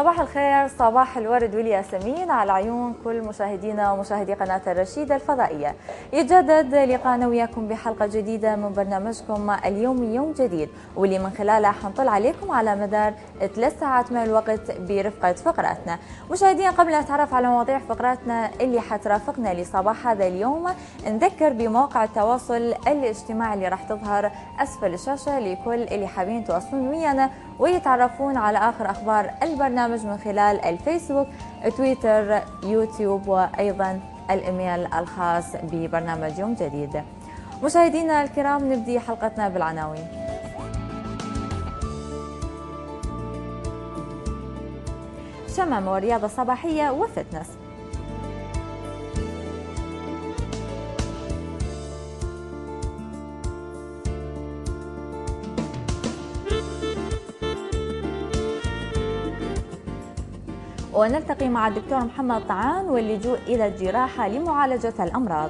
صباح الخير، صباح الورد والياسمين على عيون كل مشاهدينا ومشاهدي قناة الرشيدة الفضائية. يتجدد لقاءنا وياكم بحلقة جديدة من برنامجكم اليوم يوم جديد، واللي من خلالها حنطل عليكم على مدار 3 ساعات من الوقت برفقة فقراتنا. مشاهدينا، قبل أن نتعرف على مواضيع فقراتنا اللي حترافقنا لصباح هذا اليوم، نذكر بمواقع التواصل الاجتماعي اللي راح تظهر أسفل الشاشة لكل اللي حابين يتواصلون ويانا ويتعرفون على آخر أخبار البرنامج من خلال الفيسبوك، تويتر، يوتيوب، وأيضا الإيميل الخاص ببرنامج يوم جديد. مشاهدينا الكرام، نبدي حلقتنا بالعناوين. شمم ورياضة صباحية وفتنس. ونلتقي مع الدكتور محمد طعان واللجوء إلى الجراحة لمعالجة الأمراض.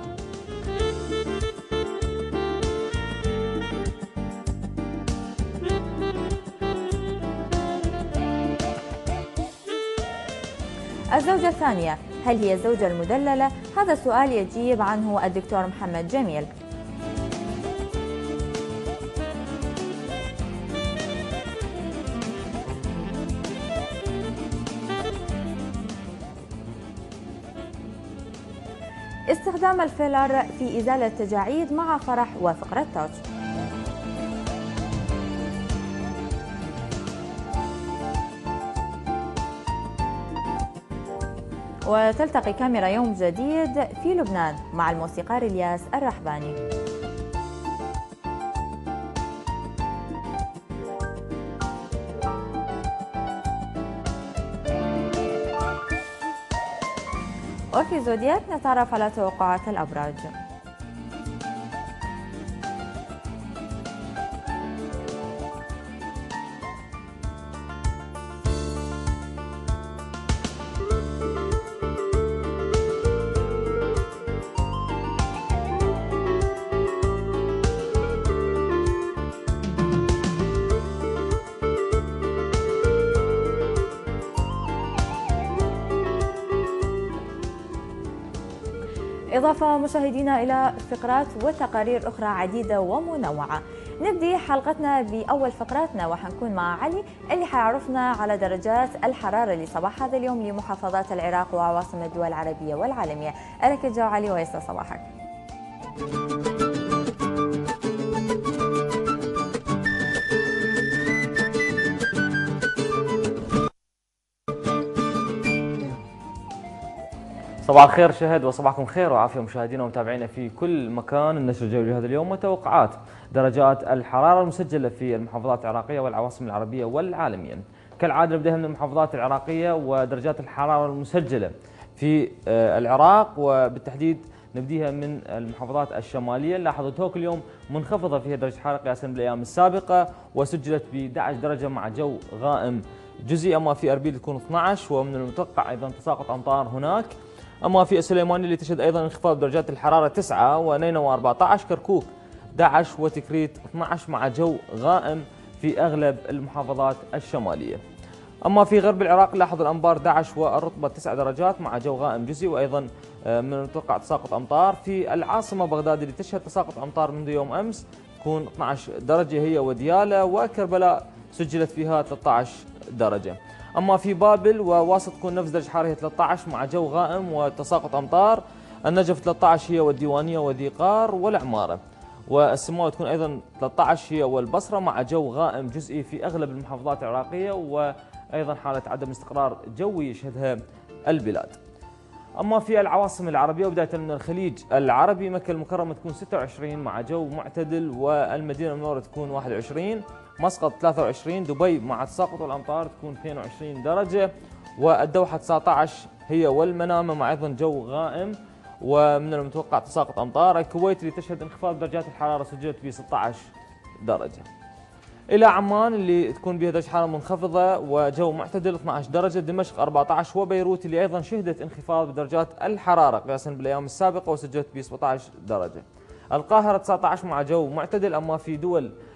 الزوجة الثانية، هل هي الزوجة المدللة؟ هذا سؤال يجيب عنه الدكتور محمد جميل. استخدام الفيلر في إزالة التجاعيد مع فرح وفقرة تاتش. وتلتقي كاميرا يوم جديد في لبنان مع الموسيقار الياس الرحباني. وفي زودياك نتعرف على توقعات الأبراج. إضافة مشاهدينا إلى فقرات وتقارير أخرى عديدة ومنوعة. نبدي حلقتنا بأول فقراتنا وحنكون مع علي اللي حيعرفنا على درجات الحرارة لصباح هذا اليوم لمحافظات العراق وعواصم الدول العربية والعالمية. لك الجو علي ويسعد صباحك. صباح الخير شهد، وصباحكم خير وعافيه مشاهدينا ومتابعينا في كل مكان. النشر الجوي لهذا اليوم وتوقعات درجات الحراره المسجله في المحافظات العراقيه والعواصم العربيه والعالميه. كالعاده نبدأ من المحافظات العراقيه ودرجات الحراره المسجله في العراق، وبالتحديد نبديها من المحافظات الشماليه. لاحظوا توك اليوم منخفضه فيها درجه الحراره قياسا بالايام السابقه، وسجلت ب 11 درجه مع جو غائم جزئي. اما في اربيل تكون 12، ومن المتوقع ايضا تساقط امطار هناك. أما في السليماني اللي تشهد أيضا انخفاض درجات الحرارة 9، ونينوى 14، كركوك 11، وتكريت 12 مع جو غائم في أغلب المحافظات الشمالية. أما في غرب العراق لاحظوا الأنبار 11 والرطبة 9 درجات مع جو غائم جزئي، وأيضا من المتوقع تساقط أمطار. في العاصمة بغداد اللي تشهد تساقط أمطار منذ يوم أمس تكون 12 درجة هي وديالى، وكربلاء سجلت فيها 13 درجة. أما في بابل وواسط تكون نفس درجة حرارة 13 مع جو غائم وتساقط أمطار. النجف 13 هي والديوانية وذيقار والعمارة. والسماوة تكون أيضا 13 هي والبصرة مع جو غائم جزئي في أغلب المحافظات العراقية، وأيضا حالة عدم استقرار جوي يشهدها البلاد. أما في العواصم العربية وبداية من الخليج العربي، مكة المكرمة تكون 26 مع جو معتدل، والمدينة المنورة تكون 21، مسقط 23، دبي مع تساقط الأمطار تكون 22 درجة، والدوحة 19 هي والمنامة مع أيضا جو غائم ومن المتوقع تساقط أمطار. الكويت اللي تشهد انخفاض درجات الحرارة سجلت ب 16 درجة. إلى عمان اللي تكون بها درجة حرارة منخفضة وجو معتدل 12 درجة. دمشق 14، وبيروت اللي أيضا شهدت انخفاض بدرجات الحرارة قياسا بالأيام السابقة وسجلت ب 17 درجة. القاهرة 19 مع جو معتدل. أما في دول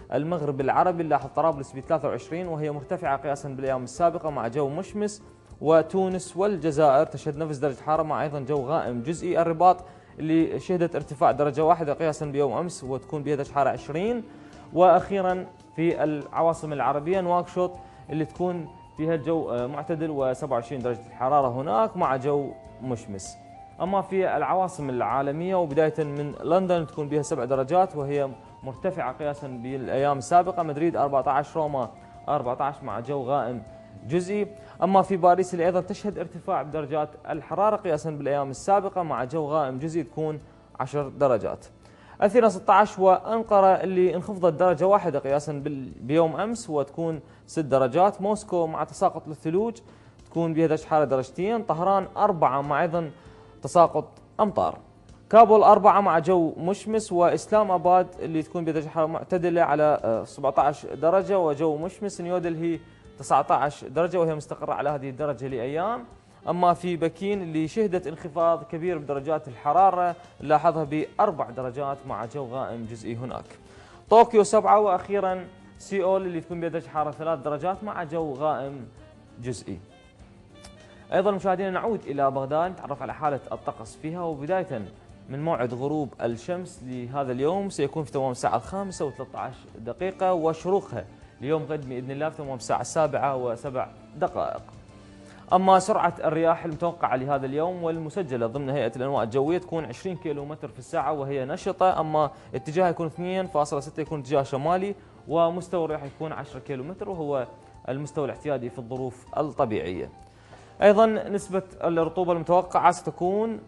المغرب العربي نلاحظ طرابلس ب 23 وهي مرتفعة قياسا بالأيام السابقة مع جو مشمس، وتونس والجزائر تشهد نفس درجة حرارة مع أيضا جو غائم جزئي. الرباط اللي شهدت ارتفاع درجة واحدة قياسا بيوم أمس وتكون بها درجة حرارة 20. وأخيرا في العواصم العربية نواكشوط اللي تكون فيها الجو معتدل و27 درجة الحرارة هناك مع جو مشمس. أما في العواصم العالمية وبداية من لندن تكون بها 7 درجات وهي مرتفعة قياسا بالأيام السابقة. مدريد 14، روما 14 مع جو غائم جزئي. أما في باريس اللي أيضا تشهد ارتفاع بدرجات الحرارة قياسا بالأيام السابقة مع جو غائم جزئي تكون 10 درجات. أثينا 16 وأنقرة اللي انخفضت درجة واحدة قياسا بيوم أمس وتكون 6 درجات. موسكو مع تساقط الثلوج تكون بها درجة حرارة درجتين. طهران 4 مع أيضا تساقط أمطار. كابول 4 مع جو مشمس. وإسلام أباد اللي تكون بدرجة حرارة معتدلة على 17 درجة وجو مشمس. نيودلهي 19 درجة وهي مستقرة على هذه الدرجة لأيام. أما في بكين اللي شهدت انخفاض كبير بدرجات الحرارة نلاحظها ب4 درجات مع جو غائم جزئي هناك. طوكيو 7، وأخيرا سيول اللي تكون بدرجة حرارة 3 درجات مع جو غائم جزئي. أيضا مشاهدينا نعود إلى بغداد نتعرف على حالة الطقس فيها، وبداية من موعد غروب الشمس لهذا اليوم سيكون في تمام الساعة 5:13 وشروقها اليوم غد بإذن الله في تمام الساعة 7:07. أما سرعة الرياح المتوقعة لهذا اليوم والمسجلة ضمن هيئة الأنواع الجوية تكون 20 كيلومتر في الساعة وهي نشطة. أما اتجاهها يكون 2.6 يكون اتجاه شمالي، ومستوى الرياح يكون 10 كيلومتر وهو المستوى الاعتيادي في الظروف الطبيعية. أيضا نسبة الرطوبة المتوقعة ستكون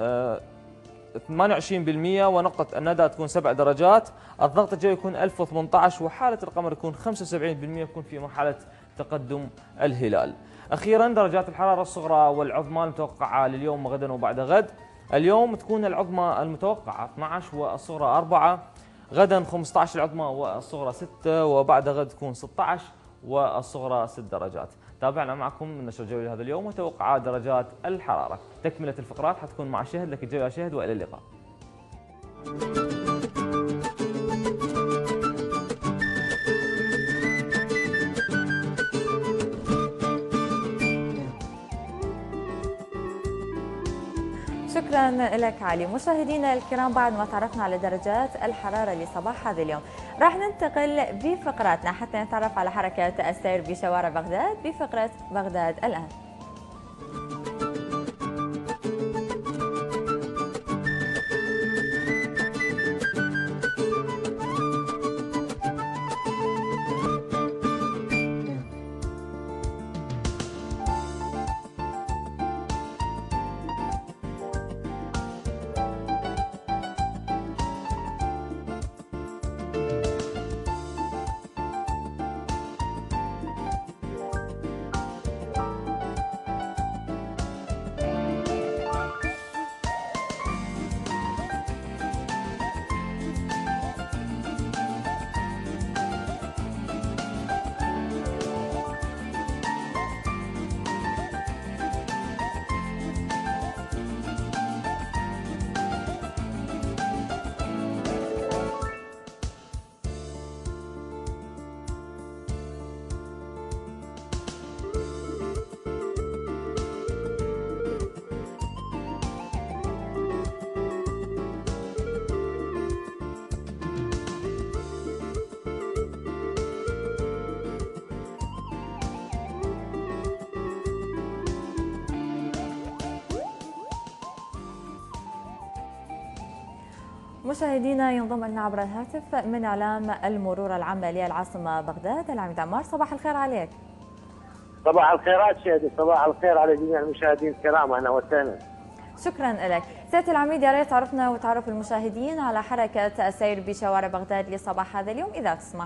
28% ونقطة الندى تكون 7 درجات. الضغط الجوي يكون 1018 وحالة القمر يكون 75% يكون في مرحلة تقدم الهلال. أخيرا درجات الحرارة الصغرى والعظمى المتوقعة لليوم وغدا وبعد غد. اليوم تكون العظمى المتوقعة 12 والصغرى 4. غدا 15 العظمى والصغرى 6 وبعد غد تكون 16 والصغرى 6 درجات. تابعنا معكم من نشر الجوي لهذا اليوم وتوقعات درجات الحرارة. تكملة الفقرات حتكون مع شهد. لك الجوي يا شهد وإلى اللقاء. شكرا لك علي. مشاهدينا الكرام، بعد ما تعرفنا على درجات الحرارة لصباح هذا اليوم راح ننتقل بفقراتنا حتى نتعرف على حركة السير بشوارع بغداد بفقرة بغداد الآن. مشاهدينا ينضم لنا عبر الهاتف من اعلام المرور العامه للعاصمه بغداد العميد عمار. صباح الخير عليك. صباح الخيرات شهد، صباح الخير على جميع المشاهدين الكرام، اهلا وسهلا. شكرا لك. سياده العميد، يا ريت تعرفنا وتعرف المشاهدين على حركه السير بشوارع بغداد لصباح هذا اليوم اذا تسمح.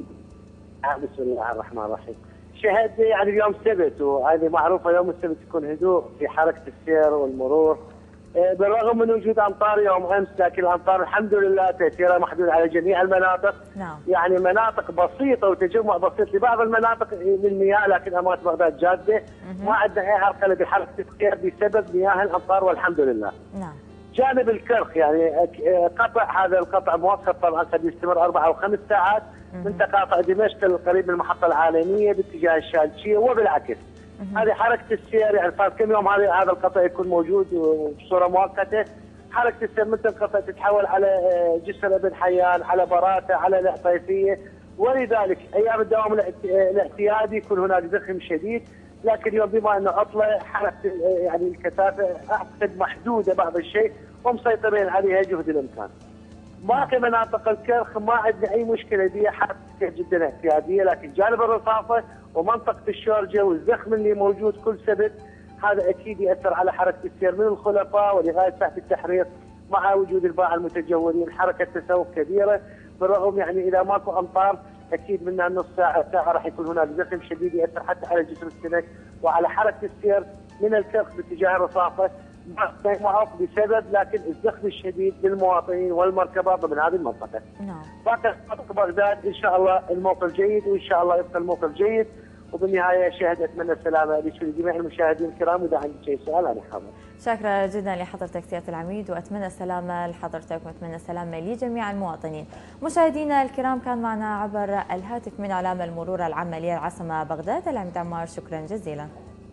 بسم الله الرحمن الرحيم. شهد يعني اليوم سبت وهذه معروفه، يوم السبت يكون هدوء في حركه السير والمرور بالرغم من وجود امطار يوم امس، لكن الامطار الحمد لله تاثيرها محدود على جميع المناطق. نعم. يعني مناطق بسيطه وتجمع بسيط لبعض المناطق للمياه، لكن امارة بغداد جاده ما عندنا اي عرقله بحركه السير بسبب مياه الامطار والحمد لله. نعم. جانب الكرخ يعني قطع، هذا القطع مؤقت طبعا قد يستمر 4 أو 5 ساعات، من تقاطع دمشق القريب من المحطة العالمية باتجاه الشالشية وبالعكس. هذه حركة السير يعني صار كم يوم هذا القطع يكون موجود بصورة مؤقتة. حركة السير من تنقطع تتحول على جسر ابن حيان، على براتة، على العطيفية، ولذلك ايام الدوام الاعتيادي يكون هناك زخم شديد، لكن اليوم بما انه عطله حركة يعني الكثافة اعتقد محدودة بعض الشيء ومسيطرين عليها جهد الامكان. باقي مناطق الكرخ ما عندنا اي مشكله بها، حركه جدا اعتياديه، لكن جانب الرصافه ومنطقه الشورجه والزخم اللي موجود كل سبت هذا اكيد ياثر على حركه السير من الخلفاء ولغايه ساحه التحرير، مع وجود الباعة المتجولين حركه تسوق كبيره. بالرغم يعني اذا ماكو امطار اكيد من نص ساعه ساعه راح يكون هناك زخم شديد ياثر حتى على جسر السمك وعلى حركه السير من الكرخ باتجاه الرصافه. ما معروف بسبب، لكن الزخم الشديد للمواطنين والمركبات من هذه المنطقه. نعم. باقي منطقه بغداد ان شاء الله الموقف جيد، وان شاء الله يبقى الموقف جيد. وبالنهايه شهد اتمنى السلامه لجميع المشاهدين الكرام، واذا عندك شيء سؤال انا حاضر. شاكرة جدا لحضرتك سيادة العميد، واتمنى السلامه لحضرتك واتمنى السلامه لجميع المواطنين. مشاهدينا الكرام كان معنا عبر الهاتف من اعلام المرور العام للعاصمه بغداد العميد عمار، شكرا جزيلا.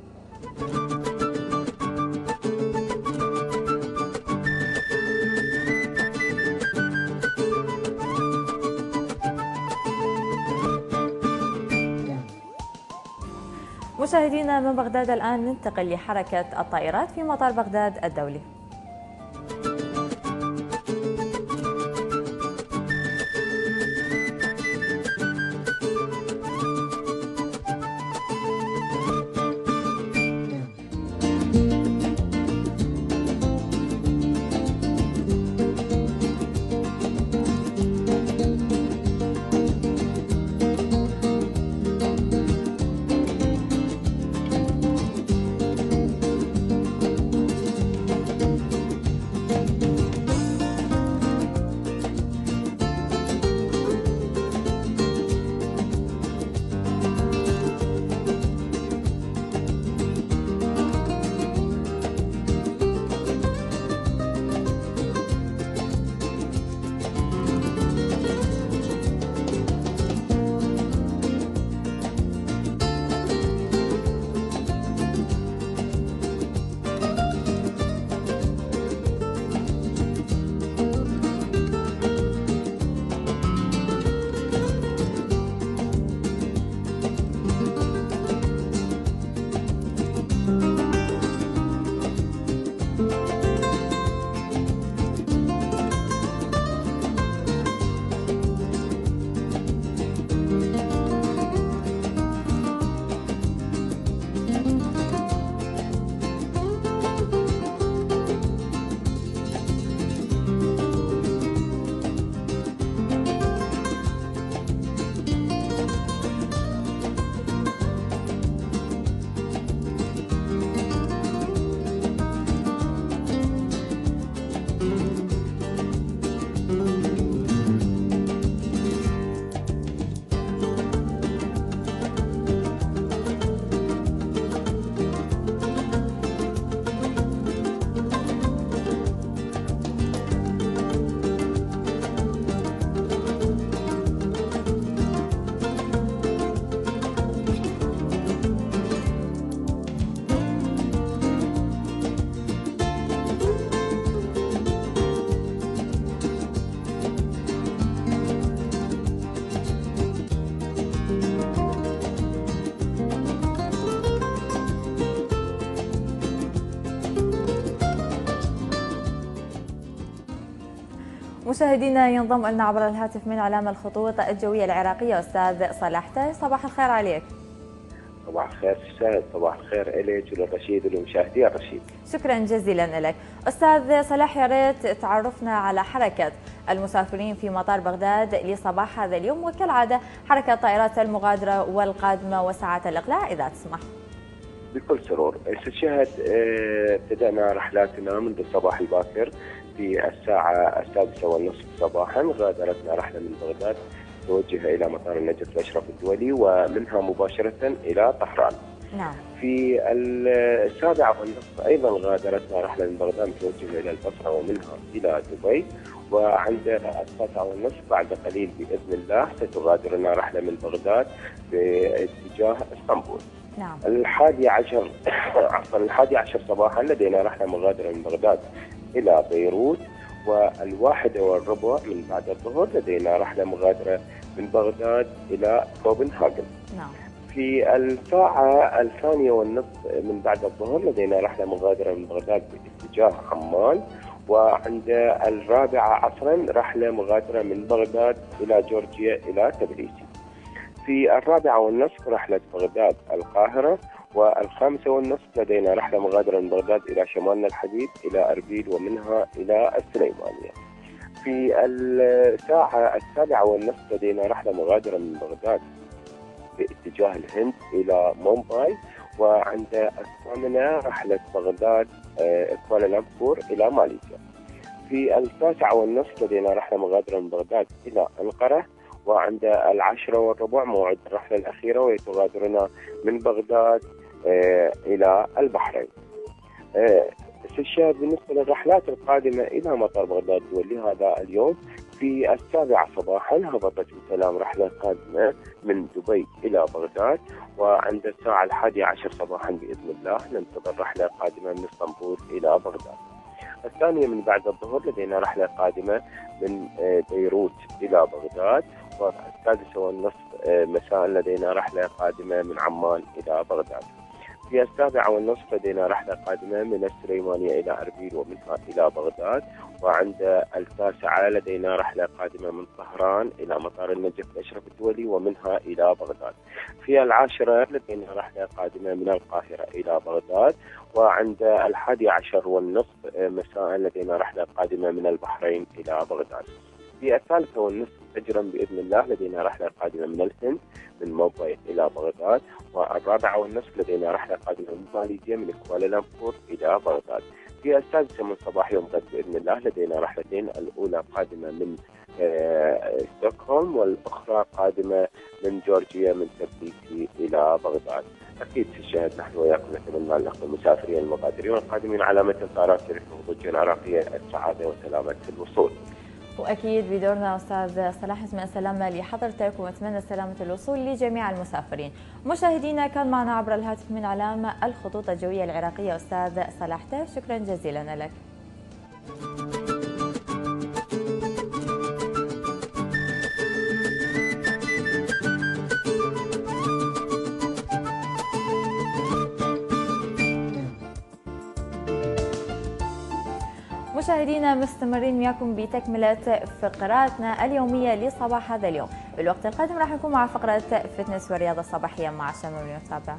مشاهدينا من بغداد الآن ننتقل لحركة الطائرات في مطار بغداد الدولي. مشاهدينا ينضم لنا عبر الهاتف من اعلام الخطوط الجويه العراقيه استاذ صلاح تاي، صباح الخير عليك. صباح الخير سعد، صباح الخير إليك وللرشيد ولمشاهدي الرشيد. شكرا جزيلا لك. استاذ صلاح، يا ريت تعرفنا على حركه المسافرين في مطار بغداد لصباح هذا اليوم، وكالعاده حركه طائرات المغادره والقادمه وساعات الاقلاع اذا تسمح. بكل سرور. شهد ابتدأنا رحلاتنا منذ الصباح الباكر في الساعة 6:30 صباحا. غادرتنا رحلة من بغداد توجه إلى مطار النجف الأشرف الدولي، ومنها مباشرة إلى طهران. نعم. في 7:30 أيضا غادرتنا رحلة من بغداد متوجهة إلى البصرة ومنها إلى دبي، وعند 9:30 بعد قليل بإذن الله ستغادرنا رحلة من بغداد باتجاه اسطنبول. نعم. 11 صباحا لدينا رحلة مغادرة من بغداد إلى بيروت، 1:15 من بعد الظهر لدينا رحلة مغادرة من بغداد إلى كوبنهاجن. نعم. في 2:30 من بعد الظهر لدينا رحلة مغادرة من بغداد باتجاه عمان، وعند 4 رحلة مغادرة من بغداد إلى جورجيا إلى تبريزي. في 4:30 رحلة بغداد القاهرة، 5:30 لدينا رحلة مغادرة من بغداد إلى شمالنا الحديد إلى أربيل ومنها إلى السليمانية. في 7:30 لدينا رحلة مغادرة من بغداد باتجاه الهند إلى مومباي، وعند 8 رحلة بغداد كوالالمبور إلى ماليزيا. في 9:30 لدينا رحلة مغادرة من بغداد إلى أنقرة، وعند 10:15 موعد الرحلة الأخيرة وتغادرنا من بغداد إلى البحرين. الشاهد بالنسبة للرحلات القادمة إلى مطار بغداد الدولي هذا اليوم في 7 صباحا هبطت بسلام رحلة قادمة من دبي إلى بغداد، وعند الساعة 11 صباحا بإذن الله ننتظر رحلة قادمة من اسطنبول إلى بغداد. 2 من بعد الظهر لدينا رحلة قادمة من بيروت إلى بغداد، و6:30 مساء لدينا رحلة قادمة من عمان إلى بغداد. في 7:30 لدينا رحلة قادمة من السليمانية إلى أربيل ومنها إلى بغداد، وعند 9 لدينا رحلة قادمة من طهران إلى مطار النجف الأشرف الدولي ومنها إلى بغداد. في 10 لدينا رحلة قادمة من القاهرة إلى بغداد، وعند 11:30 مساء لدينا رحلة قادمة من البحرين إلى بغداد. في 3:30 فجرا بإذن الله لدينا رحلة قادمة من الهند من مومباي إلى بغداد، و4:30 لدينا رحلة قادمة من ماليزيا من كوالالمبور إلى بغداد. في 6 من صباح يوم غد بإذن الله لدينا رحلتين، الأولى قادمة من ستوكهولم، والأخرى قادمة من جورجيا من تبليسي إلى بغداد. أكيد في الشاهد نحن وياكم نتمنى لكم المسافرين المغادرين والقادمين على متن طائرات شركة الخطوط العراقية السعادة وسلامة الوصول. واكيد بدورنا استاذ صلاح نتمنى السلامه لحضرتك ونتمنى سلامه الوصول لجميع المسافرين. مشاهدينا كان معنا عبر الهاتف من اعلام الخطوط الجويه العراقيه استاذ صلاح تاف، شكرا جزيلا لك. مشاهدينا مستمرين وياكم بتكملة فقراتنا اليومية لصباح هذا اليوم. بالوقت القادم راح نكون مع فقرة فتنس والرياضة الصباحية مع شمال المتابعة.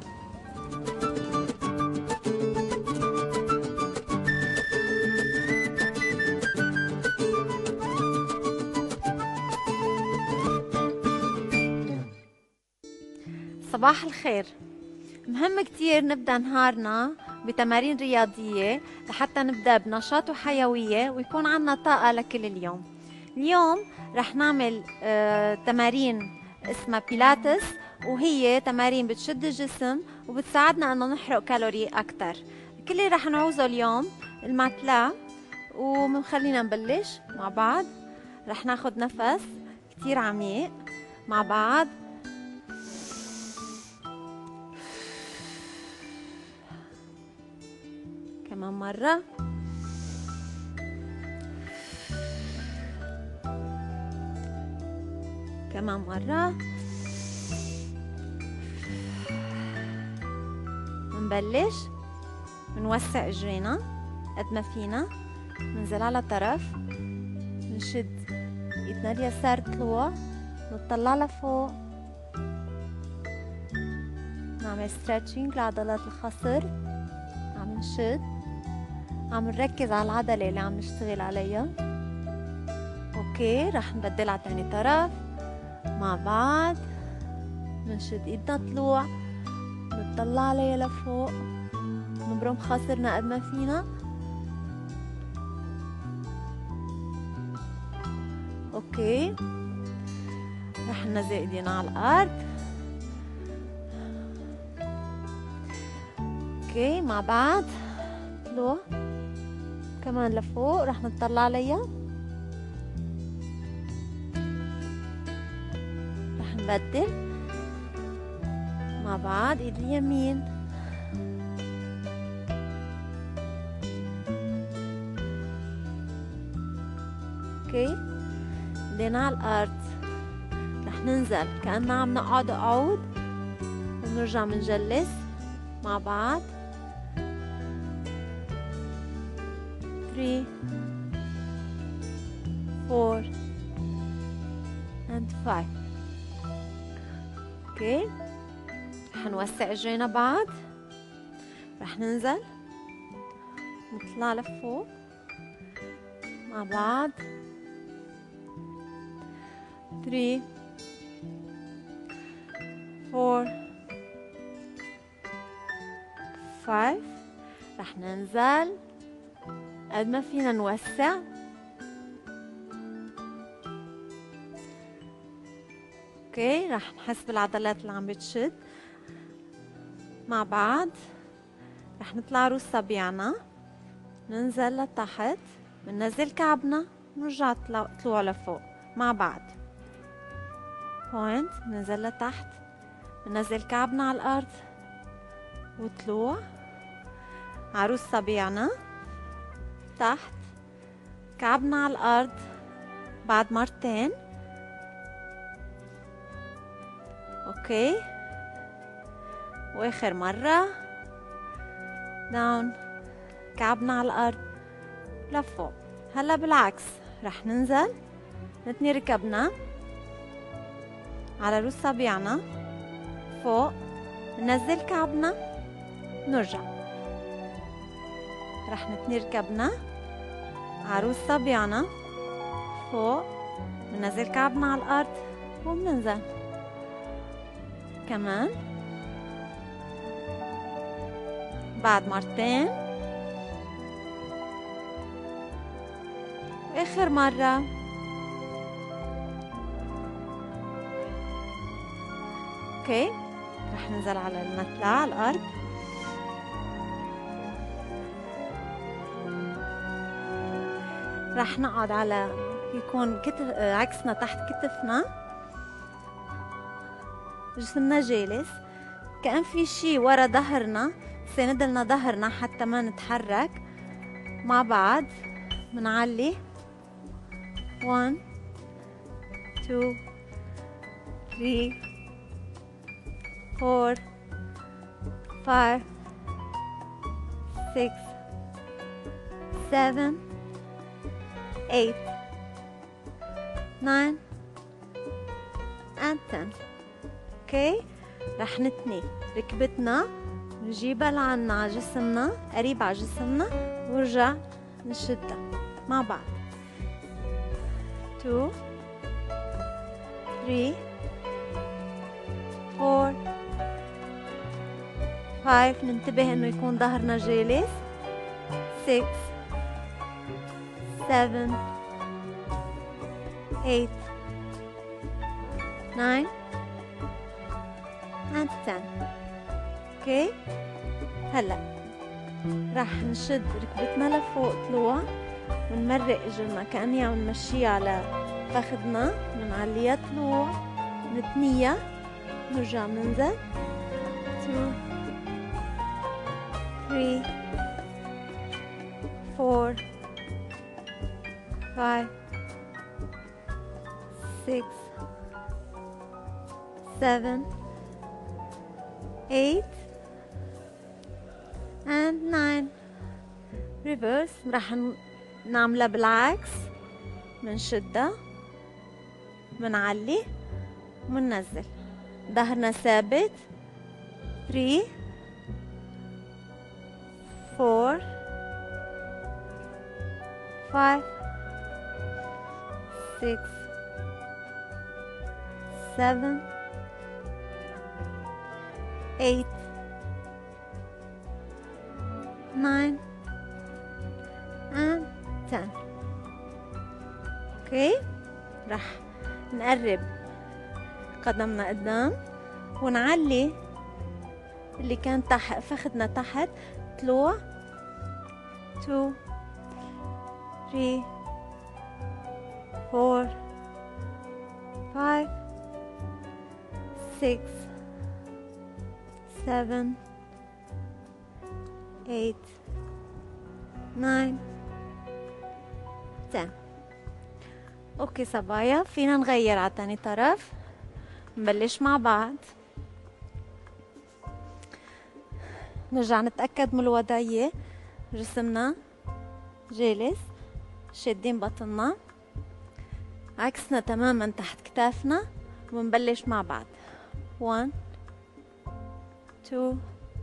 صباح الخير. مهم كتير نبدأ نهارنا بتمارين رياضية لحتى نبدأ بنشاط وحيوية ويكون عنا طاقة لكل اليوم. اليوم رح نعمل تمارين اسمها بيلاتس، وهي تمارين بتشد الجسم وبتساعدنا انه نحرق كالوري اكتر. كل اللي رح نعوزه اليوم الماتلا، وخلينا نبلش مع بعض. رح ناخد نفس كتير عميق مع بعض. كمان مرة. كمان مرة. منبلش منوسع اجرينا قد ما فينا، منزل على طرف، نشد ايدنا اليسار طلوع، نطلع لفوق، نعمل ستريتشنج لعضلات الخصر، عم نشد، عم نركز على العضلة اللي عم نشتغل عليها. اوكي، رح نبدل على تاني طرف مع بعض. نشد ايدنا طلوع، نطلع عليها لفوق، نبرم خاصرنا قد ما فينا. اوكي، رح ننزل ايدينا على الارض. اوكي، مع بعض طلوع كمان لفوق، رح نطلع عليها نبدل مع بعض ايد اليمين. اوكي، بدينا على الارض، رح ننزل كأننا عم نقعد قعود ونرجع منجلس مع بعض. 3 4 and 5. اوكي، رح نوسع اجرينا بعض، رح ننزل نطلع لفوق مع بعض. 3 4 5. رح ننزل قد ما فينا نوسع. اوكي، رح نحس بالعضلات اللي عم بتشد مع بعض. رح نطلع روس صبيعنا، ننزل لتحت، بننزل كعبنا، نرجع طلوع لفوق مع بعض. بوينت، ننزل لتحت، بننزل كعبنا على الارض وطلوع عروس صبيعنا تحت، كعبنا على الارض بعد مرتين. اوكي، واخر مرة داون، كعبنا على الارض لفوق. هلا بالعكس، رح ننزل نتني ركبنا على روس صبيعنا فوق، ننزل كعبنا، نرجع. رح نتني ركبنا على روس صبيعنا فوق، بننزل كعبنا على الارض وبننزل كمان بعد مرتين. اخر مرة اوكي، رح ننزل على المتلة على الارض، رح نقعد على يكون عكسنا تحت كتفنا، جسمنا جالس، كأن في شي ورا ظهرنا ساند لنا ظهرنا حتى ما نتحرك مع بعض. منعلي 1 2 3 4 5 6 7 8 9 and 10. اوكي، رح نتني ركبتنا نجيبها لعنا على جسمنا، قريب على جسمنا، ورجع نشدها مع بعض. 2 3 4 5. ننتبه انه يكون ظهرنا جالس. 6 7 8 9 and 10. اوكي، هلا راح نشد ركبتنا لفوق طلوع، ونمرق اجرنا كأني عم نمشيها على فخذنا، بنعليها طلوع، نتنيها، نرجع ننزل. 2 3 4 5 6 7 8 and 9. ريفرس، راح نعملها بالعكس، منشدها، منعلي، مننزل، ظهرنا ثابت. 3 4 5 6 7 8 9 and 10. اوكي، رح نقرب قدمنا قدام ونعلي اللي كان تحت فخدنا تحت، طلوع. 2 3 4 5 6 7 8 9 10. اوكي صبايا، فينا نغير على تاني طرف. نبلش مع بعض. نرجع نتأكد من الوضعية. جسمنا جالس، شادين بطننا، عكسنا تماما تحت كتافنا، ونبلش مع بعض. 1 2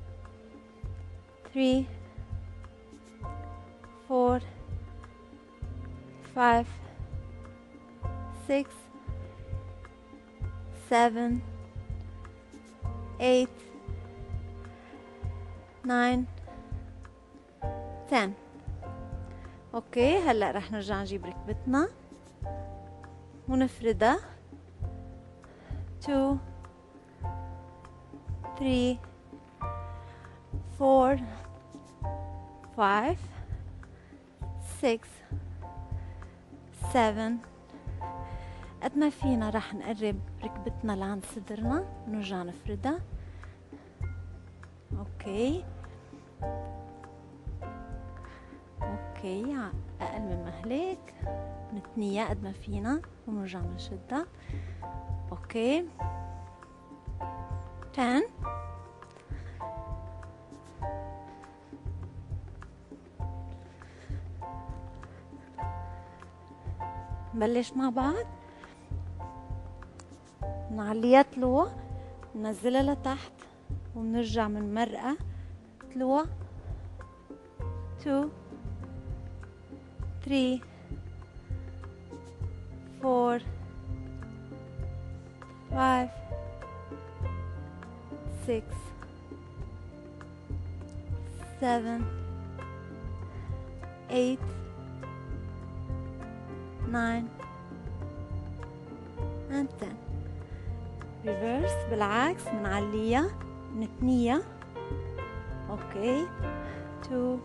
3 4 5 6 7 8 9 10. اوكي، هلا رح نرجع نجيب ركبتنا ونفردها. 2 3 4 5 6 7. قد ما فينا رح نقرب ركبتنا لعند صدرنا ونرجع نفردها. اوكي اقل من هيك نتنيها قد ما فينا ونرجع نشدها. اوكي 10. نبلش مع بعض. نعليها طلوع، ننزلها لتحت ونرجع من مرقة طلوع. 2 3 4 5 6 7 8 9 and 10. ريفرس بالعكس، بنعليها نتنيها. اوكي 2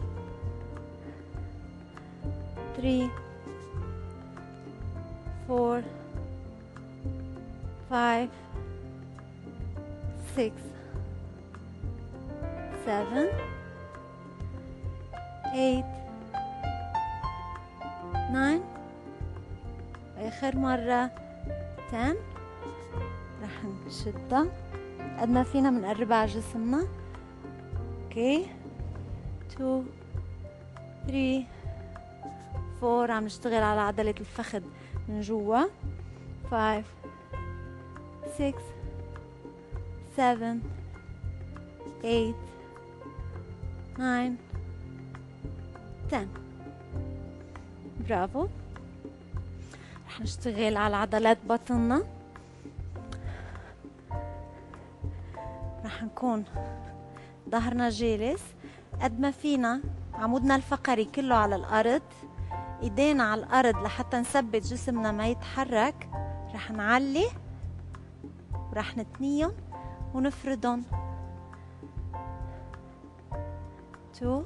3 4 5 6 7 8 9. آخر مرة 10. رح نشدها قد ما فينا، بنقربها على جسمنا. اوكي 2 3 4. عم نشتغل على عضلة الفخذ من جوا. 5 6 7 8 9 10. برافو. رح نشتغل على عضلات بطننا. رح نكون ظهرنا جالس قد ما فينا، عمودنا الفقري كله على الأرض، ايدينا على الأرض لحتى نثبت جسمنا ما يتحرك. رح نعلي ورح نتنيهم ونفردهم. 2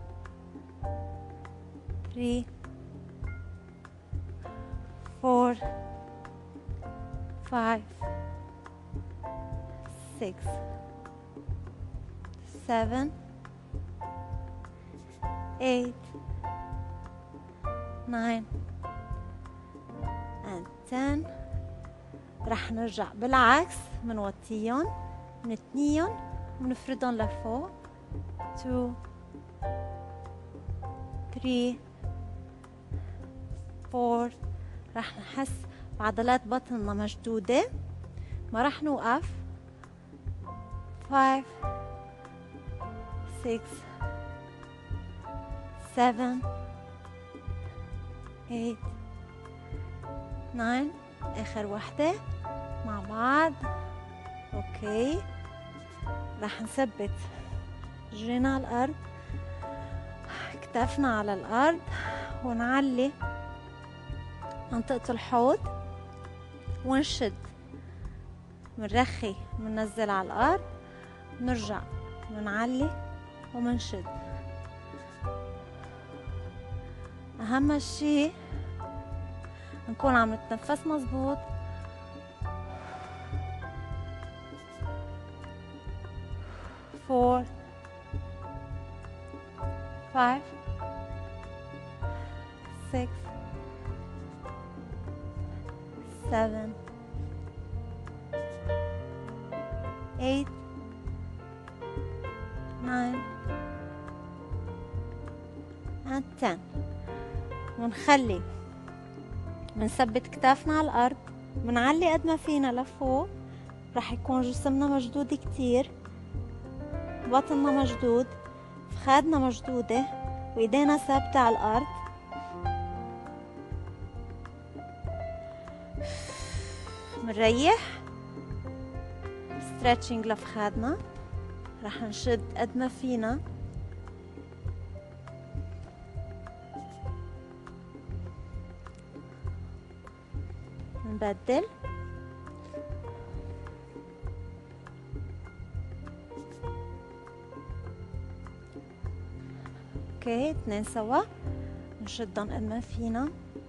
3 4 5 6 7 8 9 and 10. رح نرجع بالعكس، منوطيهم نتنيهم ونفردهم لفوق. 2 3 4. رح نحس بعضلات بطننا مشدودة، ما رح نوقف. 5 6 7 8 9. آخر وحدة مع بعض. اوكي رح نثبت رجلينا على الأرض، كتافنا على الأرض، ونعلي منطقة الحوض ونشد. منرخي مننزل على الأرض، نرجع منعلي ومنشد. أهم شي نكون عم نتنفس مظبوط. 5 6 7 8 9 and 10. ونخلي منثبت كتافنا على الأرض، منعلي قد ما فينا لفوق. رح يكون جسمنا مشدود كتير، بطننا مشدود، فخادنا مشدودة، وإيدينا ثابتة على الأرض. منريح ستريتشنج لفخادنا. رح نشد قد ما فينا. نبدل. اوكي، 2 سوا. نشدهم قد ما فينا.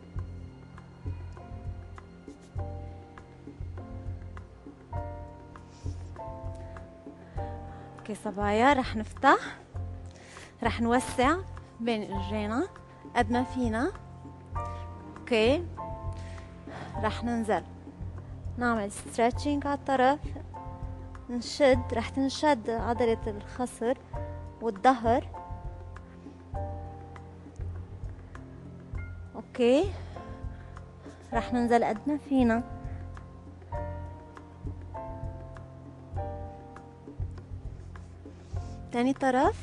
اوكي صبايا، رح نفتح، رح نوسع بين اجرينا قد ما فينا. اوكي، رح ننزل نعمل ستريتشنج على الطرف، نشد، رح تنشد عضلة الخصر والظهر. اوكي، رح ننزل قد ما فينا. تاني طرف.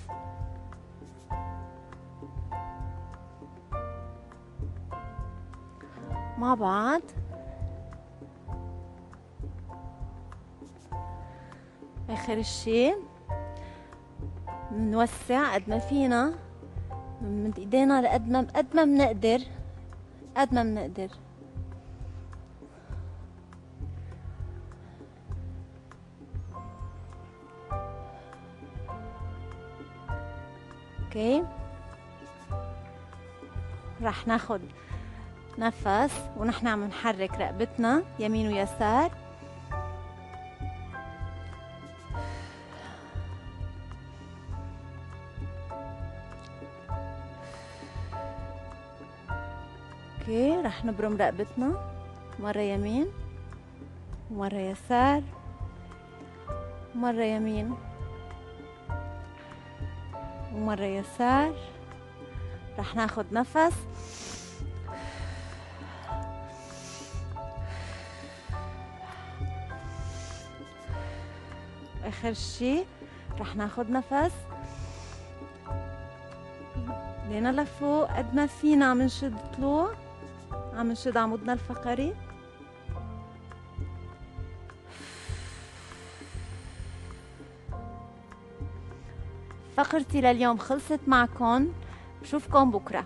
مع بعض. اخر الشي بنوسع قد ما فينا من ايدينا لقد ما بنقدر، قد ما بنقدر. اوكي، رح ناخد نفس ونحن عم نحرك رقبتنا يمين ويسار. اوكي، رح نبرم رقبتنا مرة يمين ومرة يسار، مرة يمين ومرة يسار. رح ناخد نفس. آخر شي رح ناخد نفس لينا لفوق قد ما فينا. عم نشد طلوع، عم نشد عمودنا الفقري. فقرتي لليوم خلصت معكم، بشوفكم بكره.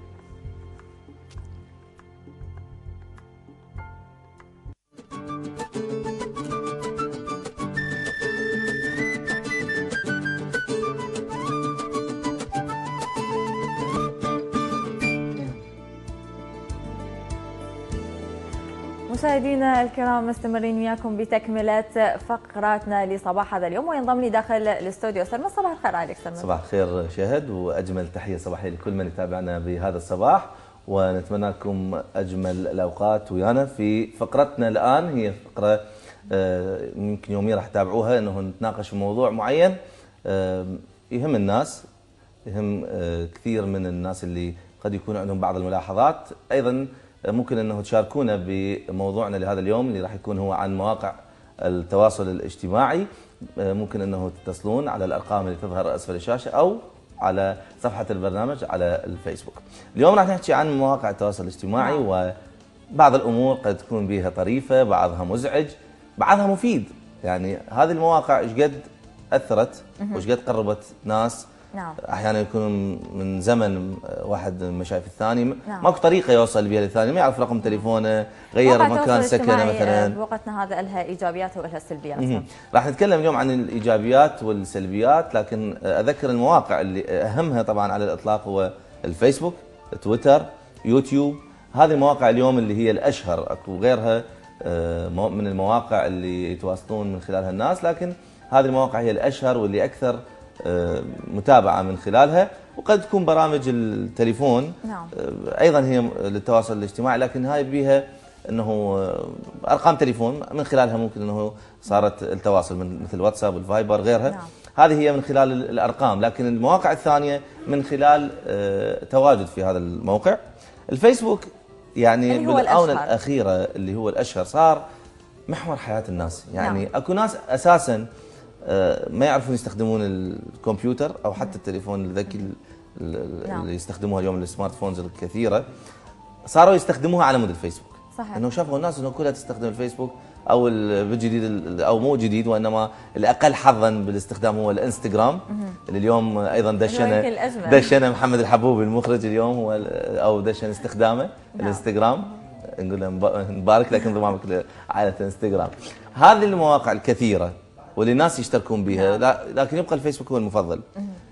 مشاهدينا الكرام، مستمرين وياكم بتكملة فقراتنا لصباح هذا اليوم، وينضم لي داخل الاستوديو سلمى. صباح الخير عليك سلمى. صباح الخير شهد، واجمل تحية صباحية لكل من يتابعنا بهذا الصباح، ونتمنى لكم اجمل الاوقات ويانا في فقرتنا الان. هي فقرة يمكن يوميا راح تتابعوها، انه نتناقش في موضوع معين يهم الناس، يهم كثير من الناس اللي قد يكون عندهم بعض الملاحظات. ايضا ممكن انه تشاركونا بموضوعنا لهذا اليوم اللي راح يكون هو عن مواقع التواصل الاجتماعي. ممكن انه تتصلون على الارقام اللي تظهر اسفل الشاشه او على صفحه البرنامج على الفيسبوك. اليوم راح نحكي عن مواقع التواصل الاجتماعي، وبعض الامور قد تكون بها طريفه، بعضها مزعج، بعضها مفيد. يعني هذه المواقع ايش قد اثرت وايش قد قربت ناس. نعم. احيانا يكون من زمن واحد من مشايف الثاني، نعم. ماكو طريقه يوصل بها للثاني، ما يعرف رقم تليفونه، غير مكان سكنه مثلا. بوقتنا هذا لها ايجابيات ولها سلبيات. راح نتكلم اليوم عن الايجابيات والسلبيات، لكن اذكر المواقع اللي اهمها طبعا على الاطلاق هو الفيسبوك، تويتر، يوتيوب. هذه المواقع اليوم اللي هي الاشهر، اكو غيرها من المواقع اللي يتواصلون من خلالها الناس، لكن هذه المواقع هي الاشهر واللي اكثر متابعة من خلالها. وقد تكون برامج التليفون نعم. ايضا هي للتواصل الاجتماعي، لكن هاي بيها انه ارقام تليفون من خلالها ممكن انه صارت التواصل مثل واتساب والفايبر غيرها. نعم. هذه هي من خلال الارقام، لكن المواقع الثانيه من خلال تواجد في هذا الموقع. الفيسبوك يعني بالاونه الاخيره اللي هو الاشهر صار محور حياه الناس، يعني نعم. اكو ناس اساسا ما يعرفون يستخدمون الكمبيوتر او حتى التليفون الذكي نعم. اللي يستخدموها اليوم السمارت فونز الكثيره، صاروا يستخدموها على مود الفيسبوك. صحيح. انه شافوا الناس انه كلها تستخدم الفيسبوك، او الجديد او مو جديد وانما الاقل حظا بالاستخدام هو الانستغرام اللي اليوم ايضا دشنا محمد الحبوبي المخرج اليوم هو او دشن استخدامه الانستغرام. نقول له نبارك لك انضمامك لعائله الانستغرام. هذه المواقع الكثيره واللي الناس يشتركون بها، لكن يبقى الفيسبوك هو المفضل.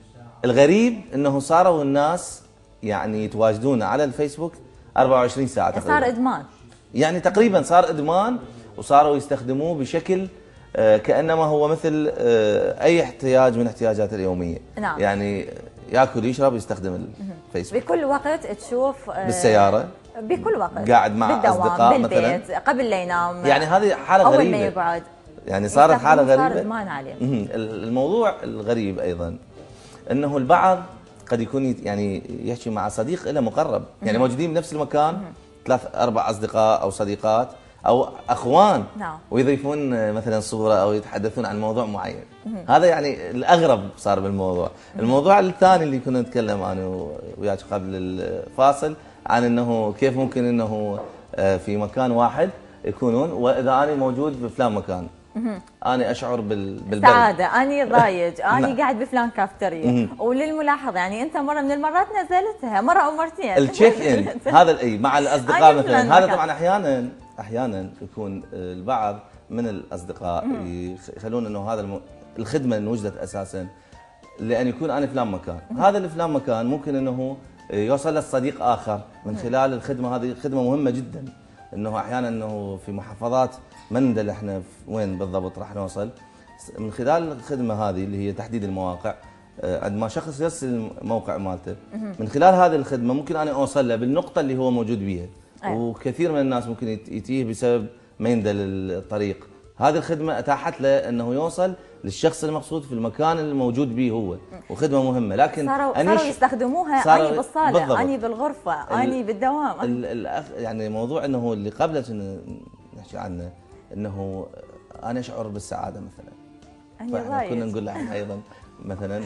الغريب انه صاروا الناس يعني يتواجدون على الفيسبوك 24 ساعه تقريبا. صار ادمان، يعني تقريبا صار ادمان، وصاروا يستخدموه بشكل كانما هو مثل اي احتياج من احتياجاته اليوميه. نعم. يعني ياكل يشرب يستخدم الفيسبوك بكل وقت، تشوف بالسياره، بكل وقت قاعد مع اصدقاء بالبيت مثلا قبل لا ينام، يعني هذه حاله غريبه اول ما يقعد، يعني صارت حاله غريبه، صار ادمان عليه. الموضوع الغريب ايضا انه البعض قد يكون يعني يحكي مع صديق له مقرب، يعني موجودين بنفس المكان 3-4 اصدقاء او صديقات او اخوان، نعم. ويضيفون مثلا صوره او يتحدثون عن موضوع معين. هذا يعني الاغرب صار بالموضوع. الموضوع الثاني اللي كنا نتكلم انا وياك قبل الفاصل عن انه كيف ممكن انه في مكان واحد يكونون، واذا انا موجود بفلان مكان أنا أشعر بالبرد، سعادة، أنا ضايج، أنا قاعد بفلان كافتريا. وللملاحظة يعني أنت مرة من المرات نزلتها، مرة أو مرتين التشيك إن هذا أي مع الأصدقاء مثلا. هذا طبعا أحيانا يكون البعض من الأصدقاء يخلون أنه هذا الخدمة إن وجدت أساسا لأن يكون أنا فلان مكان، هذا الفلان مكان ممكن أنه يوصل للصديق آخر من خلال الخدمة. هذه خدمة مهمة جدا، أنه أحيانا أنه في محافظات ما ندري احنا وين بالضبط راح نوصل من خلال الخدمه هذه اللي هي تحديد المواقع. عندما شخص يرسل الموقع مالته من خلال هذه الخدمه ممكن انا اوصل له بالنقطه اللي هو موجود بيها. وكثير من الناس ممكن يتيه بسبب ما يندل الطريق. هذه الخدمه اتاحت له انه يوصل للشخص المقصود في المكان الموجود به هو، وخدمه مهمه. لكن صاروا يستخدموها اني بالصاله، اني بالغرفه، اني بالدوام. يعني موضوع انه اللي قبل نحكي عنه انه انا اشعر بالسعاده مثلا، فاحنا كنا نقول له ايضا مثلا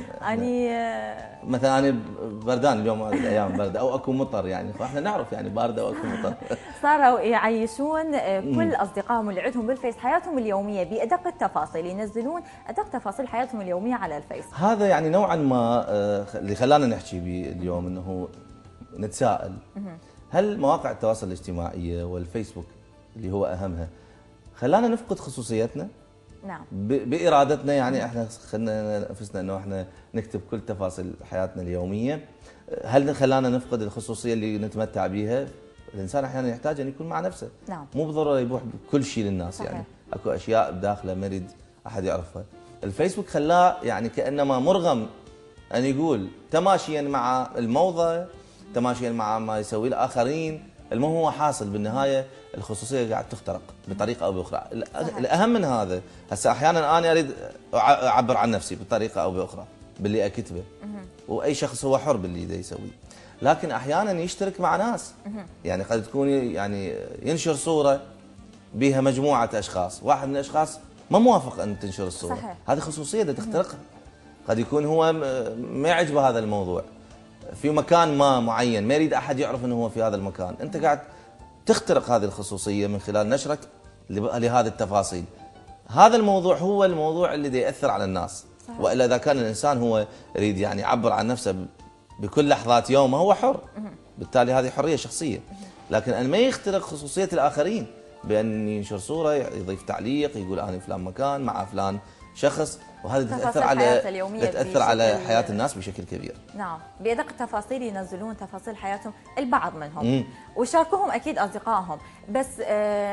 مثلا انا بردان اليوم الايام برد او اكو مطر، يعني فاحنا نعرف يعني بارده واكو مطر. صاروا يعيشون كل اصدقائهم اللي عندهم بالفيس حياتهم اليوميه بادق التفاصيل، ينزلون ادق تفاصيل حياتهم اليوميه على الفيس. هذا يعني نوعا ما اللي خلانا نحكي به اليوم، انه نتساءل هل مواقع التواصل الاجتماعي والفيسبوك اللي هو اهمها خلانا نفقد خصوصيتنا؟ نعم. بارادتنا، يعني احنا خلينا انفسنا انه احنا نكتب كل تفاصيل حياتنا اليوميه. هل خلانا نفقد الخصوصيه اللي نتمتع بها؟ الانسان احيانا يحتاج ان يكون مع نفسه. نعم. مو بالضروره يبوح بكل شيء للناس. صحيح. يعني اكو اشياء بداخله ما يريد احد يعرفها. الفيسبوك خلاه يعني كانما مرغم ان يقول تماشيا مع الموضه، تماشيا مع ما يسوي الاخرين. المهم هو حاصل بالنهايه الخصوصيه قاعد تخترق بطريقه او باخرى. الاهم من هذا هسه احيانا انا اريد اعبر عن نفسي بطريقه او باخرى باللي اكتبه، واي شخص هو حر باللي دا يسويه، لكن احيانا يشترك مع ناس. يعني قد تكون يعني ينشر صوره بها مجموعه اشخاص، واحد من الاشخاص ما موافق ان تنشر الصوره. صحيح. هذه خصوصيه دا تخترقها. قد يكون هو ما يعجبه هذا الموضوع في مكان ما معين، ما يريد احد يعرف انه هو في هذا المكان، انت قاعد تخترق هذه الخصوصيه من خلال نشرك لهذه التفاصيل. هذا الموضوع هو الموضوع اللي ياثر على الناس. صحيح. والا اذا كان الانسان هو يريد يعني يعبر عن نفسه بكل لحظات يومه هو حر، بالتالي هذه حريه شخصيه. لكن ان ما يخترق خصوصيه الاخرين بان ينشر صوره، يضيف تعليق، يقول انا فلان مكان مع فلان شخص، وهذا تأثر على حياة الناس بشكل كبير. نعم، بأدق التفاصيل ينزلون تفاصيل حياتهم البعض منهم ويشاركوهم أكيد أصدقائهم. بس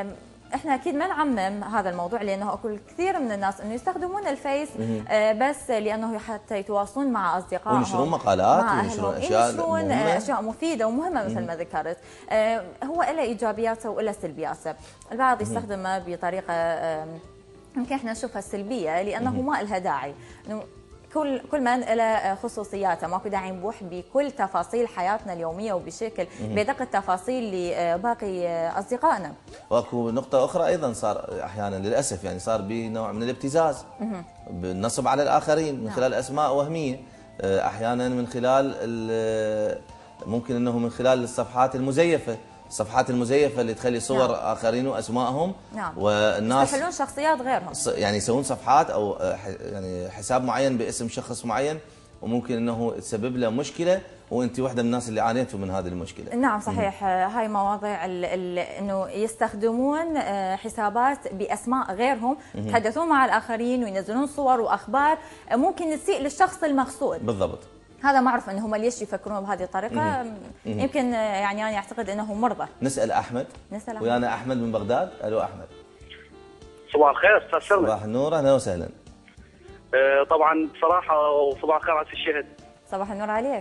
احنا اكيد ما نعمم هذا الموضوع، لانه اكو كثير من الناس انه يستخدمون الفيس بس لانه حتى يتواصلون مع اصدقائهم، وينشرون مقالات وينشرون اشياء مفيده ومهمه مثل ما ذكرت. هو له ايجابياته وله سلبياته. البعض يستخدمه بطريقه يمكن احنا نشوفها سلبيه، لانه ما لها داعي. كل من له خصوصياته، ماكو داعي نبوح بكل تفاصيل حياتنا اليوميه وبشكل بدقه التفاصيل لباقي اصدقائنا. واكو نقطه اخرى ايضا صار احيانا للاسف، يعني صار بنوع من الابتزاز بالنصب على الاخرين من خلال اسماء وهميه، احيانا من خلال ممكن انه من خلال الصفحات المزيفه، الصفحات المزيفه اللي تخلي صور اخرين واسمائهم، والناس يستحلون شخصيات غيرهم، يعني يسوون صفحات او يعني حساب معين باسم شخص معين، وممكن انه تسبب له مشكله، وانت واحده من الناس اللي عانيتوا من هذه المشكله. نعم صحيح. هاي مواضيع انه يستخدمون حسابات باسماء غيرهم، يتحدثون مع الاخرين وينزلون صور واخبار ممكن تسيء للشخص المقصود. بالضبط. هذا ما اعرف انهم ليش يفكرون بهذه الطريقه. يمكن يعني انا اعتقد انهم مرضى. نسال احمد. ويانا احمد من بغداد. الو احمد. صباح الخير استاذ سلمى. صباح النور، اهلا وسهلا. طبعا بصراحه وصباح الخير على الشهد. صباح النور عليك.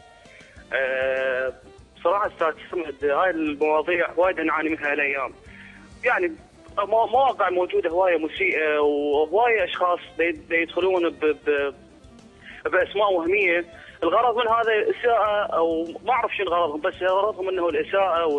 بصراحه استاذ سمد، هاي المواضيع وايد نعاني منها الايام. يعني مواقع موجوده هوايه مسيئه، وهوايه اشخاص يدخلون باسماء وهميه. الغرض من هذا الاساءه، او ما اعرف شنو غرضهم، بس غرضهم انه الاساءه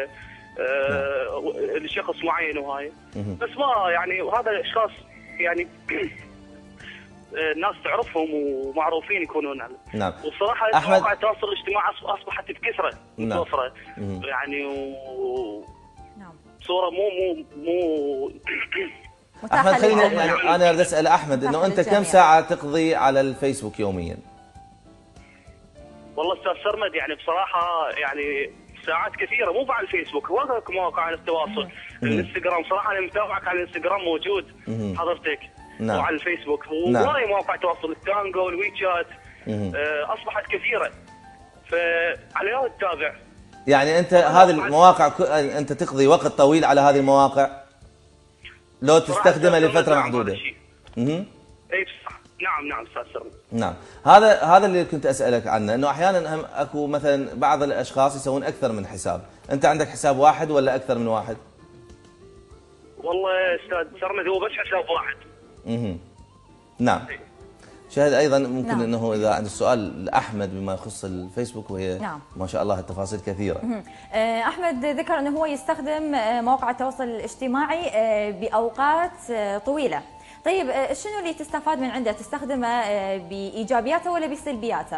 لشخص معين وهاي. بس ما يعني وهذا اشخاص يعني الناس تعرفهم ومعروفين يكونون. نعم. وصراحه مواقع التواصل الاجتماعي اصبحت بكثره متوفره. يعني نعم. صوره مو احمد خلينا يعني انا بدي اسال احمد انه انت كم ساعه تقضي على الفيسبوك يوميا؟ والله استاذ سرمد يعني بصراحه يعني ساعات كثيره، مو على الفيسبوك، هناك مواقع التواصل. الانستغرام صراحه انا متابعك على الانستغرام موجود حضرتك. نعم. وعلى الفيسبوك وهاي مواقع تواصل، التانجو والويتشات اصبحت كثيره، فعلى يا تتابع. يعني انت هذه المواقع انت تقضي وقت طويل على هذه المواقع لو تستخدمها لفتره محدوده؟ اي صح. نعم استاذ سرمد. نعم، هذا اللي كنت اسالك عنه، انه احيانا هم اكو مثلا بعض الاشخاص يسوون اكثر من حساب. انت عندك حساب واحد ولا اكثر من واحد؟ والله استاذ سرمد هو بس حساب واحد. نعم. شاهد ايضا ممكن نعم. انه اذا عند السؤال لاحمد بما يخص الفيسبوك، وهي نعم. ما شاء الله التفاصيل كثيره. احمد ذكر انه هو يستخدم مواقع التواصل الاجتماعي باوقات طويله. طيب شنو اللي تستفاد من عنده؟ تستخدمه بايجابياته ولا بسلبياته؟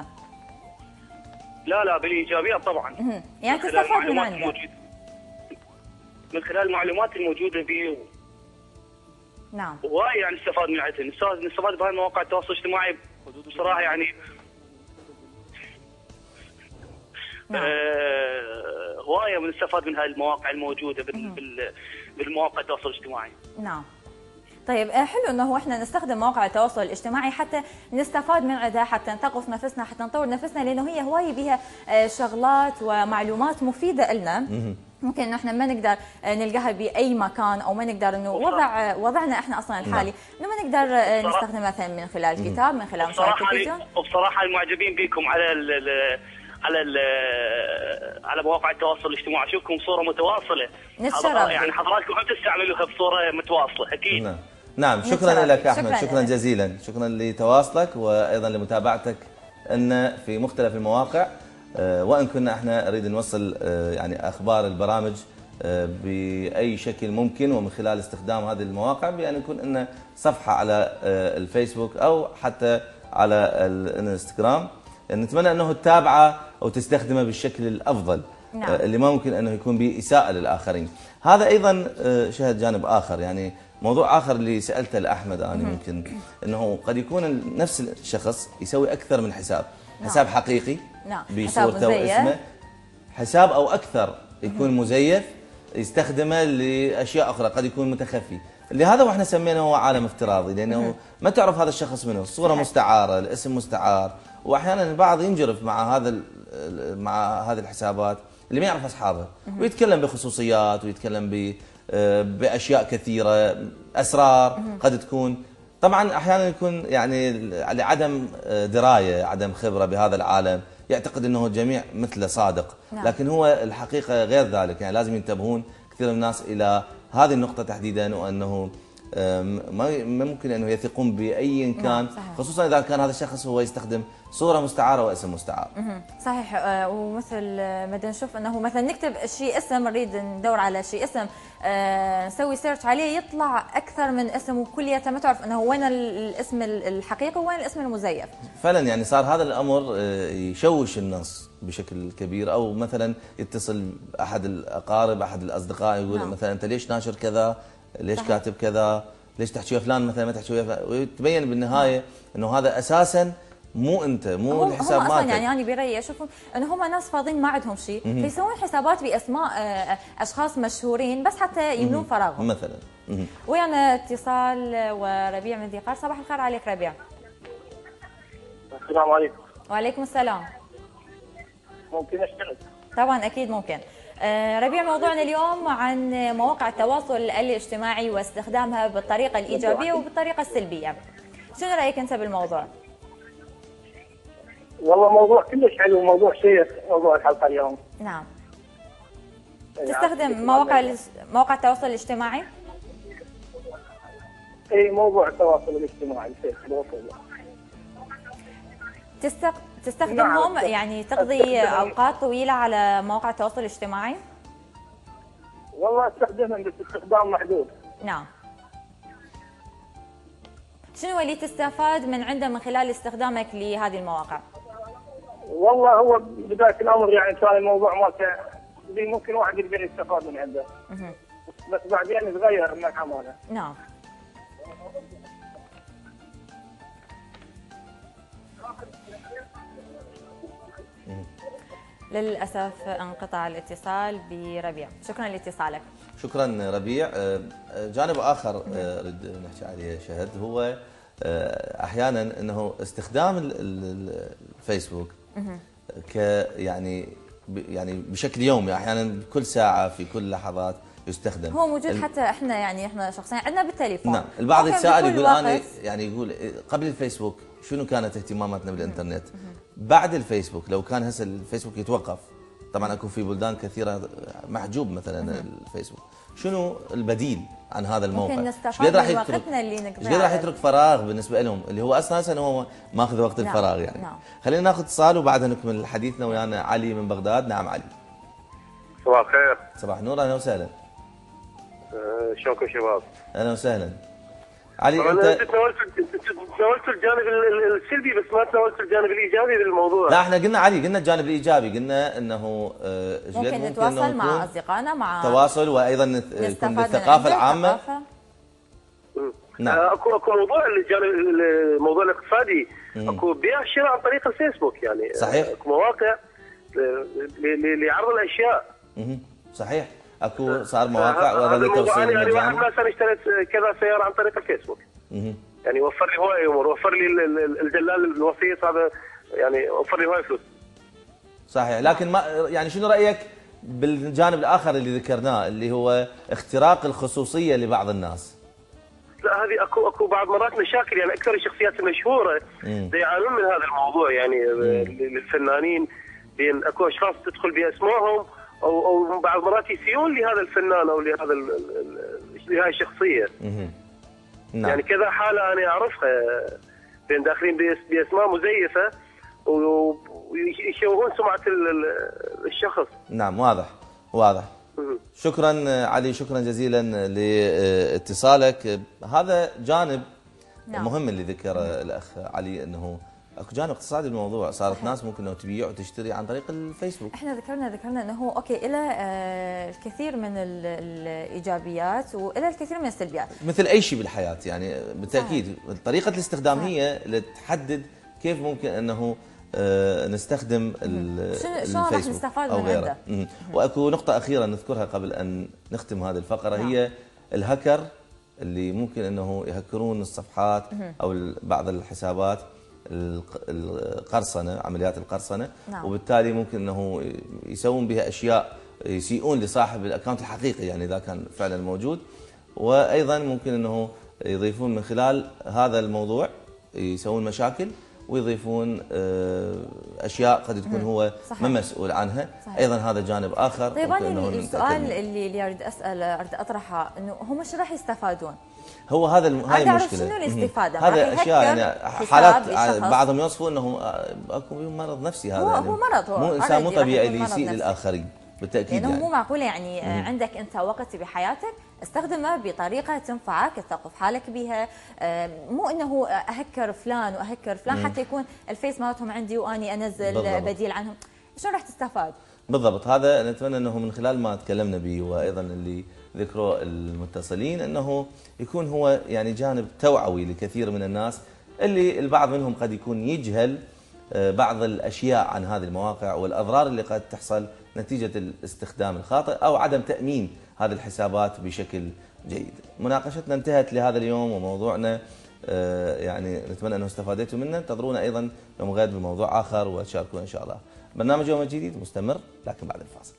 لا بالايجابيات طبعا. يعني تستفاد من عنده من خلال المعلومات الموجوده به. نعم. وهاي يعني نستفاد من عندها، نستفاد بهاي مواقع التواصل الاجتماعي بصراحه يعني. نعم. هوايه بنستفاد من هاي المواقع الموجوده بالمواقع التواصل الاجتماعي. نعم. طيب حلو انه احنا نستخدم مواقع التواصل الاجتماعي حتى نستفاد من عندها، حتى نثقف نفسنا، حتى نطور نفسنا، لانه هي هوايه بها شغلات ومعلومات مفيده لنا. ممكن انه احنا ما نقدر نلقاها باي مكان، او ما نقدر انه وضعنا احنا اصلا الحالي انه ما نقدر نستخدم مثلا من خلال الكتاب، من خلال مشاهده التلفزيون. وبصراحه المعجبين بكم على مواقع التواصل الاجتماعي، اشوفكم صوره متواصله. نتشرف يعني حضراتكم هم تستعملوها بصوره متواصله اكيد. نعم شكرا لك احمد، شكرا جزيلا، شكرا لتواصلك وايضا لمتابعتك ان في مختلف المواقع. وان كنا احنا نريد نوصل يعني اخبار البرامج باي شكل ممكن، ومن خلال استخدام هذه المواقع بان يكون لنا صفحه على الفيسبوك او حتى على الانستغرام، نتمنى انه تتابعه او تستخدمه بالشكل الافضل. نعم. اللي ما ممكن انه يكون به اساءه للاخرين. هذا ايضا شهد جانب اخر، يعني موضوع اخر اللي سالته لاحمد انا ممكن انه قد يكون نفس الشخص يسوي اكثر من حساب. نعم. حساب حقيقي نعم. بصورته واسمه، حساب او اكثر يكون مزيف يستخدمه لاشياء اخرى، قد يكون متخفي. لهذا واحنا سميناه عالم افتراضي، لانه ما تعرف هذا الشخص منه، الصوره مستعاره، الاسم مستعار، واحيانا البعض ينجرف مع هذه الحسابات اللي ما يعرف اصحابه، ويتكلم بخصوصيات ويتكلم باشياء كثيره، اسرار قد تكون. طبعا احيانا يكون يعني لعدم درايه، عدم خبره بهذا العالم، يعتقد انه الجميع مثله صادق، لكن هو الحقيقه غير ذلك. يعني لازم ينتبهون كثير من الناس الى هذه النقطه تحديدا، وانه ما ممكن انه يثقون باي كان، خصوصا اذا كان هذا الشخص هو يستخدم صوره مستعاره واسم مستعار. صحيح. ومثل ما نشوف انه مثلا نكتب شيء اسم، نريد ندور على شيء اسم، نسوي سيرش عليه، يطلع اكثر من اسم، وكلياتها ما تعرف انه وين الاسم الحقيقي وين الاسم المزيف. فعلا يعني صار هذا الامر يشوش الناس بشكل كبير، او مثلا يتصل احد الاقارب، احد الاصدقاء، يقول مثلا انت ليش ناشر كذا؟ ليش كاتب كذا؟ ليش تحكي فلان مثلا ما تحكي فلان؟ ويتبين بالنهايه انه هذا اساسا مو انت، مو الحساب مالك. هم اصلا يعني انا برايي اشوفهم انه هم ناس فاضيين ما عندهم شيء، فيسوون حسابات باسماء اشخاص مشهورين بس حتى يملون فراغهم مثلا. ويانا اتصال وربيع من ذي قار. صباح الخير عليك ربيع. السلام عليكم. وعليكم السلام. ممكن اشتغل؟ طبعا اكيد ممكن. ربيع، موضوعنا اليوم عن مواقع التواصل الاجتماعي واستخدامها بالطريقه الايجابيه وبالطريقه السلبيه. شنو رايك انت بالموضوع؟ والله موضوع كلش حلو، موضوع شيق، موضوع الحلقه اليوم. نعم. تستخدم مواقع التواصل الاجتماعي؟ اي، موضوع التواصل الاجتماعي تستخدمهم يعني تقضي اوقات طويله على مواقع التواصل الاجتماعي؟ والله استخدمهم بس استخدام محدود. نعم. شنو اللي تستفاد من عنده من خلال استخدامك لهذه المواقع؟ والله هو بدايه الامر يعني كان الموضوع مالته ممكن واحد يقدر يستفاد من عنده. بس بعدين يتغير النكهه ماله. نعم. للأسف انقطع الاتصال بربيع. شكرا لاتصالك. شكرا ربيع. جانب آخر نريد نحكي عليه شهد، هو أحيانا أنه استخدام الفيسبوك ك يعني بشكل يومي، أحيانا كل ساعة في كل لحظات يستخدم. هو موجود حتى احنا شخصيا عندنا بالتليفون. نعم. البعض يتساءل يقول أنا يعني يقول قبل الفيسبوك شنو كانت اهتماماتنا بالإنترنت؟ بعد الفيسبوك لو كان هسه الفيسبوك يتوقف، طبعا اكو في بلدان كثيره محجوب مثلا الفيسبوك، شنو البديل عن هذا الموقع؟ ممكن نستفاد من وقتنا اللي نقضيه. ايش راح يترك فراغ بالنسبه لهم اللي هو اساسا هو ماخذ وقت الفراغ يعني. نعم. خلينا ناخذ اتصال وبعدها نكمل حديثنا ويانا علي من بغداد. نعم علي. صباح الخير. صباح النور، اهلا وسهلا. شلونكم شباب؟ اهلا وسهلا. علي انت تناولت الجانب السلبي بس ما تناولت الجانب الايجابي بالموضوع. لا احنا قلنا علي، قلنا الجانب الايجابي، قلنا انه ممكن نتواصل مع اصدقائنا، مع تواصل، وايضا يكون الثقافه العامه. نعم. اكو موضوع الجانب الموضوع الاقتصادي، اكو بيع شراء عن طريق الفيسبوك يعني. صحيح. اكو مواقع لعرض الاشياء. صحيح. اكو صار مواقع وهذا التوصيل المجاني. يعني واحد مجاني. مثلا اشتريت كذا سياره عن طريق الفيسبوك. يعني وفر لي هواي امور، وفر لي الدلال الوسيط هذا، يعني وفر لي هواي فلوس. صحيح. لكن ما يعني شنو رايك بالجانب الاخر اللي ذكرناه اللي هو اختراق الخصوصيه لبعض الناس؟ لا هذه اكو بعض مرات مشاكل، يعني اكثر الشخصيات المشهوره يعانون من هذا الموضوع، يعني للفنانين، بين اكو اشخاص تدخل باسمائهم او بعض مرات يسيئون لهذا الفنان او لهذه الشخصيه. نعم. يعني كذا حاله انا اعرفها، بين داخلين باسماء مزيفه ويشوهون سمعه الشخص. نعم واضح. شكرا علي، شكرا جزيلا لاتصالك. هذا جانب مهم اللي ذكره الاخ علي، انه اكو جانب اقتصادي بالموضوع. صارت ناس ممكن انه تبيع وتشتري عن طريق الفيسبوك. احنا ذكرنا انه هو اوكي له الكثير من الايجابيات وله الكثير من السلبيات مثل اي شيء بالحياه يعني. بالتاكيد طريقه الاستخدام هي اللي تحدد كيف ممكن انه نستخدم الفيسبوك راح نستفاد او من غيره. واكو نقطه اخيره نذكرها قبل ان نختم هذه الفقره. هي الهكر اللي ممكن انه يهكرون الصفحات او بعض الحسابات، القرصنه، عمليات القرصنه. وبالتالي ممكن انه يسوون بها اشياء يسيئون لصاحب الاكونت الحقيقي يعني اذا كان فعلا موجود. وايضا ممكن انه يضيفون من خلال هذا الموضوع يسوون مشاكل ويضيفون اشياء قد تكون هو ما مسؤول عنها. صحيح. ايضا هذا جانب اخر. طيب انا السؤال اللي اريد اساله اريد اطرحه انه هم ايش راح يستفادون؟ هو هاي المشكله. شنو الاستفاده؟ هذا اشياء يعني حالات بعضهم يوصفوا انه اكو مرض نفسي. هذا هو يعني مرض، هو مو انسان مو طبيعي اللي يسيء للاخرين بالتاكيد. يعني مو معقوله يعني عندك انت وقت بحياتك استخدمه بطريقه تنفعك تثقف حالك بها، مو انه اهكر فلان واهكر فلان حتى يكون الفيس مالتهم عندي واني انزل بالضبط. بديل عنهم. شلون راح تستفاد؟ بالضبط. هذا نتمنى انه من خلال ما تكلمنا به وايضا اللي ذكره المتصلين انه يكون هو يعني جانب توعوي لكثير من الناس اللي البعض منهم قد يكون يجهل بعض الاشياء عن هذه المواقع والاضرار اللي قد تحصل نتيجه الاستخدام الخاطئ او عدم تامين هذه الحسابات بشكل جيد. مناقشتنا انتهت لهذا اليوم وموضوعنا يعني نتمنى انه استفادتوا منه. انتظرونا ايضا يوم غد بموضوع اخر وتشاركونا ان شاء الله. برنامج يوم جديد مستمر لكن بعد الفاصل.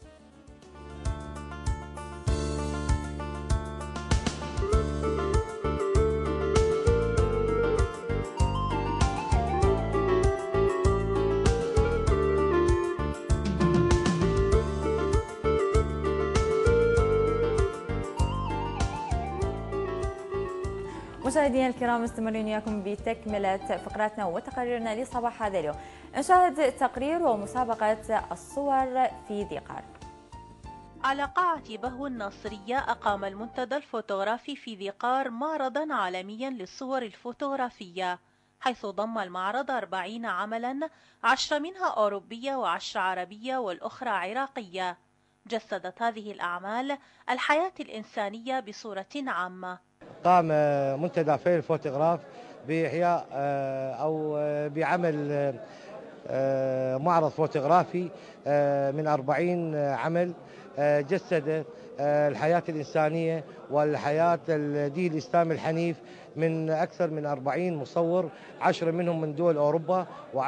مشاهدينا الكرام مستمرين وياكم بتكملة فقراتنا وتقاريرنا لصباح هذا اليوم. نشاهد تقرير ومسابقة الصور في ذي قار. على قاعة بهو الناصرية أقام المنتدى الفوتوغرافي في ذي قار معرضا عالميا للصور الفوتوغرافية، حيث ضم المعرض 40 عملا، 10 منها أوروبية و10 عربية والأخرى عراقية. جسدت هذه الأعمال الحياة الإنسانية بصورة عامة. قام منتدى فيل الفوتوغراف بإحياء أو بعمل معرض فوتوغرافي من 40 عمل جسد الحياة الإنسانية والحياة الدين الإسلامي الحنيف من أكثر من 40 مصور، 10 منهم من دول أوروبا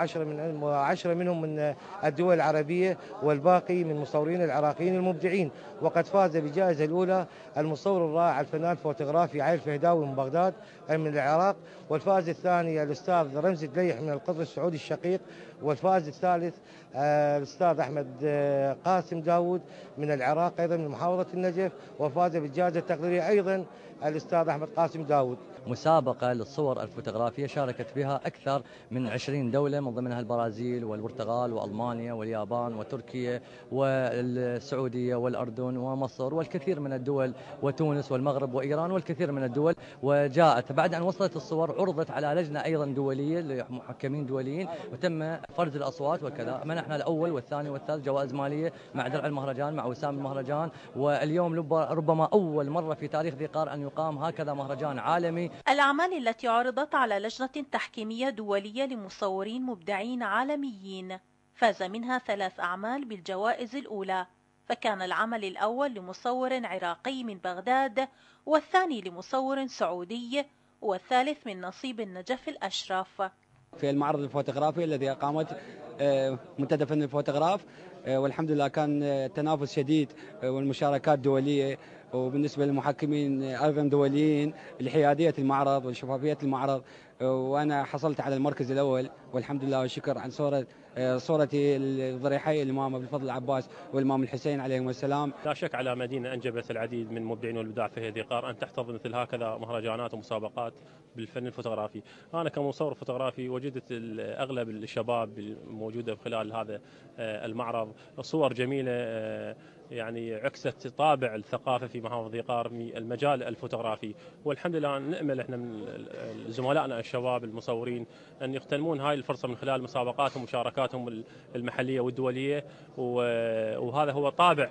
و10 منهم من الدول العربية والباقي من مصورين العراقيين المبدعين. وقد فاز بالجائزة الأولى المصور الرائع الفنان الفوتوغرافي عايل فهداوي من بغداد من العراق، والفائز الثاني الأستاذ رمزي دليح من القطر السعودي الشقيق، والفائز الثالث الأستاذ أحمد قاسم داود من العراق أيضا من محافظة النجف، وفاز بالجائزة التقديرية أيضا الأستاذ أحمد قاسم داود. مسابقة للصور الفوتوغرافية شاركت بها أكثر من 20 دولة من ضمنها البرازيل والبرتغال وألمانيا واليابان وتركيا والسعودية والأردن ومصر والكثير من الدول وتونس والمغرب وإيران والكثير من الدول. وجاءت بعد أن وصلت الصور عرضت على لجنة أيضا دولية لمحكمين دوليين وتم فرز الأصوات وكذا. منحنا الأول والثاني والثالث جوائز مالية مع درع المهرجان مع وسام المهرجان. واليوم ربما أول مرة في تاريخ ذي قار أن يقام هكذا مهرجان عالمي. الأعمال التي عرضت على لجنة تحكيمية دولية لمصورين مبدعين عالميين فاز منها 3 أعمال بالجوائز الأولى، فكان العمل الأول لمصور عراقي من بغداد، والثاني لمصور سعودي، والثالث من نصيب النجف الأشرف. في المعرض الفوتوغرافي الذي أقامت منتدى فن الفوتوغراف، والحمد لله كان تنافس شديد والمشاركات دولية، وبالنسبة للمحكمين أيضا دوليين لحيادية المعرض وشفافية المعرض، وأنا حصلت على المركز الأول والحمد لله والشكر عن صورتي الضريحي الإمام أبو الفضل العباس والإمام الحسين عليهم السلام. لا شك على مدينة أنجبت العديد من المبدعين والإبداع في ذي قار أن تحتضن مثل هكذا مهرجانات ومسابقات بالفن الفوتوغرافي. أنا كمصور فوتوغرافي وجدت أغلب الشباب الموجودة خلال هذا المعرض صور جميلة يعني عكست طابع الثقافة في محافظة ذي قار في المجال الفوتوغرافي، والحمد لله نأمل احنا من زملائنا الشباب المصورين أن يغتنمون هاي الفرصة من خلال مسابقاتهم ومشاركاتهم المحلية والدولية، وهذا هو طابع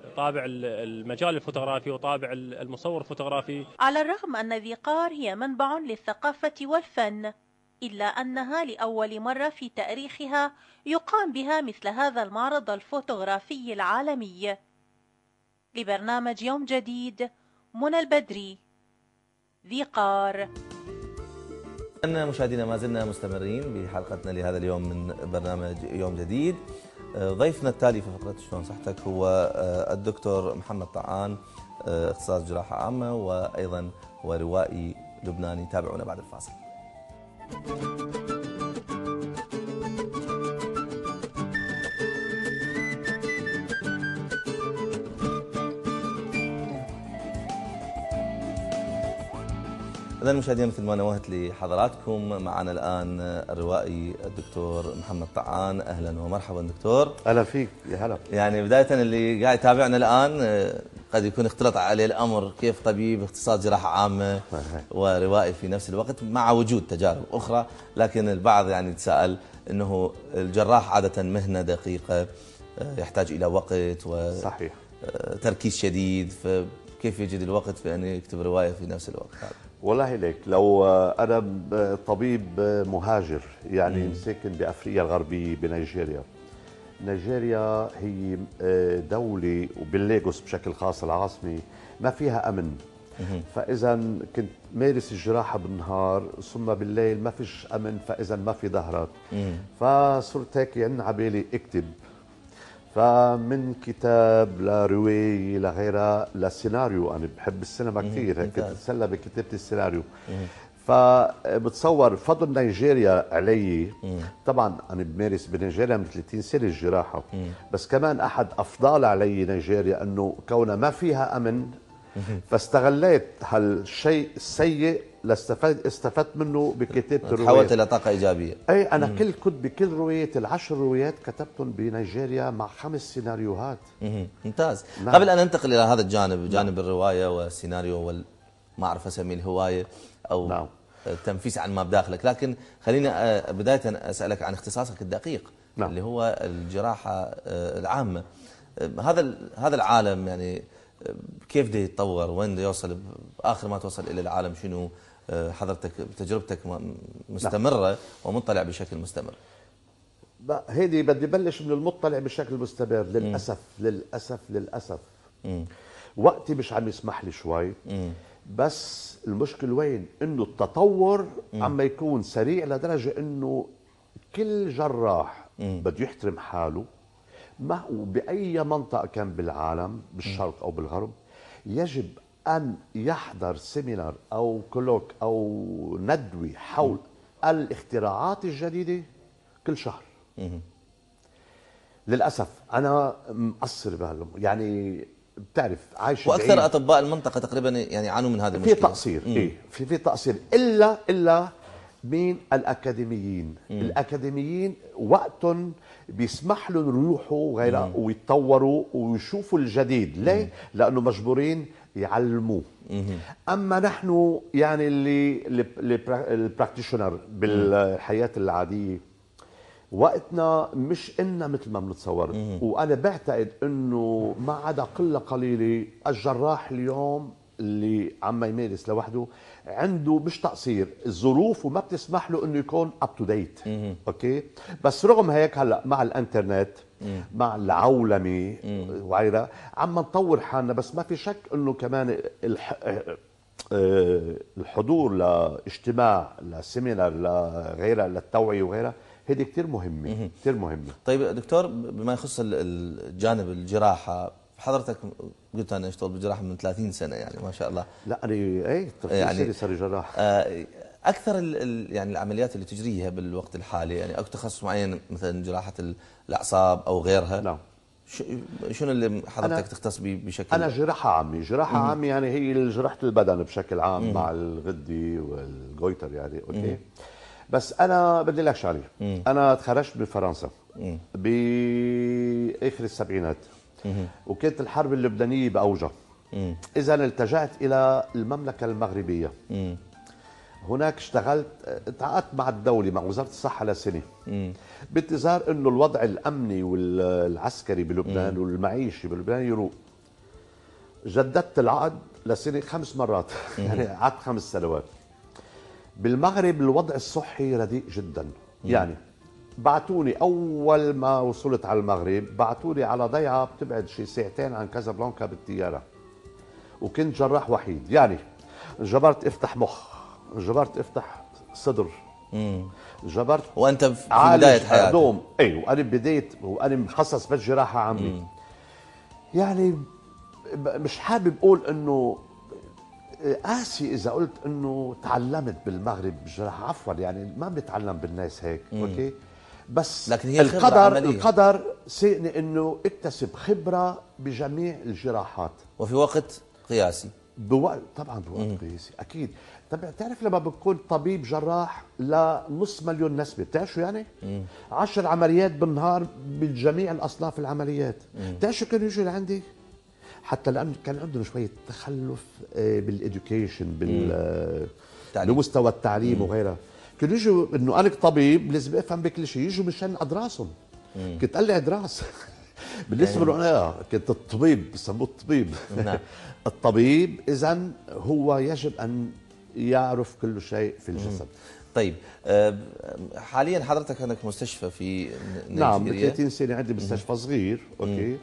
المجال الفوتوغرافي وطابع المصور الفوتوغرافي. على الرغم أن ذي قار هي منبع للثقافة والفن، إلا أنها لأول مرة في تاريخها يقام بها مثل هذا المعرض الفوتوغرافي العالمي. لبرنامج يوم جديد، منى البدري، ذي قار. مشاهدينا ما زلنا مستمرين بحلقتنا لهذا اليوم من برنامج يوم جديد، ضيفنا التالي في فقرة شلون صحتك هو الدكتور محمد طعان، اختصاص جراحة عامة وأيضا هو روائي لبناني. تابعونا بعد الفاصل. إذا مشاهدينا مثل ما نوهت لحضراتكم معنا الآن الروائي الدكتور محمد طعان. أهلا ومرحبا دكتور. أهلا فيك، يا هلا. يعني بداية اللي قاعد يتابعنا الآن قد يكون اختلط عليه الأمر، كيف طبيب اختصاص جراحة عامة وروائي في نفس الوقت مع وجود تجارب أخرى، لكن البعض يعني يتساءل أنه الجراح عادة مهنة دقيقة يحتاج إلى وقت صحيح تركيز شديد، فكيف يجد الوقت في أن يكتب رواية في نفس الوقت؟ والله ليك، لو أنا طبيب مهاجر يعني ساكن بأفريقيا الغربية بنيجيريا. نيجيريا هي دولة وباللاغوس بشكل خاص العاصمة ما فيها أمن، فإذا كنت مارس الجراحة بالنهار ثم بالليل ما فيش أمن، فإذا ما في ظهرات. فصرت هيك يعني عبالي اكتب، فمن كتاب لرواية لغيرها لسيناريو. أنا بحب السينما كثير، هيك بتسلى بكتابة السيناريو. فبتصور فضل نيجيريا علي. طبعا أنا بمارس بنيجيريا من 30 سنة الجراحة، بس كمان أحد أفضال علي نيجيريا أنه كونها ما فيها أمن، فاستغليت هالشيء السيء استفدت منه بكتابة الروايات. تحولت إلى طاقة إيجابية. أي أنا كل روايات ال10 روايات كتبتهم بنيجيريا مع 5 سيناريوهات. ممتاز. نعم. قبل أن ننتقل إلى هذا الجانب، جانب الرواية والسيناريو ما أعرف أسميه الهواية أو نعم. التنفيس عن ما بداخلك، لكن خلينا بداية أسألك عن اختصاصك الدقيق. نعم. اللي هو الجراحة العامة. هذا العالم يعني كيف بده يتطور؟ وين بده يوصل؟ آخر ما توصل إلى العالم شنو؟ حضرتك تجربتك مستمرة ومطلع بشكل مستمر. هيدي بدي بلش من المطلع بشكل مستمر. للأسف للأسف للأسف وقتي مش عم يسمح لي شوي. بس المشكل وين؟ انه التطور عم يكون سريع لدرجة انه كل جراح بده يحترم حاله بأي منطقة كان بالعالم بالشرق أو بالغرب، يجب أن يحضر سيمينار أو كولوك أو ندوة حول الاختراعات الجديدة كل شهر. للأسف أنا مقصر بهالأمر، يعني بتعرف عايش واكثر اطباء المنطقه تقريبا يعني يعانوا من هذا المشكله. في تقصير في تقصير الا مين؟ الاكاديميين. الاكاديميين وقتهم بيسمح لهم يروحوا وغيرها ويتطوروا ويشوفوا الجديد. ليه؟ لانه مجبورين يعلموه. اما نحن يعني اللي البراكتيشنر بالحياه العاديه وقتنا مش إلنا مثل ما بنتصور. وأنا بعتقد إنه ما عدا قلة قليلة الجراح اليوم اللي عم يمارس لوحده عنده مش تقصير، الظروف وما بتسمح له إنه يكون أب تو ديت. أوكي، بس رغم هيك هلا مع الإنترنت مع العولمة وغيرها عم نطور حالنا. بس ما في شك إنه كمان الحضور لاجتماع لسيمينار لغيرها للتوعية وغيرها هذه كثير مهمة كثير مهمة. طيب دكتور، بما يخص الجانب الجراحة، حضرتك قلت أنا أشتغل بالجراحة من 30 سنة يعني ما شاء الله. لا أنا إيه 30 سنة صار جراح. أكثر يعني العمليات اللي تجريها بالوقت الحالي يعني أو تخصص معين مثلا جراحة الأعصاب أو غيرها. نعم. شنو اللي حضرتك تختص به بشكل؟ أنا جراحة عامة. جراحة عامة يعني هي جراحة البدن بشكل عام مع الغدة والجويتر يعني. أوكي. بس أنا بدي لك شغلة. أنا تخرجت بفرنسا بآخر السبعينات وكانت الحرب اللبنانية بأوجها. إذا التجأت إلى المملكة المغربية. هناك اشتغلت، تعاقدت مع الدولة مع وزارة الصحة لسنة بانتظار إنه الوضع الأمني والعسكري بلبنان والمعيشي بلبنان يروق. جددت العقد لسنة 5 مرات يعني عقد 5 سنوات. بالمغرب الوضع الصحي رديء جدا. يعني بعتوني اول ما وصلت على المغرب بعتوني على ضيعه بتبعد شي 2 ساعة عن كازابلانكا بالطياره، وكنت جراح وحيد. يعني جبرت افتح مخ، جبرت افتح صدر، جبرت وانت في بدايه حياتك. ايوه وانا بدايه وانا مخصص بس جراحه عامه. يعني مش حابب اقول انه قاسي اذا قلت انه تعلمت بالمغرب جراحه، عفوا يعني ما بيتعلم بالناس هيك. اوكي بس لكن هي القدر سيئني انه اكتسب خبره بجميع الجراحات وفي وقت قياسي. طبعا بوقت قياسي اكيد. طبعا بتعرف لما بتكون طبيب جراح لنص مليون نسبه، بتعرف شو يعني؟ 10 عمليات بالنهار بجميع الاصناف العمليات. بتعرف شو كانوا يجوا لعندي؟ حتى لأن كان عندهم شويه تخلف بالإديوكيشن بمستوى التعليم وغيرها. كانوا يجوا انه انا طبيب لازم افهم بكل شيء، يجوا مشان ادراسهم. كنت قلع دراس بالنسبه له انا كنت الطبيب، بسموه الطبيب. الطبيب اذا هو يجب ان يعرف كل شيء في الجسد. طيب حاليا حضرتك عندك مستشفى في نيجيريا؟ نعم 30 سنه عندي مستشفى صغير. اوكي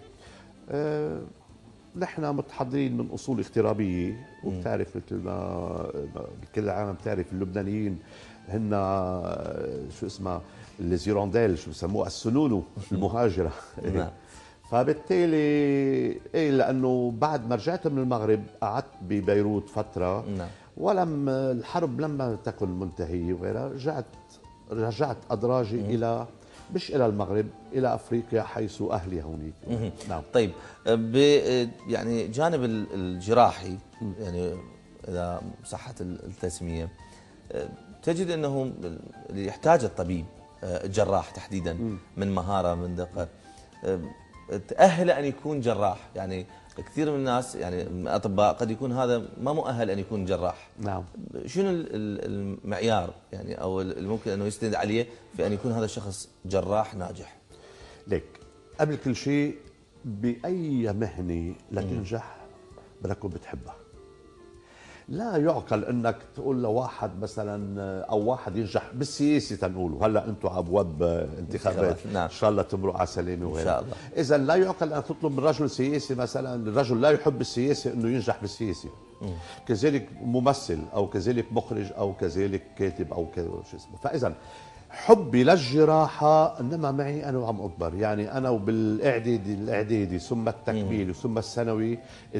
نحن متحضرين من اصول اغترابيه، وبتعرف مثل ما بكل العالم بتعرف اللبنانيين هن شو اسمها الزيرونديل، شو بسموها السنونو المهاجره. فبالتالي ايه لانه بعد ما رجعت من المغرب قعدت ببيروت فتره. ولم الحرب لما تكن منتهيه وغيرها رجعت ادراجي الى مش الى المغرب، الى افريقيا حيث اهلي هونيك. نعم. طيب يعني جانب الجراحي، يعني اذا صحت التسميه، تجد انه يحتاج الطبيب الجراح تحديدا من مهاره من دقه تأهل ان يكون جراح. يعني كثير من الناس يعني الاطباء قد يكون هذا ما مؤهل ان يكون جراح. نعم. شنو المعيار يعني او الممكن انه يستند عليه في ان يكون هذا الشخص جراح ناجح؟ ليك قبل كل شيء باي مهنه لتنجح بدك تكون بتحبها. لا يعقل انك تقول لواحد مثلا او واحد ينجح بالسياسه تنقوله هلا انتم على ابواب انتخابات. نعم. ان شاء الله تمرق على سلامه ان شاء الله. اذا لا يعقل ان تطلب من رجل سياسي مثلا، الرجل لا يحب السياسه انه ينجح بالسياسه. كذلك ممثل او كذلك مخرج او كذلك كاتب او شو اسمه. فاذا حبي للجراحه انما معي انا وعم اكبر، يعني انا وبالاعدادي ثم التكميل ثم الثانوي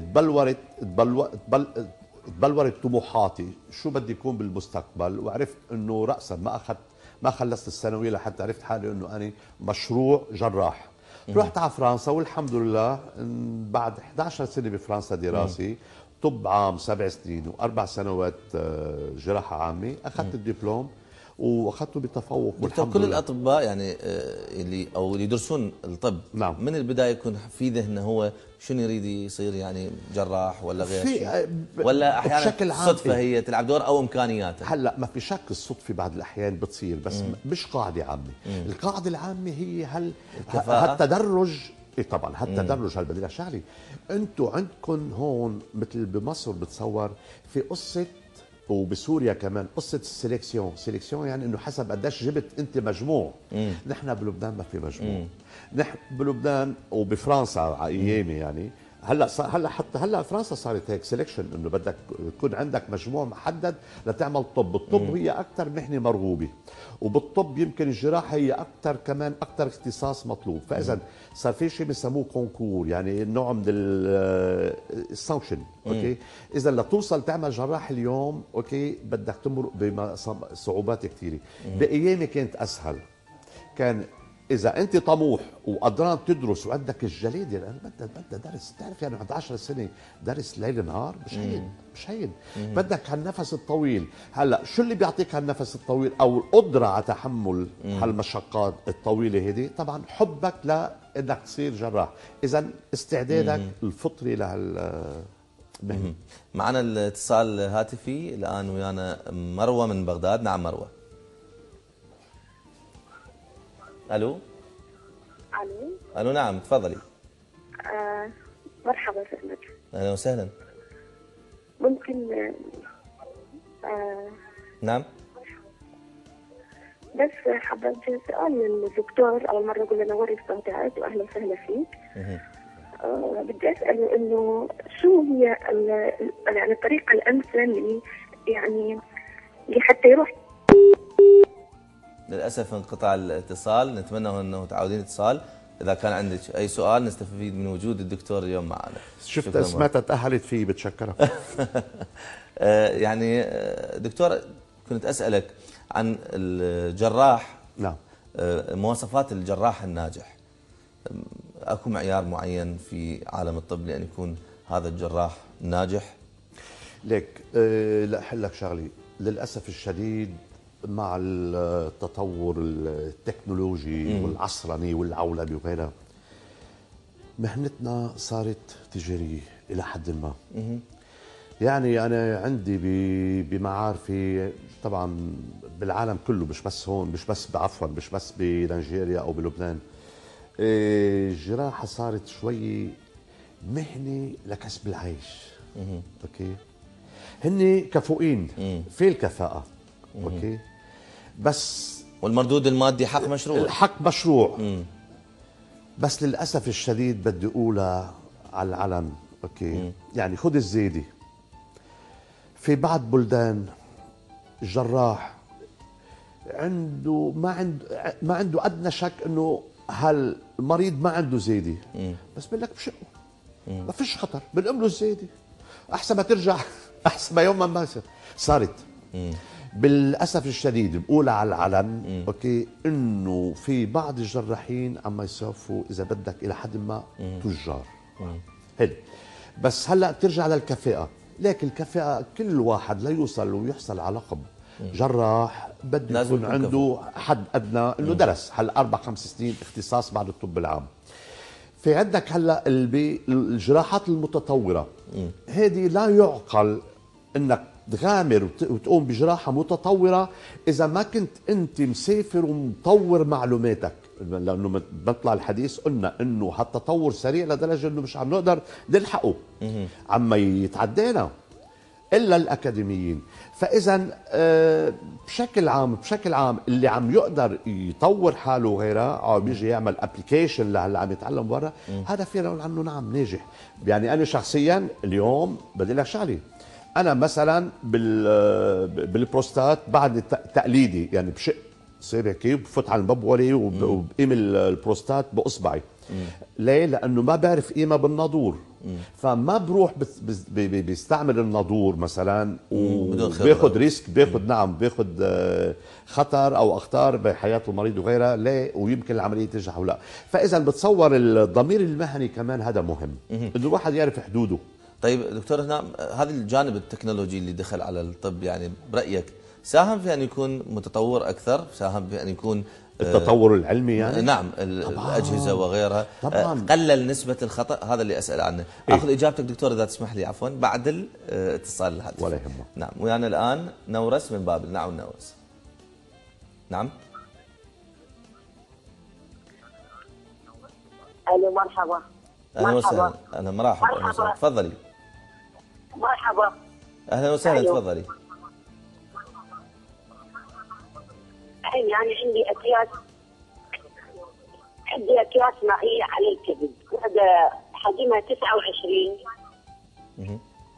تبلورت طموحاتي شو بدي يكون بالمستقبل، وعرفت انه راسا ما خلصت الثانويه لحتى عرفت حالي انه انا مشروع جراح. رحت على فرنسا والحمد لله بعد 11 سنه بفرنسا دراسي، طب عام 7 سنين و4 سنوات جراحه عامه، اخذت الدبلوم واخذته بتفوق والحمد كل لله. الاطباء يعني اللي يدرسون الطب. نعم. من البدايه يكون في ذهنه هو شنو يريد يصير، يعني جراح ولا غير شيء، ولا احيانا صدفه هي تلعب دور او امكانياته؟ هلا ما في شك الصدفه بعض الاحيان بتصير، بس مش قاعده عامه. القاعده العامه هي هالتدرج. ايه طبعا هالتدرج. بدي لك شغله، انتم عندكم هون مثل بمصر بتصور في قصه، وبسوريا كمان قصه السليكسيون يعني انه حسب قديش جبت انت مجموع. نحن بلبنان ما في مجموع. نحن بلبنان وبفرنسا على ايامي يعني هلا فرنسا صارت هيك سelection انه بدك يكون عندك مجموع محدد لتعمل طب. الطب هي اكثر مهنه مرغوبه، وبالطب يمكن الجراحه هي اكثر اختصاص مطلوب. فاذا صار في شيء بسموه كونكور، يعني نوع من السانكشن. اوكي اذا لتوصل تعمل جراح اليوم اوكي بدك تمرق بصعوبات كثيره. بايامي كانت اسهل، كان إذا أنت طموح وقدران تدرس وعندك الجليد يعني بدها درس. تعرف يعني بعد 10 سنة درس ليل نهار مش هين. بدك هالنفس الطويل. هلا شو اللي بيعطيك هالنفس الطويل أو القدرة على تحمل هالمشقات الطويلة هذه؟ طبعا حبك لأنك تصير جراح. إذا استعدادك الفطري لهالمهنة. معنا الاتصال هاتفي الآن ويانا مروة من بغداد. نعم مروة. الو. الو نعم تفضلي. مرحبا سهلا. اهلا وسهلا. ممكن نعم. بس حابة سؤال للدكتور. اول مرة اقول له نوري استمتعت واهلا وسهلا فيك. بدي اساله انه شو هي يعني الطريقة الامثل يعني لحتى يروح للاسف انقطع الاتصال، نتمنى انه تعودين الاتصال. اذا كان عندك اي سؤال نستفيد من وجود الدكتور اليوم معنا. شفت اسمتها تاهلت فيه، بتشكرها. يعني دكتور كنت اسالك عن الجراح. نعم. مواصفات الجراح الناجح، اكو معيار معين في عالم الطب لان يكون هذا الجراح ناجح؟ ليك لا احل لك شغلي، للاسف الشديد مع التطور التكنولوجي والعصرني والعولمي وغيرها، مهنتنا صارت تجاريه الى حد ما. يعني انا عندي بمعارفي طبعا بالعالم كله، مش بس هون، مش بس عفوا مش بس بنيجيريا او بلبنان، الجراحه صارت شوي مهنه لكسب العيش. اوكي، هن كفؤين في الكفاءه. اوكي، بس والمردود المادي حق مشروع. الحق مشروع. بس للاسف الشديد بدي اقولها على العلن. اوكي، يعني خذ الزيدي، في بعض بلدان الجراح عنده ما عنده ادنى شك انه هالمريض ما عنده زيدي، بس بقول لك بشقه ما فيش خطر، بنقوم له الزيدي احسن ما ترجع، احسن ما يوم ما صارت. بالاسف الشديد بقولها على العلن. اوكي، انه في بعض الجراحين عم يصفوا اذا بدك الى حد ما تجار. حلو، بس هلا بترجع للكفاءه. لكن الكفاءه كل واحد ليوصل ويحصل على لقب جراح بده يكون عنده حد ادنى انه درس هلا 4-5 سنين اختصاص بعد الطب العام. في عندك هلا الجراحات المتطوره، هذه لا يعقل انك تغامر وتقوم بجراحه متطوره اذا ما كنت انت مسافر ومطور معلوماتك، لانه بطلع الحديث قلنا انه هالتطور سريع لدرجه انه مش عم نقدر نلحقه، عم يتعدانا الا الاكاديميين. فاذا بشكل عام اللي عم يقدر يطور حاله وغيرها او بيجي يعمل ابلكيشن للي عم يتعلم برا، هذا فينا نقول عنه نعم ناجح. يعني انا شخصيا اليوم بدي لك شغله، انا مثلا بالبروستات بعد تقليدي، يعني بشق صير هيك بفوت على المبوله وبقيم البروستات باصبعي. ليه؟ لانه ما بعرف قيمه بالنادور، فما بروح بيستعمل النادور مثلا وباخذ ريسك، باخذ خطر او اخطار بحياه المريض وغيرها. ليه؟ ويمكن العمليه تنجح او لا. فاذا بتصور الضمير المهني كمان هذا مهم، انه الواحد يعرف حدوده. طيب دكتور، هنا هذا الجانب التكنولوجي اللي دخل على الطب، يعني برأيك ساهم في أن يكون متطور أكثر؟ ساهم في أن يكون التطور العلمي يعني؟ نعم، الأجهزة وغيرها طبعا. قلل نسبة الخطأ؟ هذا اللي أسأل عنه. أخذ إجابتك دكتور إذا تسمح لي، عفوا، بعد الاتصال الهاتف. ولا يهمك. نعم، ويانا الآن نورس من بابل. نعم نورس. نعم. الو، مرحبا. اهلا وسهلا. اهلا مرحبا. تفضلي. مرحبا. اهلا وسهلا. تفضلي. يعني عندي اكياس مائيه على الكبد، وهذا حجمها 29.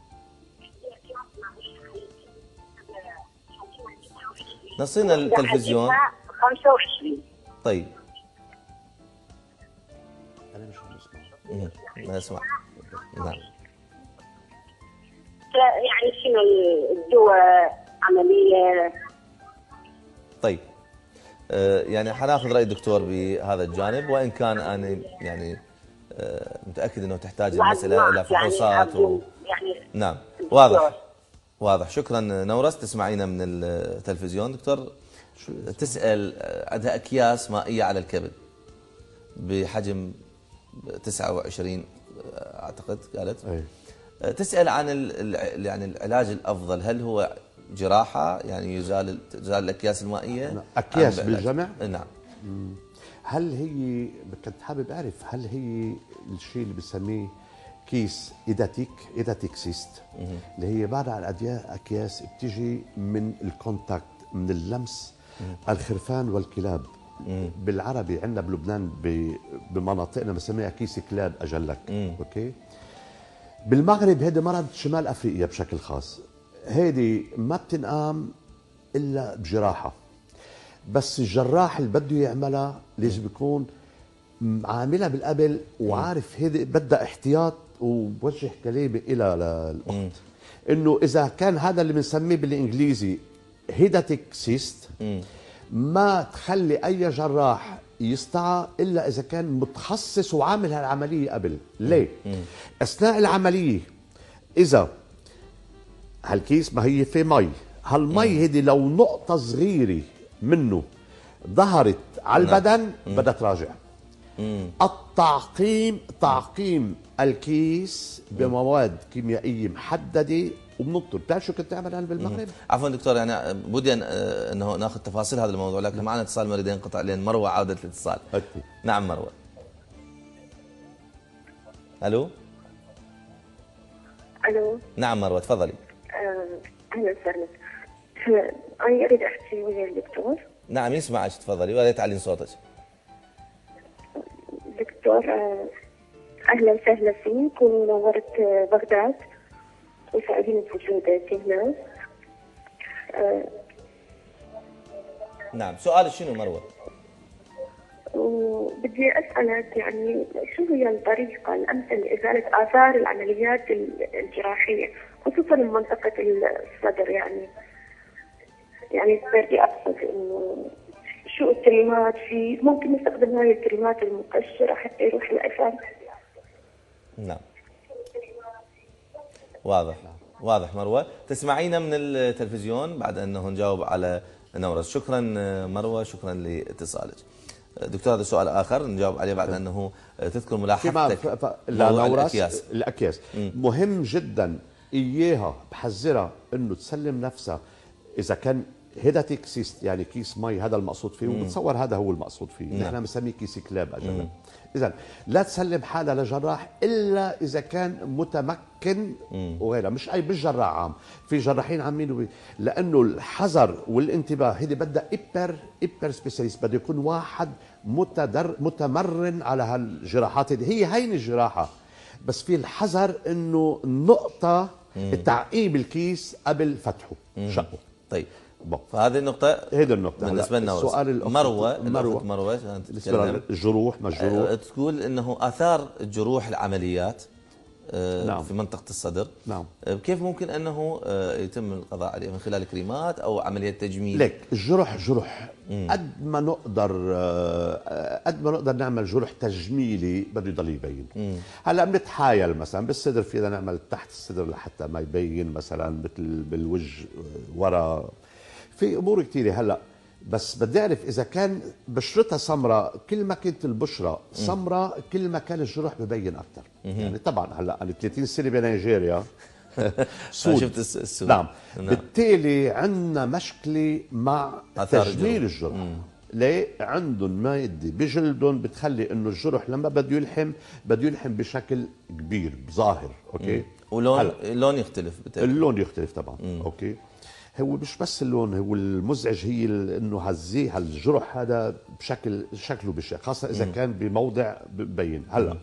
نصينا التلفزيون. 25. طيب. انا مش ما اسمع. نعم. يعني شنو الدواء عمليه؟ طيب، يعني حناخذ راي الدكتور بهذا الجانب، وان كان انا يعني متاكد انه تحتاج المساله الى فحوصات يعني نعم. واضح. شكرا نورس. تسمعينا من التلفزيون. دكتور تسال، عندها اكياس مائيه على الكبد بحجم 29 اعتقد قالت. تسال عن يعني العلاج الافضل، هل هو جراحه يعني يزال الاكياس المائيه؟ اكياس بالجمع؟ نعم. هل هي كنت حابب اعرف، هل هي الشيء اللي بسميه كيس ايداتيك سيست، اللي هي بعد عن اكياس بتيجي من الكونتاكت، من اللمس الخرفان والكلاب. بالعربي عندنا بلبنان بمناطقنا بسميها كيس كلاب اجلك. اوكي. بالمغرب هيدي مرض شمال افريقيا بشكل خاص، هيدي ما بتنقام الا بجراحه. بس الجراح اللي بده يعملها لازم يكون عاملها بالقبل وعارف هيدي بدها احتياط. وبوجه كلامي الى الاخت انه اذا كان هذا اللي بنسميه بالانجليزي هيداتيك سيست، ما تخلي اي جراح يستعى الا اذا كان متخصص وعامل هالعمليه قبل. ليه؟ اثناء العمليه اذا هالكيس ما هي في مي، هالمي هيدي لو نقطه صغيره منه ظهرت على البدن بدها تراجع. تعقيم الكيس بمواد كيميائيه محدده وبنطر. بتعرف شو كنت تعمل انا بالمغرب؟ عفوا دكتور، يعني بدي انه ناخذ تفاصيل هذا الموضوع، لكن معنا اتصال مريض ينقطع لين مروه عوده الاتصال. نعم مروه. الو. الو. نعم مروه تفضلي. اهلا وسهلا. انا اريد احكي ويا الدكتور. نعم يسمعك تفضلي، ولا تعلين صوتك. دكتور اهلا وسهلا فيك ونورت بغداد وسعيدين بوجودك هنا. نعم سؤالك شنو مروه؟ وبدي اسالك يعني شو هي الطريقه الامثل لازاله اثار العمليات الجراحيه خصوصا بمنطقه الصدر؟ يعني بدي اقصد انه شو الكلمات في ممكن نستخدم هاي الكلمات المقشره حتى يروح الاثر. نعم واضح مروه. تسمعينا من التلفزيون بعد انه نجاوب على نورس. شكرا مروه، شكرا لاتصالك. دكتور هذا سؤال اخر نجاوب عليه بعد انه تذكر ملاحظتك الاكياس مهم جدا اياها، بحذرها انه تسلم نفسها اذا كان هيداتيك سيست يعني كيس مي، هذا المقصود فيه وبتصور هذا هو المقصود فيه. نحن بنسميه كيس كلاب اجل. اذا لا تسلم حالها لجراح الا اذا كان متمكن وغيرها، مش اي بالجراح عام، في جراحين عاملين لانه الحذر والانتباه هيدي بدها ابر سبيشاليست، بده يكون واحد متمرن على هالجراحات. هي هين الجراحه بس في الحذر انه نقطه تعقيم الكيس قبل فتحه شقه. طيب فهذه النقطة، هيدي النقطة بالنسبة لنا. السؤال مروة الجروح ما الجروح تقول انه اثار الجروح العمليات نعم. في منطقة الصدر نعم. كيف ممكن انه يتم القضاء عليه؟ من خلال كريمات او عملية تجميل؟ ليك الجروح قد ما نقدر نعمل جروح تجميلي بده يضل يبين. هلا بنتحايل مثلا بالصدر فينا نعمل تحت الصدر لحتى ما يبين، مثلا مثل بالوجه ورا، في امور كثيره. هلا بس بدي اعرف اذا كان بشرتها سمراء، كل ما كانت البشره سمراء كل ما كان الجروح ببين اكثر. يعني طبعا هلا انا 30 سنه بنيجيريا سود. شفت السود. نعم. بالتالي عندنا مشكله مع تجميل الجروح. ليه؟ عندهم ماده بجلدهم بتخلي انه الجرح لما بده يلحم بشكل كبير ظاهر. اوكي. ولون اللون يختلف بالتالي. اللون يختلف طبعا. اوكي. هو مش بس اللون، هو المزعج هي انه هالجرح هذا شكله بشع، خاصه اذا كان بموضع ببين. هلا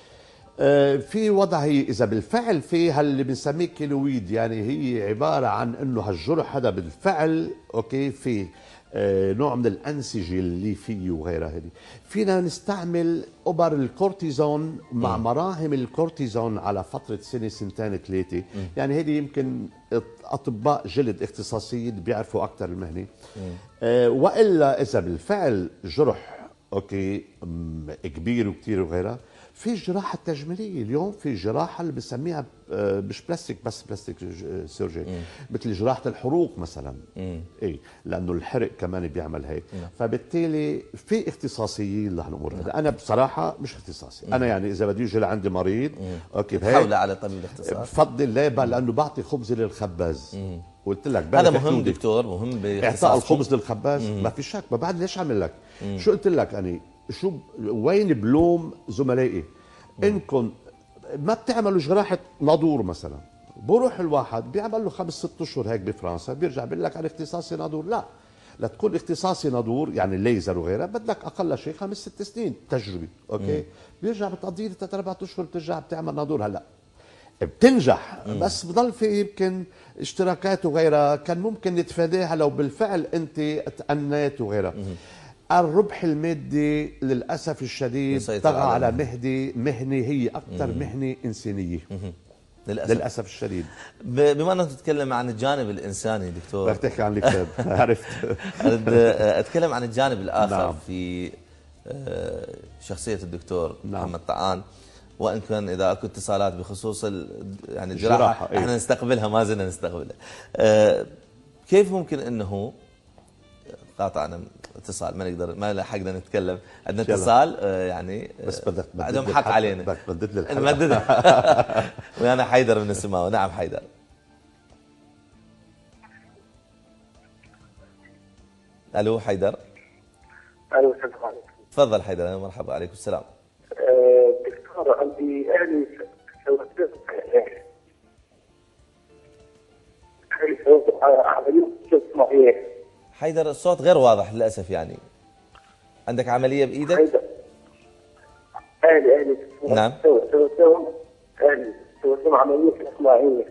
في وضع هي اذا بالفعل في هاللي بنسميه كيلويد، يعني هي عباره عن انه هالجرح هذا بالفعل اوكي في نوع من الانسجه اللي فيه وغيرها. هذه فينا نستعمل ابر الكورتيزون مع مراهم الكورتيزون على فتره سنه سنتين ثلاثه. يعني هذه يمكن اطباء جلد اختصاصيين بيعرفوا اكثر المهنه. والا اذا بالفعل جرح اوكي كبير وكثير وغيرها، في الجراحه التجميليه اليوم، في جراحه اللي بنسميها مش بلاستيك بس، بلاستيك سيرجي، مثل جراحه الحروق مثلا. اي لانه الحرق كمان بيعمل هيك. فبالتالي في اختصاصيين لهالامور هذا. انا بصراحه مش اختصاصي. انا يعني اذا بده يجي لعندي مريض اوكي بحاول على طبيب الاختصاص، بفضل ليه لانه بعطي خبزي للخباز. قلت لك هذا مهم دكتور، مهم اعطاء الخبز للخباز. ما في شك. ما بعد ليش عامل لك شو قلت لك انا وين بلوم زملائي؟ انكم ما بتعملوا جراحه ناظور مثلا، بروح الواحد بيعمل له 5-6 اشهر هيك بفرنسا، بيرجع بيقول لك انا اختصاصي ناظور. لا تكون اختصاصي ناظور يعني الليزر وغيرها بدك اقل شيء 5-6 سنين تجربه. اوكي. بيرجع بتقضي 3-4 اشهر بترجع بتعمل ناظور. هلا بتنجح بس بضل في يمكن اشتراكات وغيرها كان ممكن نتفاداها لو بالفعل انت تأنيت وغيرها. الربح المادي للاسف الشديد طغى على مهنه هي اكثر مهنه انسانيه للاسف الشديد. بما انك تتكلم عن الجانب الانساني دكتور، بدك تحكي عن الكتاب عرفت. اتكلم عن الجانب الاخر. نعم. في شخصيه الدكتور محمد طعان، وان كان اذا اكو اتصالات بخصوص يعني الجراحه احنا نستقبلها، ما زلنا نستقبلها. كيف ممكن انه قاطعنا اتصال ما لحقنا نتكلم، عندنا اتصال يعني بس بدك عندهم حق علينا، بدك تمدد لي الحلقه. نمددها. ويانا حيدر من السماوه. نعم حيدر. الو حيدر. الو السلام عليكم. تفضل حيدر. مرحبا. عليكم السلام. دكتور عندي اهلي سوت عمليه جراحيه. حيدر الصوت غير واضح للاسف. يعني عندك عمليه بايدك؟ اهلي نعم. سوت عمليه اصلاحيه.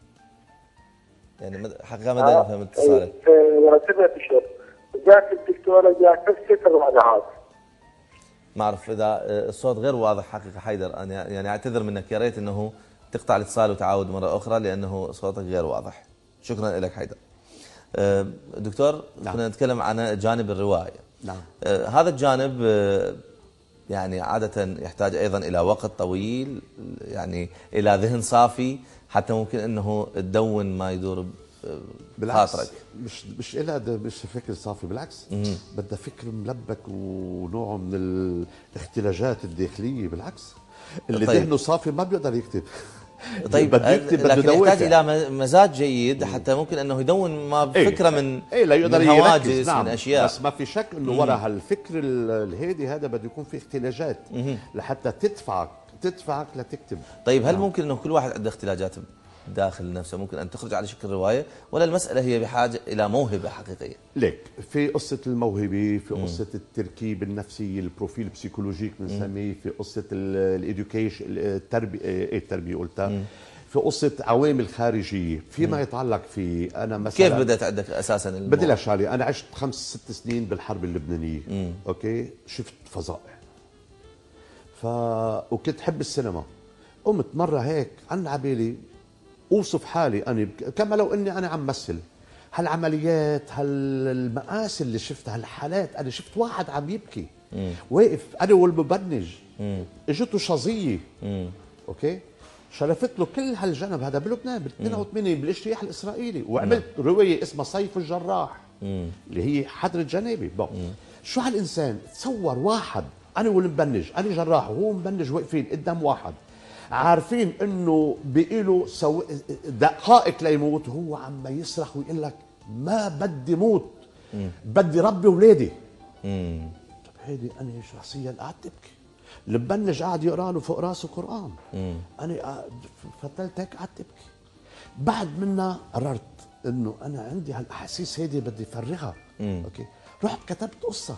يعني حقيقه ما دام فهمت اتصالك. ورا 7 اشهر جات الدكتوره جات 6 راجعات. ما اعرف اذا الصوت غير واضح حقيقه حيدر، انا يعني اعتذر منك، يا ريت انه تقطع الاتصال وتعاود مره اخرى لانه صوتك غير واضح. شكرا لك حيدر. دكتور، نعم. كنا نتكلم عن جانب الروايه. نعم. هذا الجانب يعني عاده يحتاج ايضا الى وقت طويل، يعني الى ذهن صافي حتى ممكن انه تدون ما يدور بخاطرك. مش فكر صافي، بالعكس بدها فكر ملبك ونوع من الاختلاجات الداخليه. بالعكس اللي طيب. ذهنه صافي ما بيقدر يكتب. طيب لكن يحتاج الى مزاج جيد حتى ممكن انه يدون ما بفكره من لا يقدر من هواجس. نعم. من اشياء. بس ما في شك انه وراء هالفكر الهادي هذا بده يكون في اختلاجات لحتى تدفعك لتكتب. طيب هل ممكن انه كل واحد عنده اختلاجات داخل نفسه ممكن ان تخرج على شكل روايه، ولا المساله هي بحاجه الى موهبه حقيقيه؟ ليك في قصه الموهبه، في قصه التركيب النفسي، البروفيل بسيكولوجيك بنسميه، في قصه الاديوكيشن التربيه قلتها، في قصه عوامل خارجيه، فيما يتعلق في انا مثلا. كيف بدات عندك اساسا بدي لك شغله، انا عشت 5-6 سنين بالحرب اللبنانيه. اوكي، شفت فظائع. وكنت حب السينما. قمت مره هيك عن عبالي اوصف حالي انا كما لو اني انا عم مثل هالعمليات، هالمآسي اللي شفتها، هالحالات. انا شفت واحد عم يبكي واقف انا والمبنج، اجته شظيه. اوكي، شرفت له كل هالجنب هذا بلبنان بال 82 بالاجتياح الاسرائيلي، وعملت روايه اسمها صيف الجراح اللي هي حضرة جنابي. شو هالانسان؟ تصور واحد انا والمبنج، انا جراح وهو مبنج، واقفين قدام واحد عارفين انه بقيله دقائق ليموت، وهو عم يصرخ ويقول لك ما بدي موت، بدي ربي اولادي. طب هيدي انا شخصيا قعدت ابكي. المبنج قاعد يقرا له فوق راسه قران، انا فتلت هيك قعدت ابكي. بعد منا قررت انه انا عندي هالاحاسيس هيدي بدي افرغها. اوكي، رحت كتبت قصه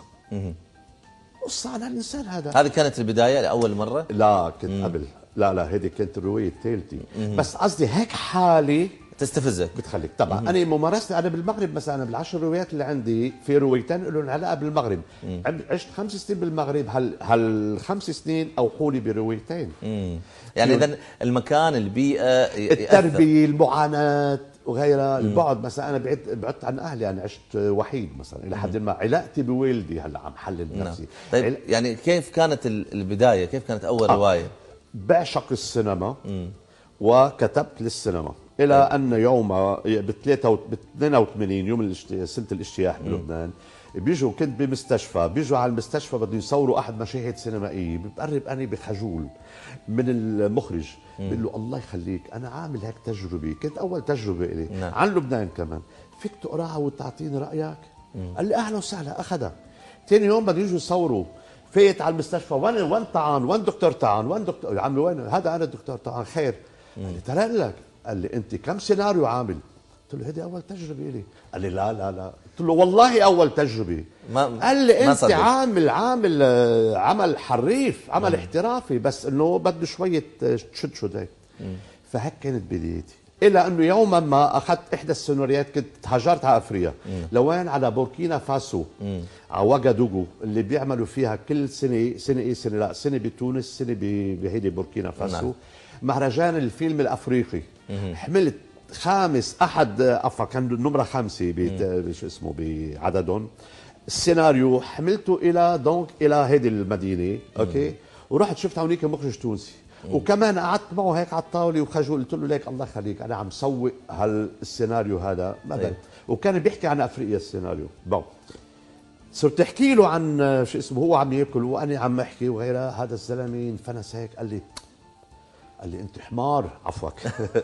عن الانسان هذا. هذه كانت البدايه لاول مره؟ لا كنت قبل. لا هذه كانت الروايه الثالثه. بس قصدي هيك حالي تستفزك بتخليك. طبعا انا ممارستي انا بالمغرب مثلا بالعشر روايات اللي عندي في روايتين لهم علاقه بالمغرب. عشت 5 سنين بالمغرب، هال5 سنين اوحوا لي بروايتين. يعني اذا المكان، البيئه، التربيه، المعاناه وغيرها، البعد. مثلا انا بعدت عن اهلي، انا عشت وحيد مثلا الى حد ما. علاقتي بوالدي هلا عم حلل نفسي. طيب يعني كيف كانت البدايه؟ كيف كانت اول روايه؟ بعشق السينما وكتبت للسينما الى ان يوم ب 82 يوم سنه الاجتياح بلبنان بيجوا، كنت بمستشفى، بيجوا على المستشفى بدهم يصوروا احد مشاهد سينمائيه، بقرب انا بخجول من المخرج، بقول له الله يخليك انا عامل هيك تجربه، كنت اول تجربه لي عن لبنان كمان، فيك تقراها وتعطيني رايك؟ قال لي اهلا وسهلا. اخذها. ثاني يوم بدهم يجوا يصوروا، فايت على المستشفى، وين طعان؟ وين دكتور طعان؟ وين دكتور؟ عمي وين؟ هذا انا الدكتور طعان. خير. قال لي ترى لك. قال لي انت كم سيناريو عامل؟ قلت له هذه اول تجربه لي. قال لي لا. قلت له والله اول تجربه. قال لي انت عامل عمل حريف، عمل احترافي، بس انه بده شويه تشد هيك. فهيك كانت بدايتي، إلا أنه يوما ما أخذت إحدى السيناريوهات، كنت هاجرت على أفريقيا. لوين؟ على بوركينا فاسو، على وغادوغو، اللي بيعملوا فيها كل سنة سنة لا سنة بتونس، سنة بهيدي بوركينا فاسو. مهرجان الفيلم الأفريقي. حملت كان نمرة 5 شو اسمه بعددهم. السيناريو حملته إلى هيدي المدينة، أوكي؟ ورحت شفت هونيك مخرج تونسي. وكمان قعدت معه هيك على الطاوله وخجول، قلت له ليك الله يخليك انا عم سوق هالسيناريو هذا مثلا، وكان بيحكي عن افريقيا السيناريو. صرت احكي له عن شو اسمه، هو عم ياكل وانا عم احكي وغيرها. هذا الزلمه انفنس هيك قال لي انت حمار عفوك.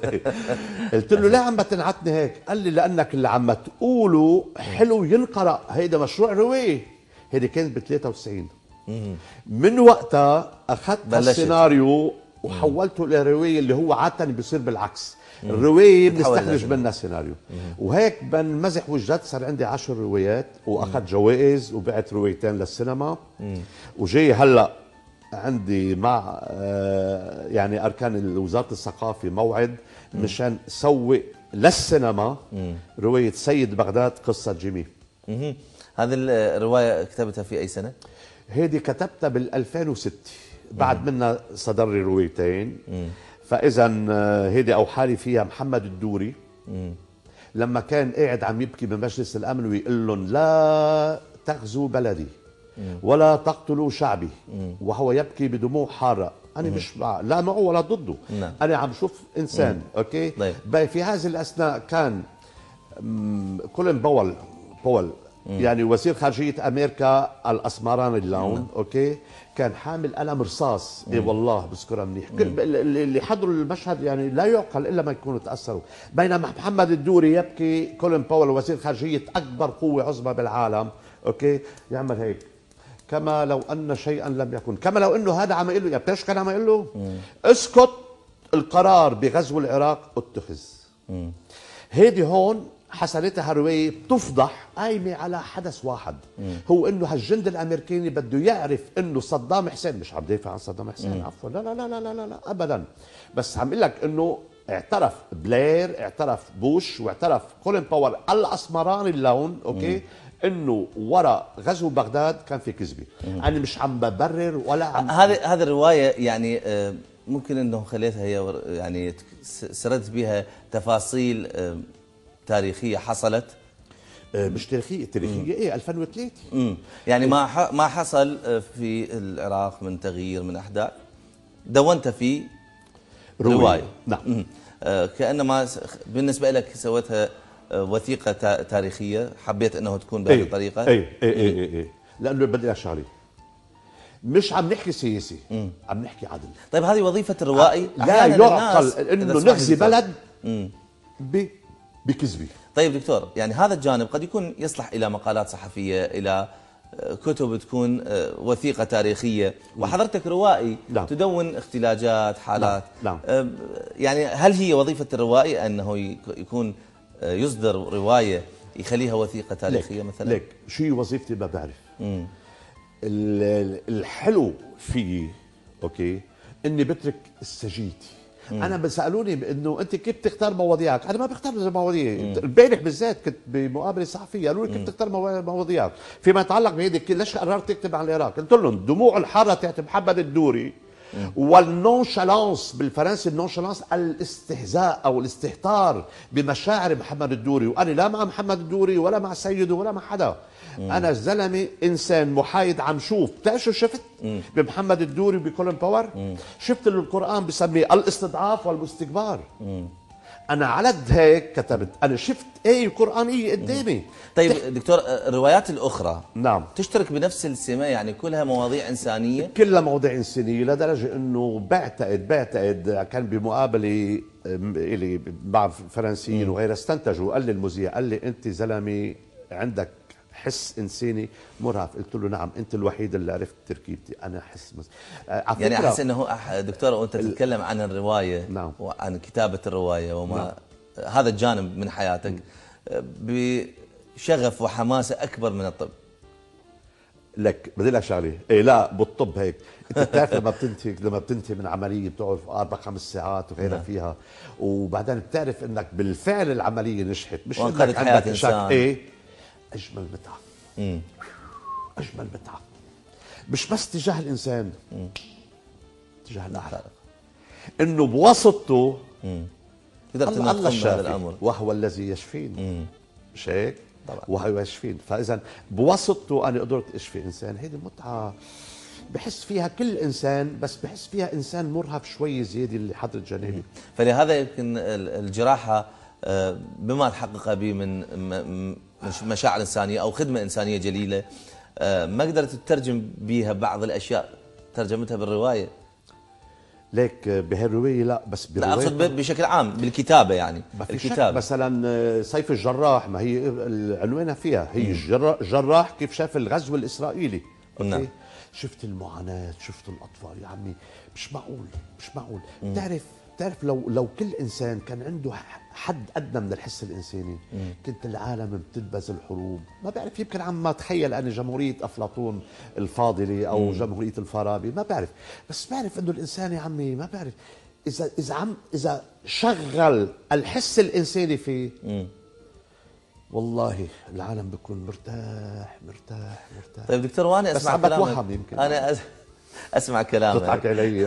قلت له ليه عم بتنعتني هيك؟ قال لي لانك اللي عم تقوله حلو ينقرأ، هيدا مشروع روايه. هيدي كانت ب 93. من وقتها اخذت السيناريو وحولته لروايه، اللي هو عاده بيصير بالعكس. الروايه بنستخرج منها سيناريو، وهيك بنمزح وجدت صار عندي 10 روايات، واخذت جوائز وبعت روايتين للسينما. وجاي هلا عندي مع يعني اركان وزاره الثقافه موعد مشان سوق للسينما روايه سيد بغداد قصه جيمي. هذه الروايه كتبتها في اي سنه؟ هيدي كتبتها بال 2006، بعد منها صدر لي روايتين. فاذا هيدي اوحى لي فيها محمد الدوري لما كان قاعد عم يبكي بمجلس الامن ويقول لهم لا تغزوا بلدي ولا تقتلوا شعبي، وهو يبكي بدموع حاره. انا مش لا معه ولا ضده، انا عم شوف انسان. اوكي. في هذه الاثناء كان كولين بول يعني وزير خارجية أمريكا الأسمراني اللون. أوكي. كان حامل قلم رصاص. إيه والله بذكرها منيح. اللي حضروا المشهد يعني لا يعقل إلا ما يكونوا تأثروا. بينما محمد الدوري يبكي كولين باول وزير خارجية أكبر قوة عظمى بالعالم. أوكي. يعمل هيك كما لو أن شيئا لم يكن، كما لو أنه هذا عم يقول له، بتعرف كان عم يقول له؟ اسكت، القرار بغزو العراق اتخذ. هيدي هون حصلتها رواية بتفضح قايمة على حدث واحد، هو انه هالجند الامريكاني بده يعرف انه صدام حسين، مش عم دافع عن صدام حسين عفوا، لا لا لا لا لا لا ابدا، بس عم اقول لك انه اعترف بلير، اعترف بوش، واعترف كولين باول الاسمراني اللون. اوكي. انه وراء غزو بغداد كان في كذبه. انا مش عم ببرر ولا عم هذه الروايه يعني ممكن انه خليتها هي يعني سردت بها تفاصيل تاريخية حصلت، مش تاريخية ايه 2003. يعني ما حصل في العراق من تغيير من احداث دونت في رواية. نعم. كأنما بالنسبة لك سويتها وثيقة تاريخية، حبيت انه تكون بهذه الطريقة. ايه لانه بدي لك شغله، مش عم نحكي سياسي، عم نحكي عدل. طيب هذه وظيفة الروائي، لا يعقل انه نغزي بلد بكذبه. طيب دكتور، يعني هذا الجانب قد يكون يصلح الى مقالات صحفيه، الى كتب تكون وثيقه تاريخيه، وحضرتك روائي تدون اختلاجات حالات. يعني هل هي وظيفه الروائي انه يكون يصدر روايه يخليها وثيقه تاريخيه مثلا؟ ليك شو وظيفتي ما بعرف. الحلو فيه اوكي اني بترك استجيتي. انا بسالوني انه انت كيف بتختار مواضيعك؟ انا ما بختار مواضيعي. البارح بالذات كنت بمقابله صحفيه قالوا لي كيف بتختار مواضيعك فيما يتعلق بهيدي، ليش قررت تكتب عن العراق؟ قلت لهم دموع الحاره تاعت محمد الدوري والنونشالانس، بالفرنسي النونشالانس الاستهزاء او الاستهتار بمشاعر محمد الدوري، وانا لا مع محمد الدوري ولا مع سيده ولا مع حدا. انا زلمه انسان محايد عم شوف. بتعرف شو شفت بمحمد الدوري وبكولين باور؟ شفت اللي القران بسميه الاستضعاف والاستكبار. انا على هيك كتبت، انا شفت ايه قرانيه قدامي. طيب دكتور، الروايات الاخرى نعم تشترك بنفس السمه، يعني كلها مواضيع انسانيه؟ كلها مواضيع انسانيه، لدرجه انه بعتقد كان بمقابله الي مع فرنسيين وغيرها، استنتجوا، قال لي المذيع، قال لي انت زلمه عندك حس انساني مرهف. قلت له نعم، انت الوحيد اللي عرفت تركيبتي، انا حس يعني احس انه دكتور وانت تتكلم عن الروايه وعن كتابه الروايه وما هذا الجانب من حياتك بشغف وحماسه اكبر من الطب. لك بدي لك شغله، ايه لا بالطب هيك، انت بتعرف لما بتنتهي من عمليه بتقعد 4-5 ساعات وغيرها فيها، وبعدين بتعرف انك بالفعل العمليه نجحت، مش انك عندك شك. ايه اجمل متعه. اجمل متعه مش بس تجاه الانسان، تجاه الاخر، انه بواسطته الله الشافي وهو الذي يشفين، مش هيك؟ وهو يشفين. فاذا بواسطته انا قدرت اشفي انسان، هيدي متعه بحس فيها كل انسان، بس بحس فيها انسان مرهف شوي زياده اللي حضرة جنابي. فلهذا يمكن الجراحه بما تحقق به من مشاعر انسانيه او خدمه انسانيه جليله، ما قدرت تترجم بها بعض الاشياء ترجمتها بالروايه. ليك بهالروايه لا، بس لا اقصد بشكل عام بالكتابه يعني. الكتابه مثلا سيف الجراح، ما هي عنوانها فيها هي جراح كيف شاف الغزو الاسرائيلي. اوكي. شفت المعاناه، شفت الاطفال، يا عمي مش معقول مش معقول. بتعرف لو كل انسان كان عنده حد ادنى من الحس الانساني، كنت العالم بتدبز الحروب. ما بعرف، يمكن عم ما اتخيل انا جمهوريه افلاطون الفاضله او جمهوريه الفارابي، ما بعرف، بس بعرف انه الانسان يا عمي ما بعرف اذا شغل الحس الانساني فيه، والله العالم بيكون مرتاح مرتاح مرتاح. طيب دكتور، وانا اسمع كلامك، يمكن انا اسمع كلامك تضحك علي.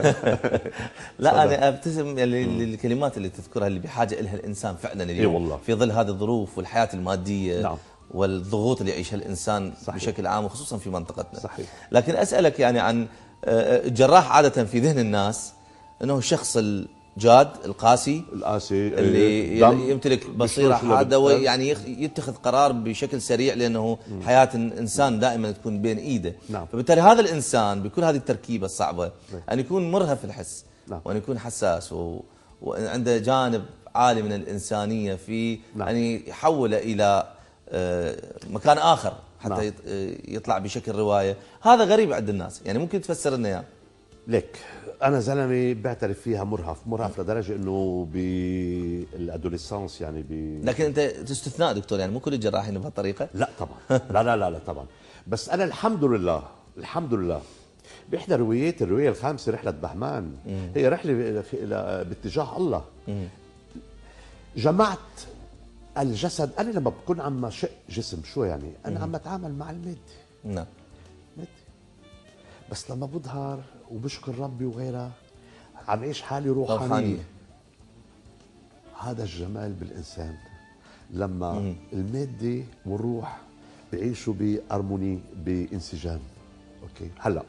لا انا ابتسم للكلمات اللي تذكرها اللي بحاجه لها الانسان فعلا اليوم. والله في ظل هذه الظروف والحياه الماديه. نعم. والضغوط اللي يعيشها الانسان. صحيح. بشكل عام وخصوصا في منطقتنا. صحيح. لكن اسالك يعني عن الجراح عاده في ذهن الناس انه الشخص الجاد القاسي اللي يمتلك بصيره حاده ويعني يتخذ قرار بشكل سريع، لانه حياه الانسان دائما تكون بين ايده. نعم. فبالتالي هذا الانسان بكل هذه التركيبه الصعبه ان يكون مرهف الحس. نعم. وان يكون حساس وعنده جانب عالي من الانسانيه في. نعم. ان يحوله الى مكان اخر حتى. نعم. يطلع بشكل روايه. هذا غريب عند الناس، يعني ممكن تفسر لنا اياه؟ لك انا زلمه بعترف فيها مرهف لدرجه انه بالادوليسانس يعني لكن انت استثناء دكتور، يعني مو كل الجراحين بهالطريقه؟ لا طبعا. لا طبعا. بس انا الحمد لله باحدى الروايه الخامسه رحله بهمان، هي رحله باتجاه الله. جمعت الجسد. انا لما بكون عم شق جسم شو يعني؟ انا عم اتعامل مع المادة. نعم. بس لما بظهر وبشكر ربي وغيرها عم عيش حالي روحانية. هذا الجمال بالإنسان لما المادة والروح بيعيشوا بأرموني بانسجام. أوكي. هلا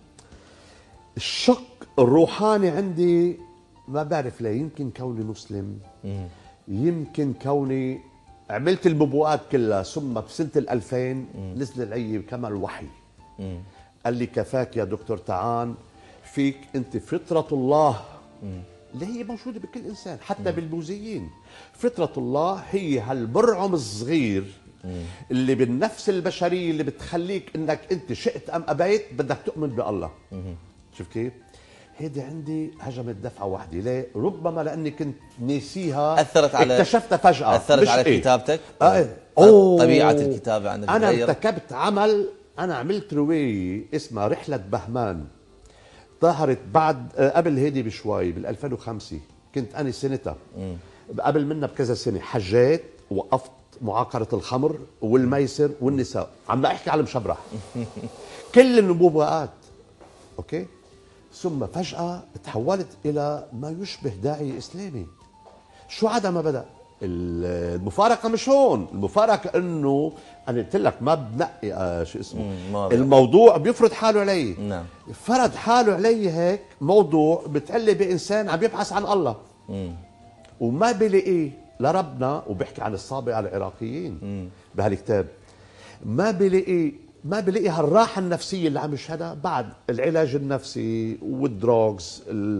الشق الروحاني عندي ما بعرف ليه، يمكن كوني مسلم، يمكن كوني عملت النبوءات كلها، ثم بسنة 2000 نزل علي كما الوحي. قال لي كفاك يا دكتور تعال، فيك انت فطرة الله اللي هي موجودة بكل انسان حتى بالبوذيين. فطرة الله هي هالبرعم الصغير اللي بالنفس البشرية اللي بتخليك انك انت شئت ام ابيت بدك تؤمن بالله. شوف كيف؟ هيدي عندي هجمت دفعة واحدة. ليه؟ ربما لاني كنت ناسيها، اثرت على اكتشفتها فجأة. اثرت على كتابتك؟ طبيعة الكتابة عندك انا ارتكبت عمل. أنا عملت رواية اسمها رحلة بهمان، ظهرت بعد قبل هيدي بشوي بال2005. كنت أنا سنتها، قبل منها بكذا سنة حجيت، وقفت معاقرة الخمر والميسر والنساء، عم أحكي على المشبرح. كل النبوءات. أوكي. ثم فجأة تحولت إلى ما يشبه داعية إسلامي. شو عدا ما بدأ؟ المفارقة مش هون، المفارقة انه انا قلت لك ما بنقي شو اسمه الموضوع بيفرض حاله علي. نعم. فرض حاله علي هيك موضوع بتقلي بانسان عم يبحث عن الله وما بلاقيه لربنا. وبحكي عن الصابئة العراقيين بهالكتاب. ما بلاقي هالراحة النفسية اللي عم يشهدها بعد العلاج النفسي والدروغز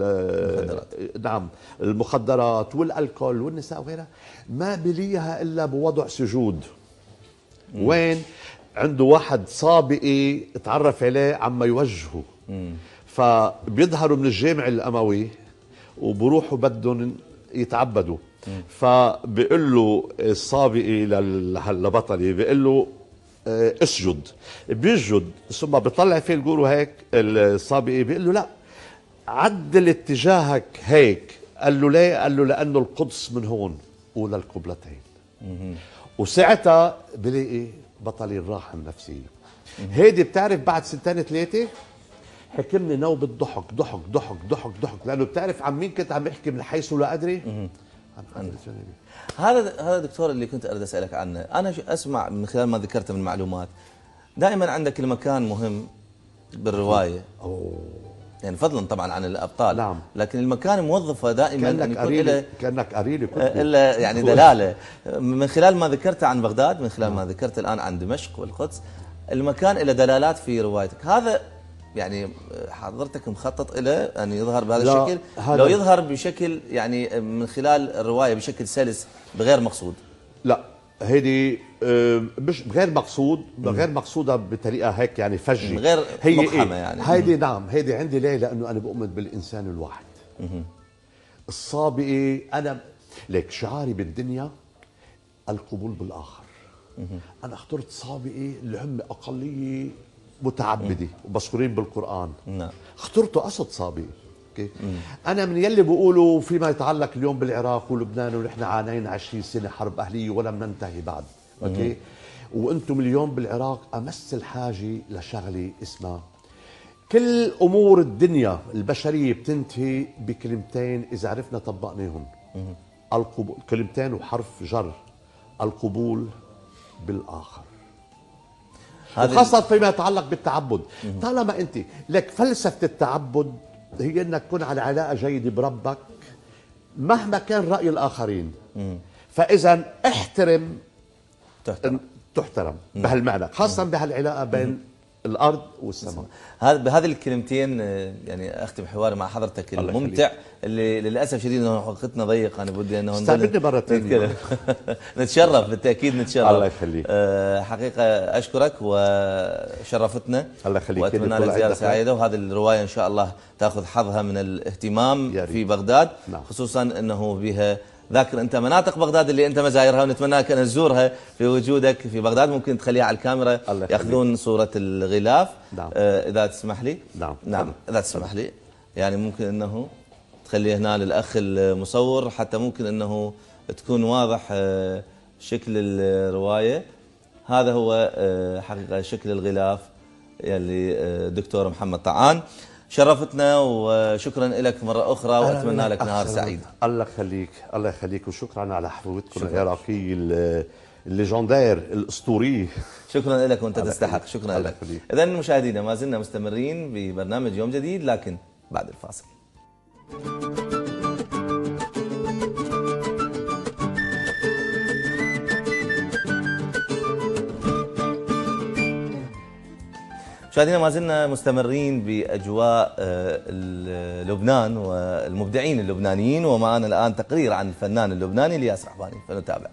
نعم المخدرات والالكول والنساء وغيرها. ما بلاقيها الا بوضع سجود. وين عنده واحد صابئي تعرف عليه عما يوجهه، فبيظهروا من الجامع الاموي وبروحوا بدهم يتعبدوا. فبيقول له الصابئي لبطلي، بيقول له اسجد، بيسجد ثم بيطلع فيه الجورو هيك الصابئي بيقول له لا عدل اتجاهك هيك. قال له ليه؟ قال له لانه القدس من هون اولى القبلتين. وساعتها بلاقي بطلي الراحه النفسيه. هيدي بتعرف بعد 2 3 حكمني نوبة ضحك ضحك ضحك ضحك ضحك، لانه بتعرف عن مين كنت عم احكي من حيث لا ادري. هذا دكتور اللي كنت اريد اسالك عنه. انا اسمع من خلال ما ذكرته من معلومات دائما عندك المكان مهم بالروايه. يعني فضلا طبعا عن الابطال. نعم. لكن المكان موظفه دائما كانك يكون له قريلي الا يعني دلاله. من خلال ما ذكرته عن بغداد، من خلال ما ذكرت الان عن دمشق والقدس، المكان له دلالات في روايتك. هذا يعني حضرتك مخطط له ان يظهر بهذا الشكل؟ لو يظهر بشكل يعني من خلال الروايه بشكل سلس بغير مقصود؟ لا، هيدي مش غير مقصود، غير مقصوده بطريقه هيك يعني فجه، غير هي مقحمه يعني. هيدي نعم، هيدي عندي ليه؟ لانه انا بؤمن بالانسان الواحد. الصابئي انا ليك شعاري بالدنيا القبول بالاخر. انا اخترت صابئي اللي هم اقليه متعبده ومذكورين بالقران. نعم. اخترته قصد صابئي. اوكي. انا من يلي بقولوا فيما يتعلق اليوم بالعراق ولبنان ونحن عانينا 20 سنه حرب اهليه ولم ننتهي بعد. اوكي. وانتم اليوم بالعراق امس الحاجه لشغله اسمها كل امور الدنيا البشريه بتنتهي بكلمتين اذا عرفنا طبقناهم. القبول، كلمتين وحرف جر، القبول بالاخر. وخاصة فيما يتعلق بالتعبد. طالما انت لك فلسفة التعبد هي انك تكون على علاقة جيدة بربك مهما كان رأي الآخرين. فإذا احترم تحترم بهالمعنى، خاصة بهالعلاقة بين الأرض والسماء. بهذه الكلمتين يعني أختم حواري مع حضرتك الممتع اللي للأسف شديد أنه وقتنا ضيق. أنا بدي أنه استقبلني مرة ثانية. نتشرف بالتأكيد نتشرف. الله يخليك. حقيقة أشكرك وشرفتنا. الله يخليك. وأتمنى لك زيارة سعيدة، وهذه الرواية إن شاء الله تأخذ حظها من الاهتمام في بغداد. نعم. خصوصا أنه بها ذاكر أنت مناطق بغداد اللي أنت مزايرها، ونتمنى أن نزورها في وجودك في بغداد. ممكن تخليها على الكاميرا يأخذون صورة الغلاف. نعم. إذا تسمح لي. نعم. إذا تسمح لي يعني ممكن أنه تخليه هنا للأخ المصور حتى ممكن أنه تكون واضح شكل الرواية. هذا هو حقيقة شكل الغلاف يلي دكتور محمد طعان. شرفتنا وشكرا لك مرة أخرى، وأتمنى لك نهار سعيد. الله يخليك، الله يخليك، وشكرا على حفوتكم العراقية الليجندير الأسطوري. شكرا لك وأنت تستحق. شكرا لك. إذن مشاهدينا ما زلنا مستمرين ببرنامج يوم جديد لكن بعد الفاصل. مشاهدينا ما زلنا مستمرين بأجواء لبنان والمبدعين اللبنانيين، ومعنا الآن تقرير عن الفنان اللبناني الياس رحباني، فنتابع.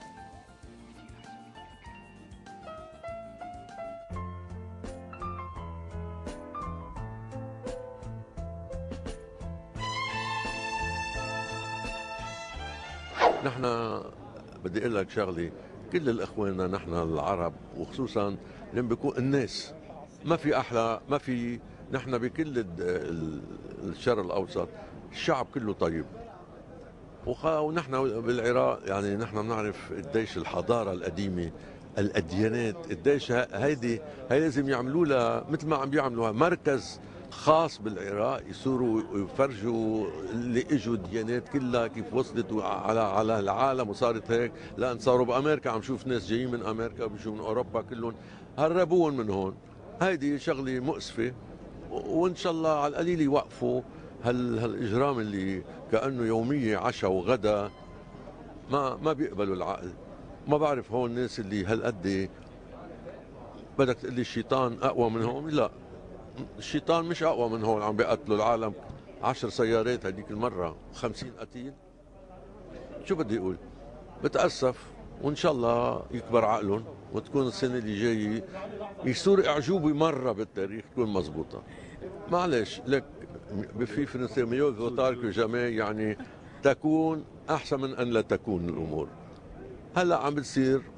نحن بدي اقول لك شغله، كل الاخواننا نحن العرب وخصوصا لما بيكون الناس ما في احلى، ما في، نحن بكل الشرق الاوسط الشعب كله طيب، ونحن بالعراق يعني نحن بنعرف قديش الحضاره القديمه، الاديانات قديش هيدي لازم يعملوا لها مثل ما عم بيعملوها مركز خاص بالعراق، يصيروا يفرجوا اللي اجوا الديانات كلها كيف وصلت على العالم وصارت هيك. لان صاروا بامريكا عم شوف ناس جايين من امريكا وبيجوا من اوروبا كلهم هربوهم من هون. هيدي شغله مؤسفه، وان شاء الله على القليل يوقفوا هالاجرام اللي كانه يوميه عشاء وغدا. ما بيقبلوا العقل. ما بعرف هون الناس اللي هالقد بدك تقول لي الشيطان اقوى منهم؟ لا، الشيطان مش اقوى من هون. عم بيقتلوا العالم 10 سيارات هذيك المره، 50 قتيل. شو بدي اقول؟ بتاسف، وان شاء الله يكبر عقلهم وتكون السنه اللي جايه يصير اعجوبه مره بالتاريخ تكون مزبوطه. معلش لك في فرنسي ميو فوتار كو جامي، يعني تكون احسن من ان لا تكون الامور. هلا عم بتصير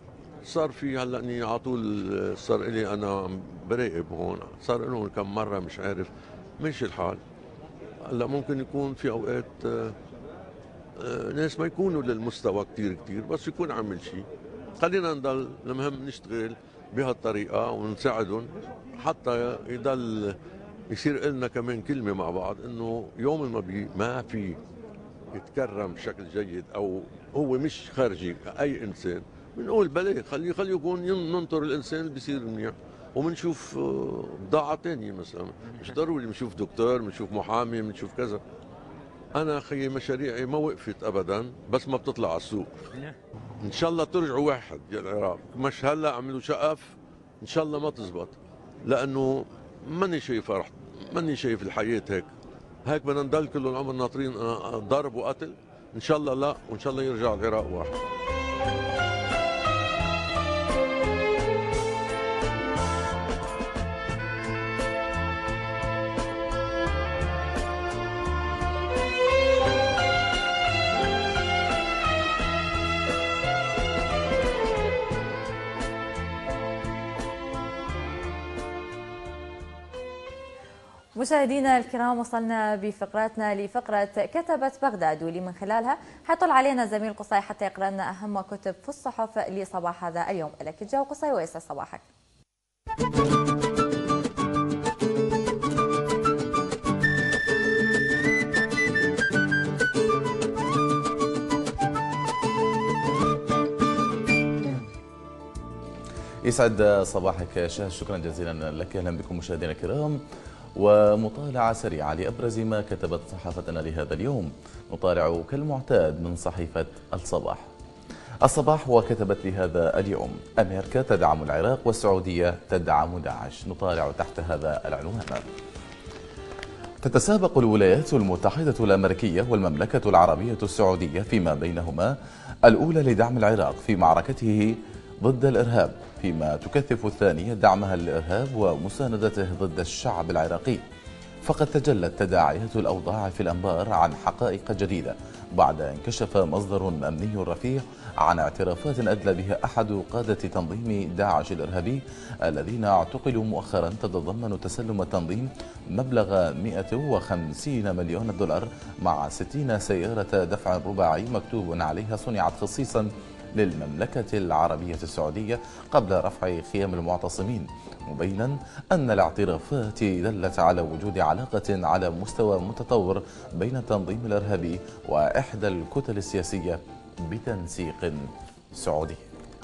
صار في هلا اني على طول صار لي انا براقب هون، صار لهم كم مره مش عارف، ماشي الحال. هلا ممكن يكون في اوقات ناس ما يكونوا للمستوى كثير بس يكون عامل شيء. خلينا نضل المهم نشتغل بهالطريقه ونساعدهم حتى يضل يصير لنا كمان كلمه مع بعض انه يوم ما في يتكرم بشكل جيد او هو مش خارجي اي انسان، بنقول بلى خليه يكون ننطر الانسان اللي بيصير منيح وبنشوف بضاعه ثانيه مثلا، مش ضروري بنشوف دكتور، بنشوف محامي، بنشوف كذا. انا خيي مشاريعي ما وقفت ابدا بس ما بتطلع على السوق. ان شاء الله ترجعوا واحد يا العراق، مش هلا عملوا شقف ان شاء الله ما تزبط، لانه ماني شايف الحياه هيك بدنا نضل كل العمر ناطرين ضرب وقتل. ان شاء الله لا، وان شاء الله يرجع العراق واحد. مشاهدينا الكرام، وصلنا بفقراتنا لفقرة كتبت بغداد، واللي من خلالها حيطل علينا زميل قصي حتى يقرأ لنا أهم كتب في الصحف لصباح هذا اليوم. لك الجو قصي ويسعد صباحك. يسعد صباحك شهد، شكرا جزيلا لك. اهلا بكم مشاهدينا الكرام، ومطالعة سريعة لأبرز ما كتبت صحافتنا لهذا اليوم. نطالع كالمعتاد من صحيفة الصباح وكتبت لهذا اليوم: أمريكا تدعم العراق والسعودية تدعم داعش. نطالع تحت هذا العنوان: تتسابق الولايات المتحدة الأمريكية والمملكة العربية السعودية فيما بينهما الأولى لدعم العراق في معركته ضد الإرهاب، فيما تكثف الثانية دعمها للإرهاب ومساندته ضد الشعب العراقي. فقد تجلت تداعيات الأوضاع في الأنبار عن حقائق جديدة بعد أن كشف مصدر أمني رفيع عن اعترافات أدلى بها أحد قادة تنظيم داعش الإرهابي الذين اعتقلوا مؤخرا، تتضمن تسلم التنظيم مبلغ 150 مليون دولار مع 60 سيارة دفع رباعي مكتوب عليها صنعت خصيصا للمملكة العربية السعودية قبل رفع خيام المعتصمين، مبينا أن الاعترافات دلت على وجود علاقة على مستوى متطور بين التنظيم الإرهابي وإحدى الكتل السياسية بتنسيق سعودي.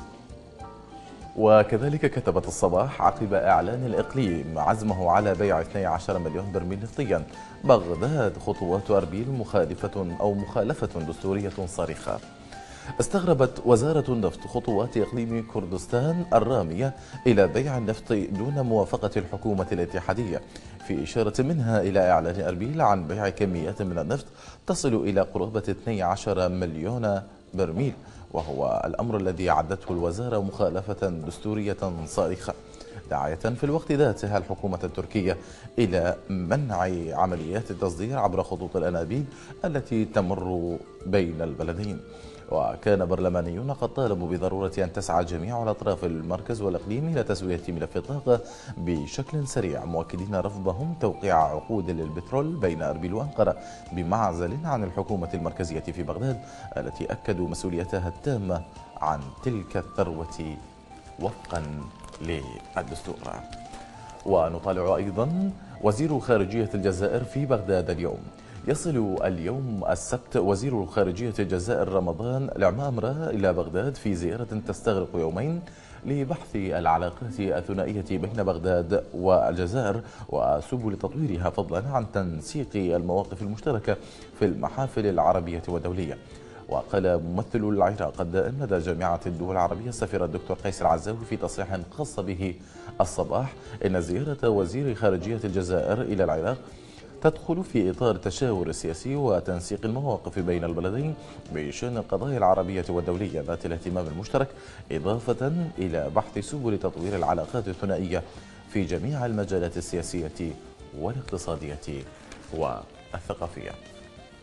وكذلك كتبت الصباح: عقب إعلان الإقليم عزمه على بيع 12 مليون برميل نفطيا، بغداد خطوات أربيل مخالفة دستورية صارخة. استغربت وزارة النفط خطوات إقليم كردستان الرامية إلى بيع النفط دون موافقة الحكومة الاتحادية، في إشارة منها إلى إعلان أربيل عن بيع كميات من النفط تصل إلى قرابة 12 مليون برميل، وهو الأمر الذي عدته الوزارة مخالفة دستورية صارخة، داعية في الوقت ذاته الحكومة التركية إلى منع عمليات التصدير عبر خطوط الأنابيب التي تمر بين البلدين. وكان برلمانيون قد طالبوا بضرورة أن تسعى جميع الأطراف المركز والإقليم إلى تسوية ملف الطاقة بشكل سريع، مؤكدين رفضهم توقيع عقود للبترول بين أربيل وأنقرة بمعزل عن الحكومة المركزية في بغداد التي أكدوا مسؤوليتها التامة عن تلك الثروة وفقا للدستور. ونطالع أيضا وزير خارجية الجزائر في بغداد اليوم: يصل اليوم السبت وزير خارجية الجزائر رمضان العمامرة إلى بغداد في زيارة تستغرق يومين لبحث العلاقات الثنائية بين بغداد والجزائر وسبل تطويرها، فضلا عن تنسيق المواقف المشتركة في المحافل العربية والدولية. وقال ممثل العراق الدائم لدى جامعة الدول العربية السفير الدكتور قيس العزاوي في تصريح خاص به الصباح إن زيارة وزير خارجية الجزائر إلى العراق تدخل في إطار التشاور السياسي وتنسيق المواقف بين البلدين بشأن القضايا العربية والدولية ذات الاهتمام المشترك، إضافة إلى بحث سبل تطوير العلاقات الثنائية في جميع المجالات السياسية والاقتصادية والثقافية.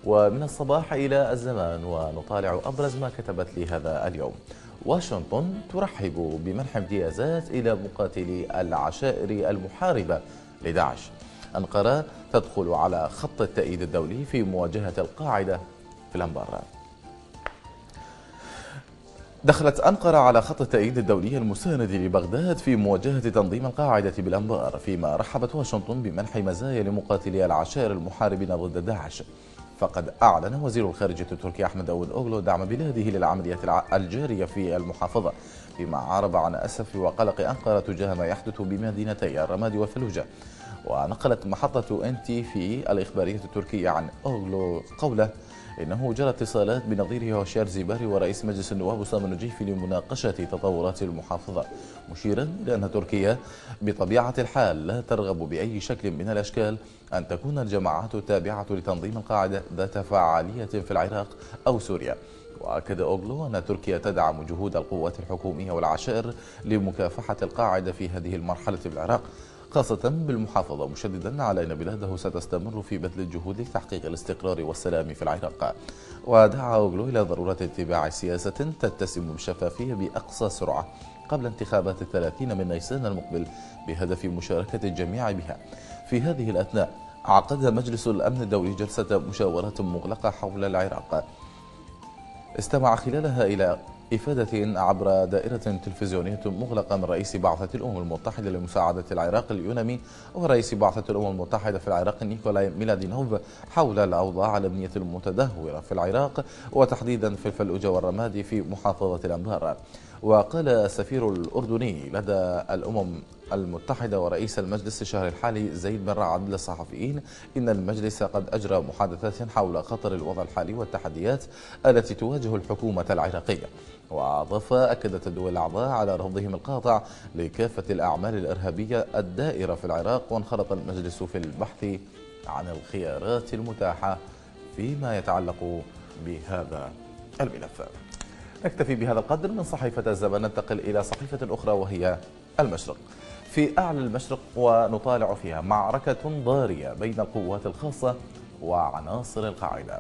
ومن الصباح إلى الزمان ونطالع أبرز ما كتبت لي هذا اليوم. واشنطن ترحب بمنح امتيازات إلى مقاتلي العشائر المحاربة لداعش. أنقرة تدخل على خط التأييد الدولي في مواجهة القاعدة في الأنبار. دخلت أنقرة على خط التأييد الدولي المساند لبغداد في مواجهة تنظيم القاعدة بالأنبار، فيما رحبت واشنطن بمنح مزايا لمقاتلي العشائر المحاربين ضد داعش. فقد أعلن وزير الخارجية التركي أحمد داوودوغلو دعم بلاده للعمليات الجارية في المحافظة، فيما عرب عن أسف وقلق أنقرة تجاه ما يحدث بمدينتي الرمادي والفلوجة. ونقلت محطة NTV الإخبارية التركية عن أوغلو قوله إنه جرى اتصالات بنظيره هوشيار زيباري ورئيس مجلس النواب أسامة النجيفي لمناقشة تطورات المحافظة، مشيرا إلى أن تركيا بطبيعة الحال لا ترغب بأي شكل من الأشكال أن تكون الجماعات التابعة لتنظيم القاعدة ذات فعالية في العراق أو سوريا. وأكد أوغلو أن تركيا تدعم جهود القوات الحكومية والعشائر لمكافحة القاعدة في هذه المرحلة في العراق، خاصة بالمحافظة، مشددا على أن بلاده ستستمر في بذل الجهود لتحقيق الاستقرار والسلام في العراق. ودعا أوغلو إلى ضرورة اتباع سياسة تتسم بالشفافية بأقصى سرعة قبل انتخابات 30 من نيسان المقبل بهدف مشاركة الجميع بها. في هذه الأثناء عقد مجلس الأمن الدولي جلسة مشاورات مغلقة حول العراق استمع خلالها إلى إفادة عبر دائرة تلفزيونية مغلقة من رئيس بعثة الأمم المتحدة لمساعدة العراق اليونامي ورئيس بعثة الأمم المتحدة في العراق نيكولاي ميلادينوف حول الأوضاع الأمنية المتدهورة في العراق وتحديدا في الفلوجة والرمادي في محافظة الأنبار. وقال السفير الأردني لدى الأمم المتحدة ورئيس المجلس الشهر الحالي زيد بن رعد للصحفيين إن المجلس قد أجرى محادثات حول خطر الوضع الحالي والتحديات التي تواجه الحكومة العراقية. وأضاف أكدت الدول الأعضاء على رفضهم القاطع لكافة الأعمال الإرهابية الدائرة في العراق، وانخرط المجلس في البحث عن الخيارات المتاحة فيما يتعلق بهذا الملف. نكتفي بهذا القدر من صحيفة الزمان، ننتقل إلى صحيفة أخرى وهي المشرق. في أعلى المشرق ونطالع فيها معركة ضارية بين القوات الخاصة وعناصر القاعدة.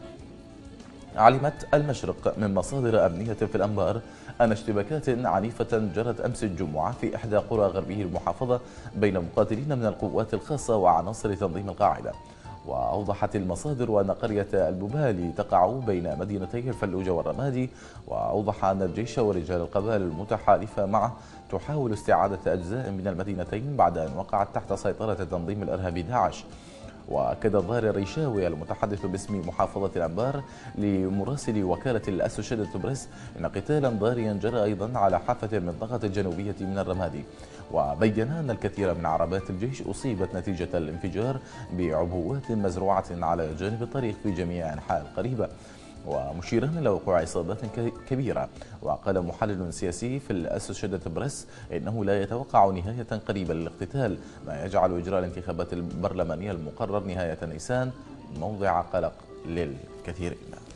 علمت المشرق من مصادر أمنية في الأنبار أن اشتباكات عنيفة جرت أمس الجمعة في إحدى قرى غربي المحافظة بين مقاتلين من القوات الخاصة وعناصر تنظيم القاعدة. وأوضحت المصادر أن قرية الببالي تقع بين مدينتي الفلوجة والرمادي، وأوضح أن الجيش ورجال القبائل المتحالفة معه تحاول استعادة أجزاء من المدينتين بعد أن وقعت تحت سيطرة التنظيم الإرهابي داعش. وأكد الظاهر الريشاوي المتحدث باسم محافظة الأنبار لمراسل وكالة الأسوشيتد بريس إن قتالا ضاريا جرى أيضا على حافة المنطقة الجنوبية من الرمادي. وبين أن الكثير من عربات الجيش أصيبت نتيجة الانفجار بعبوات مزروعة على جانب الطريق في جميع أنحاء القريبة، ومشيرا إلى وقوع إصابات كبيرة. وقال محلل سياسي في الأسوشيتد بريس إنه لا يتوقع نهاية قريبة للاقتتال، ما يجعل إجراء الانتخابات البرلمانية المقرر نهاية نيسان موضع قلق للكثيرين.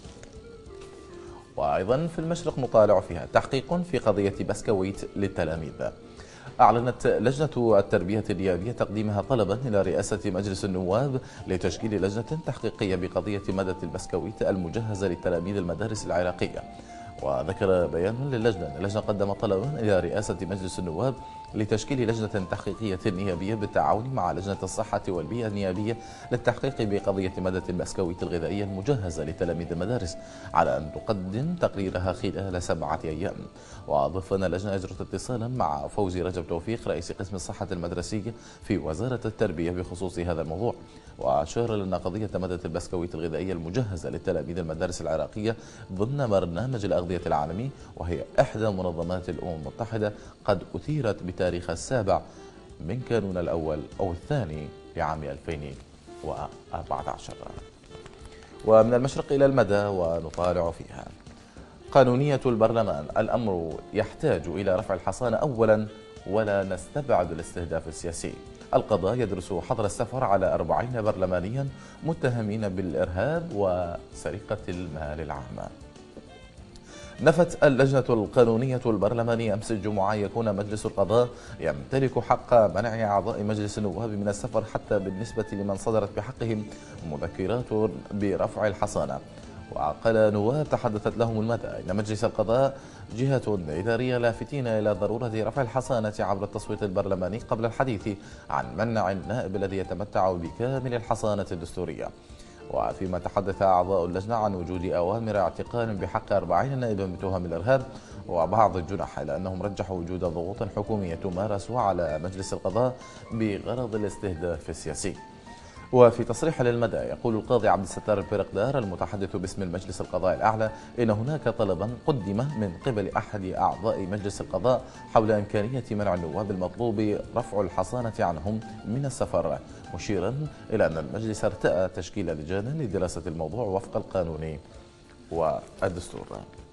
وأيضا في المشرق نطالع فيها تحقيق في قضية بسكويت للتلاميذ. أعلنت لجنة التربية النيابية تقديمها طلبا إلى رئاسة مجلس النواب لتشكيل لجنة تحقيقية بقضية مادة البسكويت المجهزة للتلاميذ المدارس العراقية. وذكر بيان للجنة أن اللجنة قدم طلبا إلى رئاسة مجلس النواب لتشكيل لجنة تحقيقية نيابية بالتعاون مع لجنة الصحة والبيئة النيابية للتحقيق بقضية مادة البسكويت الغذائية المجهزة لتلاميذ المدارس، على أن تقدم تقريرها خلال 7 أيام. وأضاف أن اللجنة أجرت اتصالا مع فوزي رجب توفيق رئيس قسم الصحة المدرسية في وزارة التربية بخصوص هذا الموضوع. وأشار لأن قضية مادة البسكويت الغذائية المجهزة للتلاميذ المدارس العراقية ضمن برنامج الأغذية العالمي، وهي إحدى منظمات الأمم المتحدة قد أثيرت بتاريخ 7 من كانون الأول أو الثاني لعام 2014. ومن المشرق إلى المدى ونطالع فيها قانونية البرلمان. الأمر يحتاج إلى رفع الحصانة أولا ولا نستبعد الاستهداف السياسي. القضاء يدرس حظر السفر على 40 برلمانيا متهمين بالإرهاب وسرقة المال العام. نفت اللجنة القانونية البرلمانية أمس الجمعة يكون مجلس القضاء يمتلك حق منع أعضاء مجلس النواب من السفر حتى بالنسبة لمن صدرت بحقهم مذكرات برفع الحصانة. وعقل نواب تحدثت لهم المدى إن مجلس القضاء جهة إدارية لافتين إلى ضرورة رفع الحصانة عبر التصويت البرلماني قبل الحديث عن منع النائب الذي يتمتع بكامل الحصانة الدستورية. وفيما تحدث أعضاء اللجنة عن وجود أوامر اعتقال بحق 40 نائبا بتهم الإرهاب وبعض الجنح، إلى أنهم رجحوا وجود ضغوط حكومية تمارس على مجلس القضاء بغرض الاستهداف السياسي. وفي تصريح للمدى يقول القاضي عبد الستار البرقدار المتحدث باسم المجلس القضاء الأعلى إن هناك طلبا قدم من قبل أحد أعضاء مجلس القضاء حول إمكانية منع النواب المطلوب رفع الحصانة عنهم من السفر، مشيرا إلى أن المجلس ارتأى تشكيل لجان لدراسة الموضوع وفق القانون والدستور.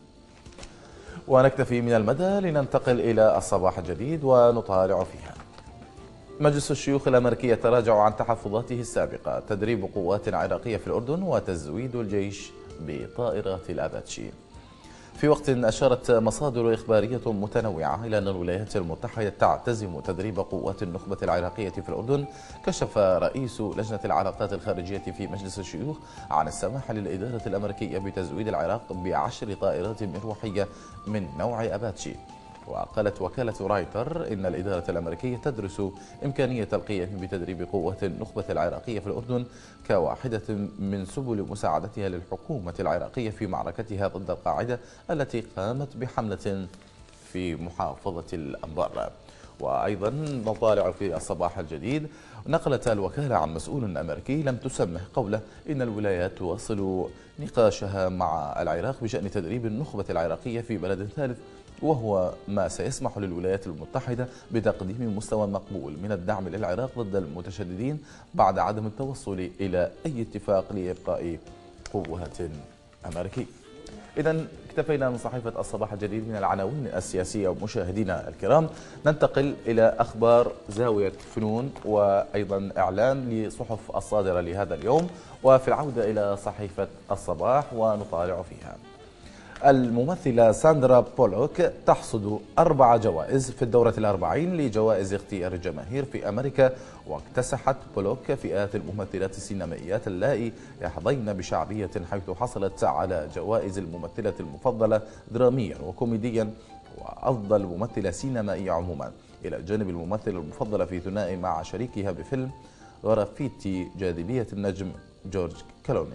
ونكتفي من المدى لننتقل إلى الصباح الجديد ونطالع فيها. مجلس الشيوخ الأمريكي يتراجع عن تحفظاته السابقة، تدريب قوات عراقية في الأردن وتزويد الجيش بطائرات الأباتشي. في وقت أشارت مصادر إخبارية متنوعة إلى أن الولايات المتحدة تعتزم تدريب قوات النخبة العراقية في الأردن، كشف رئيس لجنة العلاقات الخارجية في مجلس الشيوخ عن السماح للإدارة الأمريكية بتزويد العراق ب10 طائرات مروحية من نوع أباتشي. وقالت وكالة رايتر إن الإدارة الأمريكية تدرس إمكانية القيام بتدريب قوات النخبة العراقية في الأردن كواحدة من سبل مساعدتها للحكومة العراقية في معركتها ضد القاعدة التي قامت بحملة في محافظة الأنبار. وأيضا نطالع في الصباح الجديد، نقلت الوكالة عن مسؤول أمريكي لم تسمه قوله إن الولايات تواصل نقاشها مع العراق بشأن تدريب النخبة العراقية في بلد ثالث، وهو ما سيسمح للولايات المتحدة بتقديم مستوى مقبول من الدعم للعراق ضد المتشددين بعد عدم التوصل إلى أي اتفاق لإبقاء قوات أمريكية. إذن اكتفينا من صحيفة الصباح الجديد من العناوين السياسية. مشاهدينا الكرام، ننتقل إلى أخبار زاوية فنون وأيضا إعلام لصحف الصادرة لهذا اليوم، وفي العودة إلى صحيفة الصباح ونطالع فيها. الممثلة ساندرا بولوك تحصد 4 جوائز في الدورة 40 لجوائز اختيار الجماهير في أمريكا، واكتسحت بولوك فئات الممثلات السينمائيات اللائي يحظين بشعبية، حيث حصلت على جوائز الممثلة المفضلة دراميا وكوميديا وأفضل ممثلة سينمائية عموما، إلى جانب الممثلة المفضلة في ثنائي مع شريكها بفيلم غرافيتي جاذبية النجم جورج كلوني.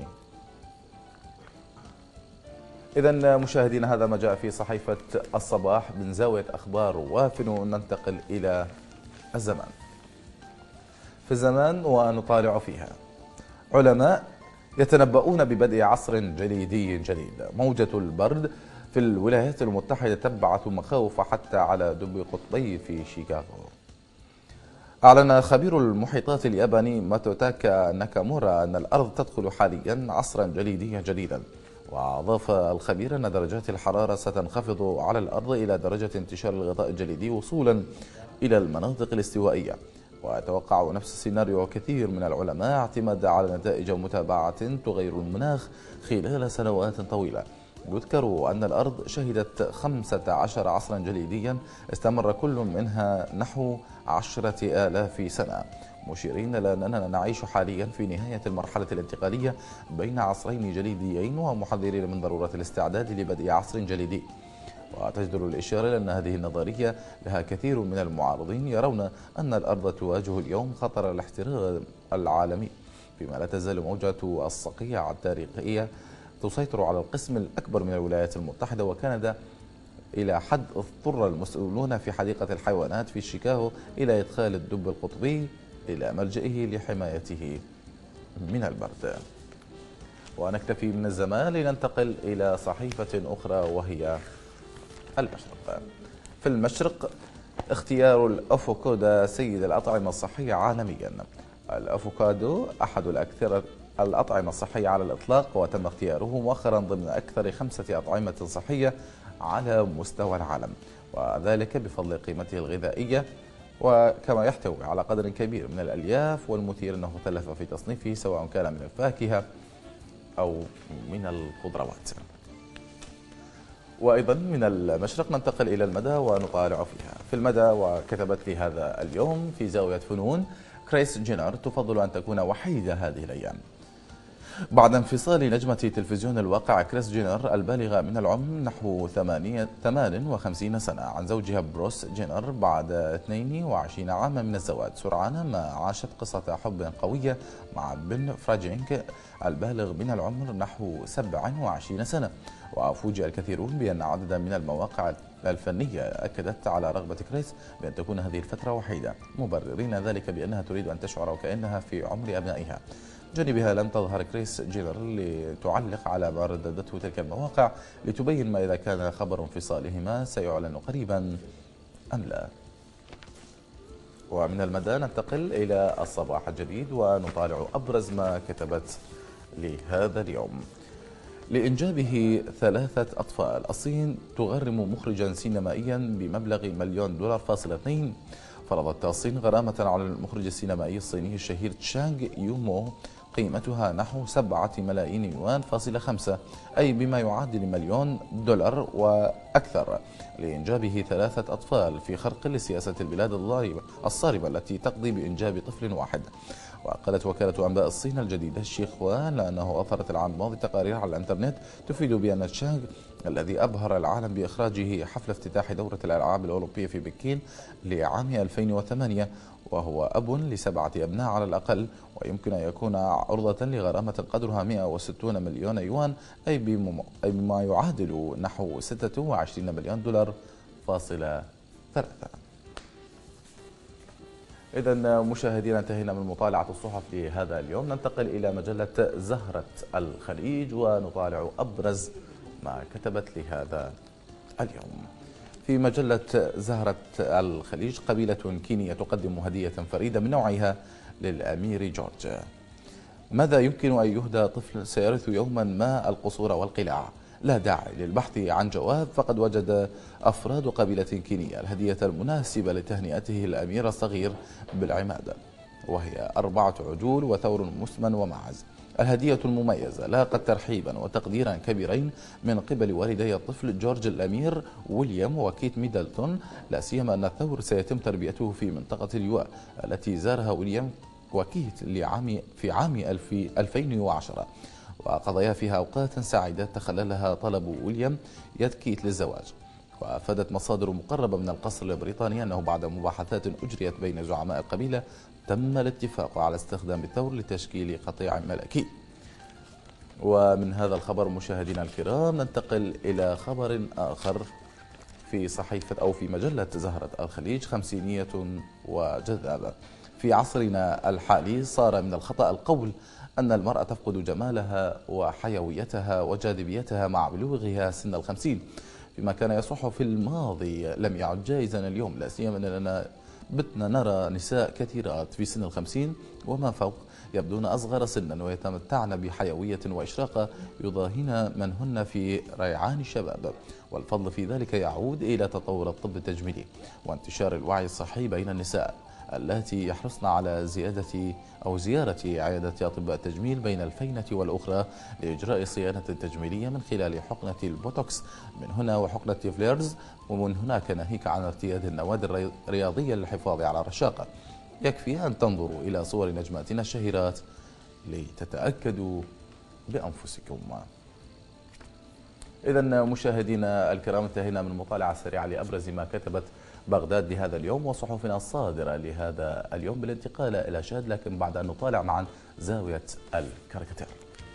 إذن مشاهدينا، هذا ما جاء في صحيفة الصباح من زاوية أخبار وفنون. ننتقل إلى الزمان. في الزمان ونطالع فيها. علماء يتنبؤون ببدء عصر جليدي جديد. موجة البرد في الولايات المتحدة تبعث مخاوف حتى على دب قطبي في شيكاغو. أعلن خبير المحيطات الياباني ماتوتاكا ناكامورا أن الأرض تدخل حاليا عصرا جليديا جديدا. وأضاف الخبير أن درجات الحرارة ستنخفض على الأرض إلى درجة انتشار الغطاء الجليدي وصولا إلى المناطق الاستوائية. ويتوقع نفس السيناريو كثير من العلماء اعتماد على نتائج متابعة تغير المناخ خلال سنوات طويلة. يذكر أن الأرض شهدت 15 عصرا جليديا استمر كل منها نحو 10,000 سنة، مشيرين إلى أننا نعيش حاليا في نهاية المرحلة الانتقالية بين عصرين جليديين، ومحذرين من ضرورة الاستعداد لبدء عصر جليدي. وتجدر الإشارة إلى أن هذه النظرية لها كثير من المعارضين يرون أن الأرض تواجه اليوم خطر الاحتراق العالمي، فيما لا تزال موجة الصقيع التاريخية تسيطر على القسم الأكبر من الولايات المتحدة وكندا، إلى حد اضطر المسؤولون في حديقة الحيوانات في شيكاغو إلى إدخال الدب القطبي إلى ملجئه لحمايته من البرد. ونكتفي من الزمان لننتقل إلى صحيفة أخرى وهي المشرق. في المشرق، اختيار الأفوكادو سيد الأطعمة الصحية عالميا. الأفوكادو أحد الأطعمة الصحية على الإطلاق، وتم اختياره مؤخرا ضمن أكثر 5 أطعمة صحية على مستوى العالم، وذلك بفضل قيمته الغذائية، وكما يحتوي على قدر كبير من الألياف، والمثير أنه ثلث في تصنيفه سواء كان من الفاكهة أو من الخضروات. وأيضا من المشرق ننتقل إلى المدى ونطالع فيها. في المدى وكتبت لي هذا اليوم في زاوية فنون: كريس جينر تفضل أن تكون وحيدة هذه الأيام. بعد انفصال نجمة تلفزيون الواقع كريس جينر البالغة من العمر نحو 58 سنة عن زوجها بروس جينر بعد 22 عاما من الزواج، سرعان ما عاشت قصة حب قوية مع بن فراجينك البالغ من العمر نحو 27 سنة. وفوجئ الكثيرون بأن عددا من المواقع الفنية أكدت على رغبة كريس بأن تكون هذه الفترة وحيدة، مبررين ذلك بأنها تريد أن تشعر وكأنها في عمر أبنائها. جانبها لم تظهر كريس جينر لتعلق على ما رددته تلك المواقع لتبين ما إذا كان خبر انفصالهما سيعلن قريبا أم لا. ومن المدى ننتقل إلى الصباح الجديد ونطالع أبرز ما كتبت لهذا اليوم. لإنجابه 3 أطفال الصين تغرم مخرجا سينمائيا بمبلغ $1,200,000. فرضت الصين غرامة على المخرج السينمائي الصيني الشهير تشانغ يومو قيمتها نحو 7 ملايين يوان فاصلة 5، أي بما يعادل $1,000,000 وأكثر، لإنجابه 3 أطفال في خرق لسياسة البلاد الصارمة التي تقضي بإنجاب طفل واحد. وقالت وكالة أنباء الصين الجديدة الشيخوا لأنه أثرت العام الماضي تقارير على الإنترنت تفيد بأن تشانغ الذي أبهر العالم بإخراجه حفل افتتاح دورة الألعاب الأولمبية في بكين لعام 2008 وهو أب ل7 أبناء على الأقل، ويمكن أن يكون عرضة لغرامة قدرها 160 مليون يوان، أي بما يعادل نحو $26 مليون فاصلة 3. إذا مشاهدينا انتهينا من مطالعة الصحف لهذا اليوم. ننتقل إلى مجلة زهرة الخليج ونطالع أبرز ما كتبت لهذا اليوم. في مجلة زهرة الخليج: قبيلة كينية تقدم هدية فريدة من نوعها للأمير جورج. ماذا يمكن أن يهدى طفل سيرث يوما ما القصور والقلاع؟ لا داعي للبحث عن جواب، فقد وجد أفراد قبيلة كينية الهدية المناسبة لتهنئته الأمير الصغير بالعماد، وهي 4 عجول وثور مسمن ومعز. الهدية المميزة لاقت ترحيبا وتقديرا كبيرين من قبل والدي الطفل جورج الأمير ويليام وكيت ميدلتون، لا سيما أن الثور سيتم تربيته في منطقة اليواء التي زارها ويليام وكيت في عام 2010، وقضيا فيها أوقات سعيدة تخللها طلب ويليام يد كيت للزواج. وأفادت مصادر مقربة من القصر البريطاني أنه بعد مباحثات أجريت بين زعماء القبيلة تم الاتفاق على استخدام الثور لتشكيل قطيع ملكي. ومن هذا الخبر مشاهدينا الكرام ننتقل إلى خبر آخر في صحيفة أو في مجلة زهرة الخليج: خمسينية وجذابة. في عصرنا الحالي صار من الخطأ القول أن المرأة تفقد جمالها وحيويتها وجاذبيتها مع بلوغها سن 50، فيما كان يصح في الماضي لم يعد جائزا اليوم، لا سيما أننا بتنا نرى نساء كثيرات في سن 50 وما فوق يبدون أصغر سنا ويتمتعن بحيوية وإشراقة يضاهين من هن في ريعان الشباب، والفضل في ذلك يعود إلى تطور الطب التجميلي وانتشار الوعي الصحي بين النساء التي يحرصن على زيارة عيادة أطباء التجميل بين الفينة والأخرى لإجراء صيانة تجميلية من خلال حقنة البوتوكس من هنا وحقنة فليرز ومن هناك، ناهيك عن ارتياد النوادي الرياضية للحفاظ على الرشاقة. يكفي أن تنظروا إلى صور نجماتنا الشهيرات لتتأكدوا بأنفسكم. إذا مشاهدينا الكرام انتهينا من مطالعة سريعة لأبرز ما كتبت بغداد لهذا اليوم وصحفنا الصادرة لهذا اليوم، بالانتقال إلى شاد، لكن بعد أن نطالع معا زاوية الكاريكاتير.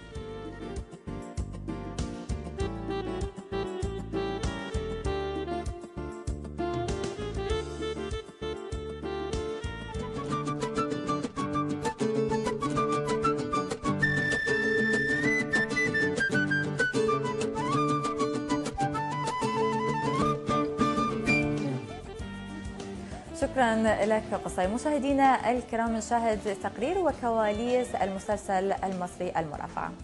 شكرا لك قصي. مشاهدينا الكرام نشاهد تقرير وكواليس المسلسل المصري المرافعة.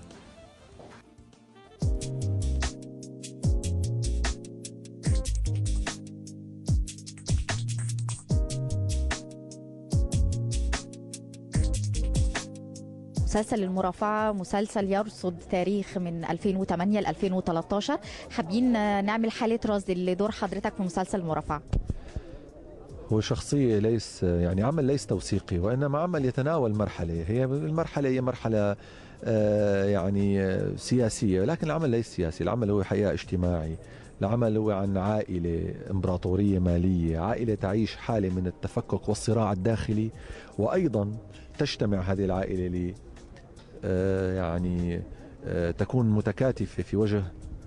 مسلسل المرافعة مسلسل يرصد تاريخ من 2008 ل 2013. حابين نعمل حالة رصد لدور حضرتك في مسلسل المرافعة. هو شخصية ليس يعني عمل ليس توثيقي، وإنما عمل يتناول مرحلة، هي مرحلة يعني سياسية، لكن العمل ليس سياسي، العمل هو حقيقة اجتماعي. العمل هو عن عائلة إمبراطورية مالية، عائلة تعيش حالة من التفكك والصراع الداخلي، وأيضا تجتمع هذه العائلة ل يعني تكون متكاتفة في وجه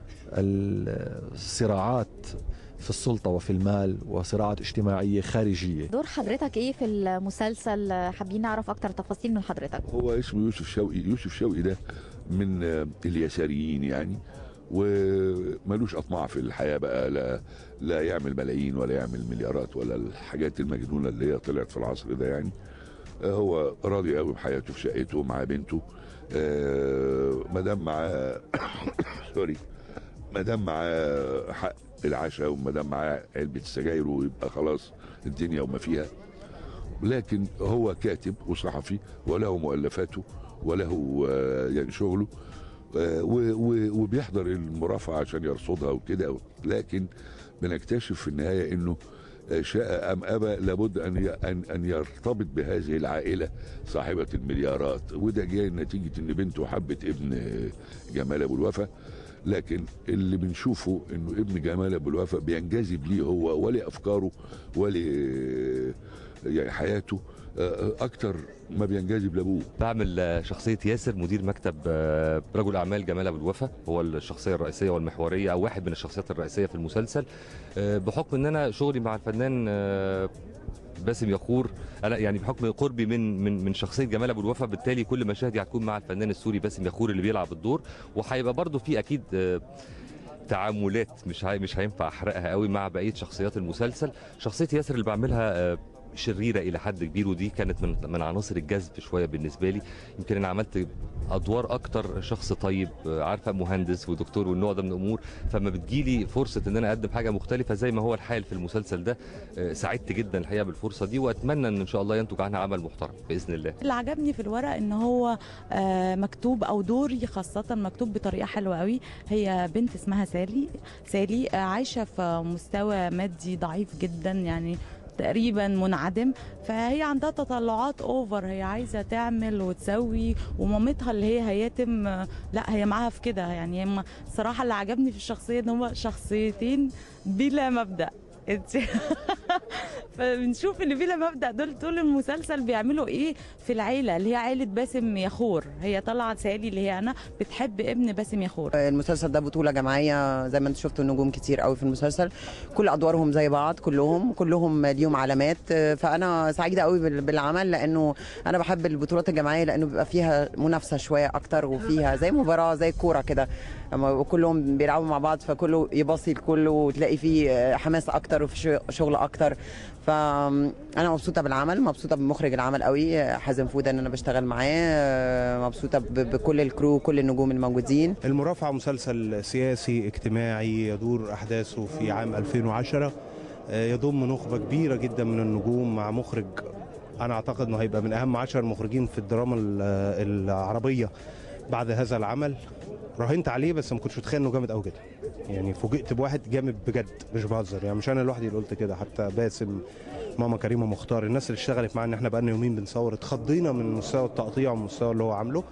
الصراعات في السلطة وفي المال وصراعات اجتماعية خارجية. دور حضرتك ايه في المسلسل؟ حابين نعرف اكتر تفاصيل من حضرتك. هو اسمه يوسف شوقي. يوسف شوقي ده من اليساريين يعني، ومالوش اطماع في الحياة بقى، لا يعمل ملايين ولا يعمل مليارات ولا الحاجات المجنونة اللي هي طلعت في العصر ده يعني. هو راضي قوي بحياته في شقته مع بنته، مدام معاه سوري، مدام معاه حق العشاء ومدام معاه علبة السجاير ويبقى خلاص الدنيا وما فيها. لكن هو كاتب وصحفي وله مؤلفاته وله يعني شغله، وبيحضر المرافعة عشان يرصدها وكده. لكن بنكتشف في النهاية انه شاء ام ابى لابد ان يرتبط بهذه العائلة صاحبة المليارات، وده جاي نتيجة ان بنته حبت ابن جمال ابو الوفا. لكن اللي بنشوفه انه ابن جمال ابو الوفا بينجذب ليه هو ولافكاره يعني حياته اكتر ما بينجذب لابوه. بعمل شخصيه ياسر مدير مكتب رجل اعمال جمال ابو الوفا، هو الشخصيه الرئيسيه والمحوريه او واحد من الشخصيات الرئيسيه في المسلسل، بحكم ان انا شغلي مع الفنان باسم يخور. انا يعني بحكم قربي من شخصيه جمال ابو الوفا، بالتالي كل مشاهدي هتكون مع الفنان السوري باسم يخور اللي بيلعب الدور، وهيبقى برضه في اكيد تعاملات مش هينفع احرقها قوي مع بقيه شخصيات المسلسل. شخصيه ياسر اللي بعملها شريره الى حد كبير، ودي كانت من عناصر الجذب شويه بالنسبه لي. يمكن انا عملت ادوار اكتر شخص طيب، عارفه، مهندس ودكتور والنوع ده من الامور، فما بتجيلي فرصه ان انا اقدم حاجه مختلفه زي ما هو الحال في المسلسل ده، سعدت جدا الحقيقه بالفرصه دي، واتمنى ان شاء الله ينتج عنها عمل محترم باذن الله. اللي عجبني في الورق ان هو مكتوب، او دوري خاصه مكتوب بطريقه حلوه قوي. هي بنت اسمها سالي عايشه في مستوى مادي ضعيف جدا، يعني تقريبا منعدم، فهي عندها تطلعات اوفر، هي عايزه تعمل وتسوي، ومامتها اللي هي هياتم لا هي معاها في كده. يعني هم الصراحه اللي عجبني في الشخصيه ان هم شخصيتين بلا مبدأ. فبنشوف ان بلا مبدأ دول طول المسلسل بيعملوا ايه في العيله اللي هي عيله باسم يخور. هي طلعت سالي اللي هي انا بتحب ابن باسم يخور. المسلسل ده بطوله جماعيه زي ما انتم شفتوا، النجوم كتير قوي في المسلسل، كل ادوارهم زي بعض، كلهم ليهم علامات. فانا سعيده قوي بالعمل، لانه انا بحب البطولات الجماعيه، لانه بيبقى فيها منافسه شويه اكتر، وفيها زي مباراه زي الكوره كده، كلهم بيلعبوا مع بعض، فكله يباصي لكله، وتلاقي فيه حماس اكتر وفي شغل اكتر. فانا مبسوطه بالعمل، مبسوطه بمخرج العمل قوي حازم فوده ان انا بشتغل معاه، مبسوطه بكل الكرو، كل النجوم الموجودين. المرافعه مسلسل سياسي اجتماعي يدور احداثه في عام 2010، يضم نخبه كبيره جدا من النجوم مع مخرج انا اعتقد انه هيبقى من اهم 10 مخرجين في الدراما العربيه بعد هذا العمل. راهنت عليه بس ما كنتش متخيل انه جامد قوي كده، يعني فوجئت بواحد جامد بجد، مش بهزر، يعني مش انا لوحدي اللي قلت كده، حتى باسم، ماما كريمه مختار، الناس اللي اشتغلت معانا، احنا بقالنا يومين بنصور، اتخضينا من مستوى التقطيع والمستوى اللي هو عامله.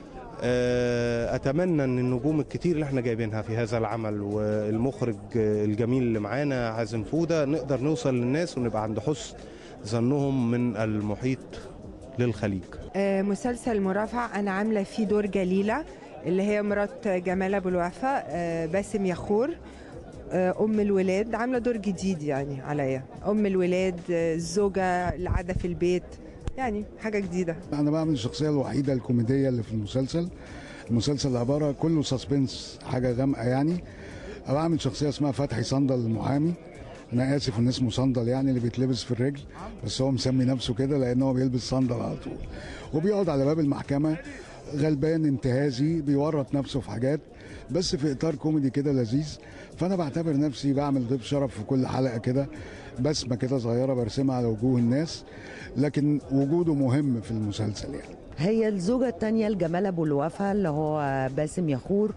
اتمنى ان النجوم الكتير اللي احنا جايبينها في هذا العمل والمخرج الجميل اللي معانا حازم فوده نقدر نوصل للناس ونبقى عند حسن ظنهم من المحيط للخليج. مسلسل مرافعة انا عامله فيه دور جليله اللي هي مرات جمال ابو الوفا، باسم يخور، ام الولاد، عامله دور جديد يعني عليا، ام الولاد، الزوجه اللي قاعده في البيت، يعني حاجه جديده. انا بعمل الشخصيه الوحيده الكوميديه اللي في المسلسل. المسلسل عباره كله سسبنس، حاجه غامقه يعني. بعمل شخصيه اسمها فتحي صندل المحامي، انا اسف ان اسمه صندل يعني اللي بيتلبس في الرجل، بس هو مسمي نفسه كده لان هو بيلبس صندل على طول، وبيقعد على باب المحكمه غلبان انتهازي، بيورط نفسه في حاجات، بس في اطار كوميدي كده لذيذ. فانا بعتبر نفسي بعمل ضيف شرف في كل حلقه كده، بسمه كده صغيره برسمها على وجوه الناس، لكن وجوده مهم في المسلسل يعني. هي الزوجة الثانية لجمال أبو الوفا اللي هو باسم يخور.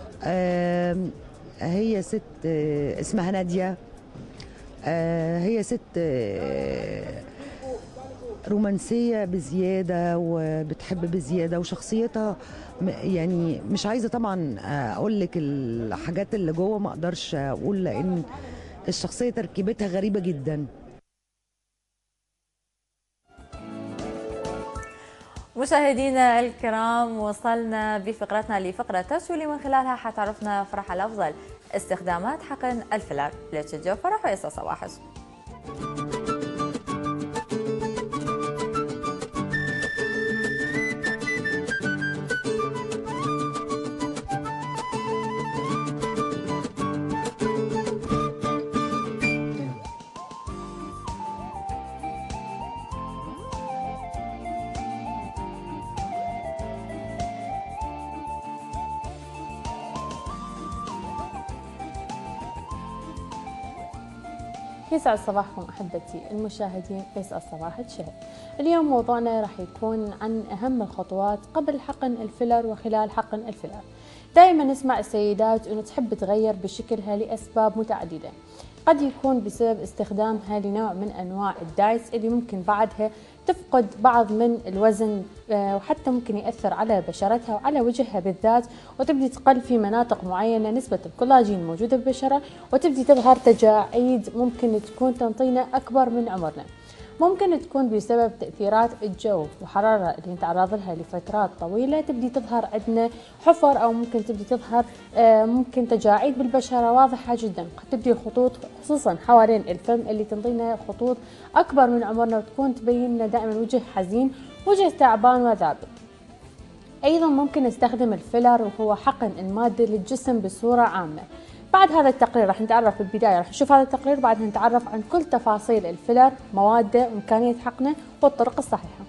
هي ست اسمها نادية. هي ست رومانسية بزيادة وبتحب بزيادة، وشخصيتها يعني مش عايزة طبعا أقول لك الحاجات اللي جوه، ما أقدرش أقول لأن الشخصية تركيبتها غريبة جدا. مشاهدينا الكرام، وصلنا بفقرتنا لفقرة تاتش واللي من خلالها حتعرفنا فرح الأفضل استخدامات حقن الفيلر. لتشجع فرح ويسا صباحك. يسعد صباحكم أحبتي المشاهدين، يسعد صباحك شهر. اليوم موضوعنا راح يكون عن أهم الخطوات قبل حقن الفيلر وخلال حقن الفيلر. دائما نسمع السيدات أنه تحب تغير بشكلها لأسباب متعددة، قد يكون بسبب استخدامها لنوع من أنواع الدايتس اللي ممكن بعدها تفقد بعض من الوزن، وحتى ممكن يأثر على بشرتها وعلى وجهها بالذات، وتبدي تقل في مناطق معينة نسبة الكولاجين الموجودة بالبشرة، وتبدي تظهر تجاعيد ممكن تكون تنطينا أكبر من عمرنا. ممكن تكون بسبب تأثيرات الجو وحرارة اللي نتعرض لها لفترات طويلة، تبدي تظهر عندنا حفر، أو ممكن تبدي تظهر ممكن تجاعيد بالبشرة واضحة جدا. قد تبدي خطوط خصوصا حوالين الفم اللي تنطينا خطوط أكبر من عمرنا، وتكون تبين لنا دائما وجه حزين، وجه تعبان وذابل. أيضا ممكن نستخدم الفيلر وهو حقن المادة للجسم بصورة عامة. بعد هذا التقرير راح نتعرف بالبداية، راح نشوف هذا التقرير، بعدها نتعرف عن كل تفاصيل الفيلر، مواده وإمكانية حقنه والطرق الصحيحة.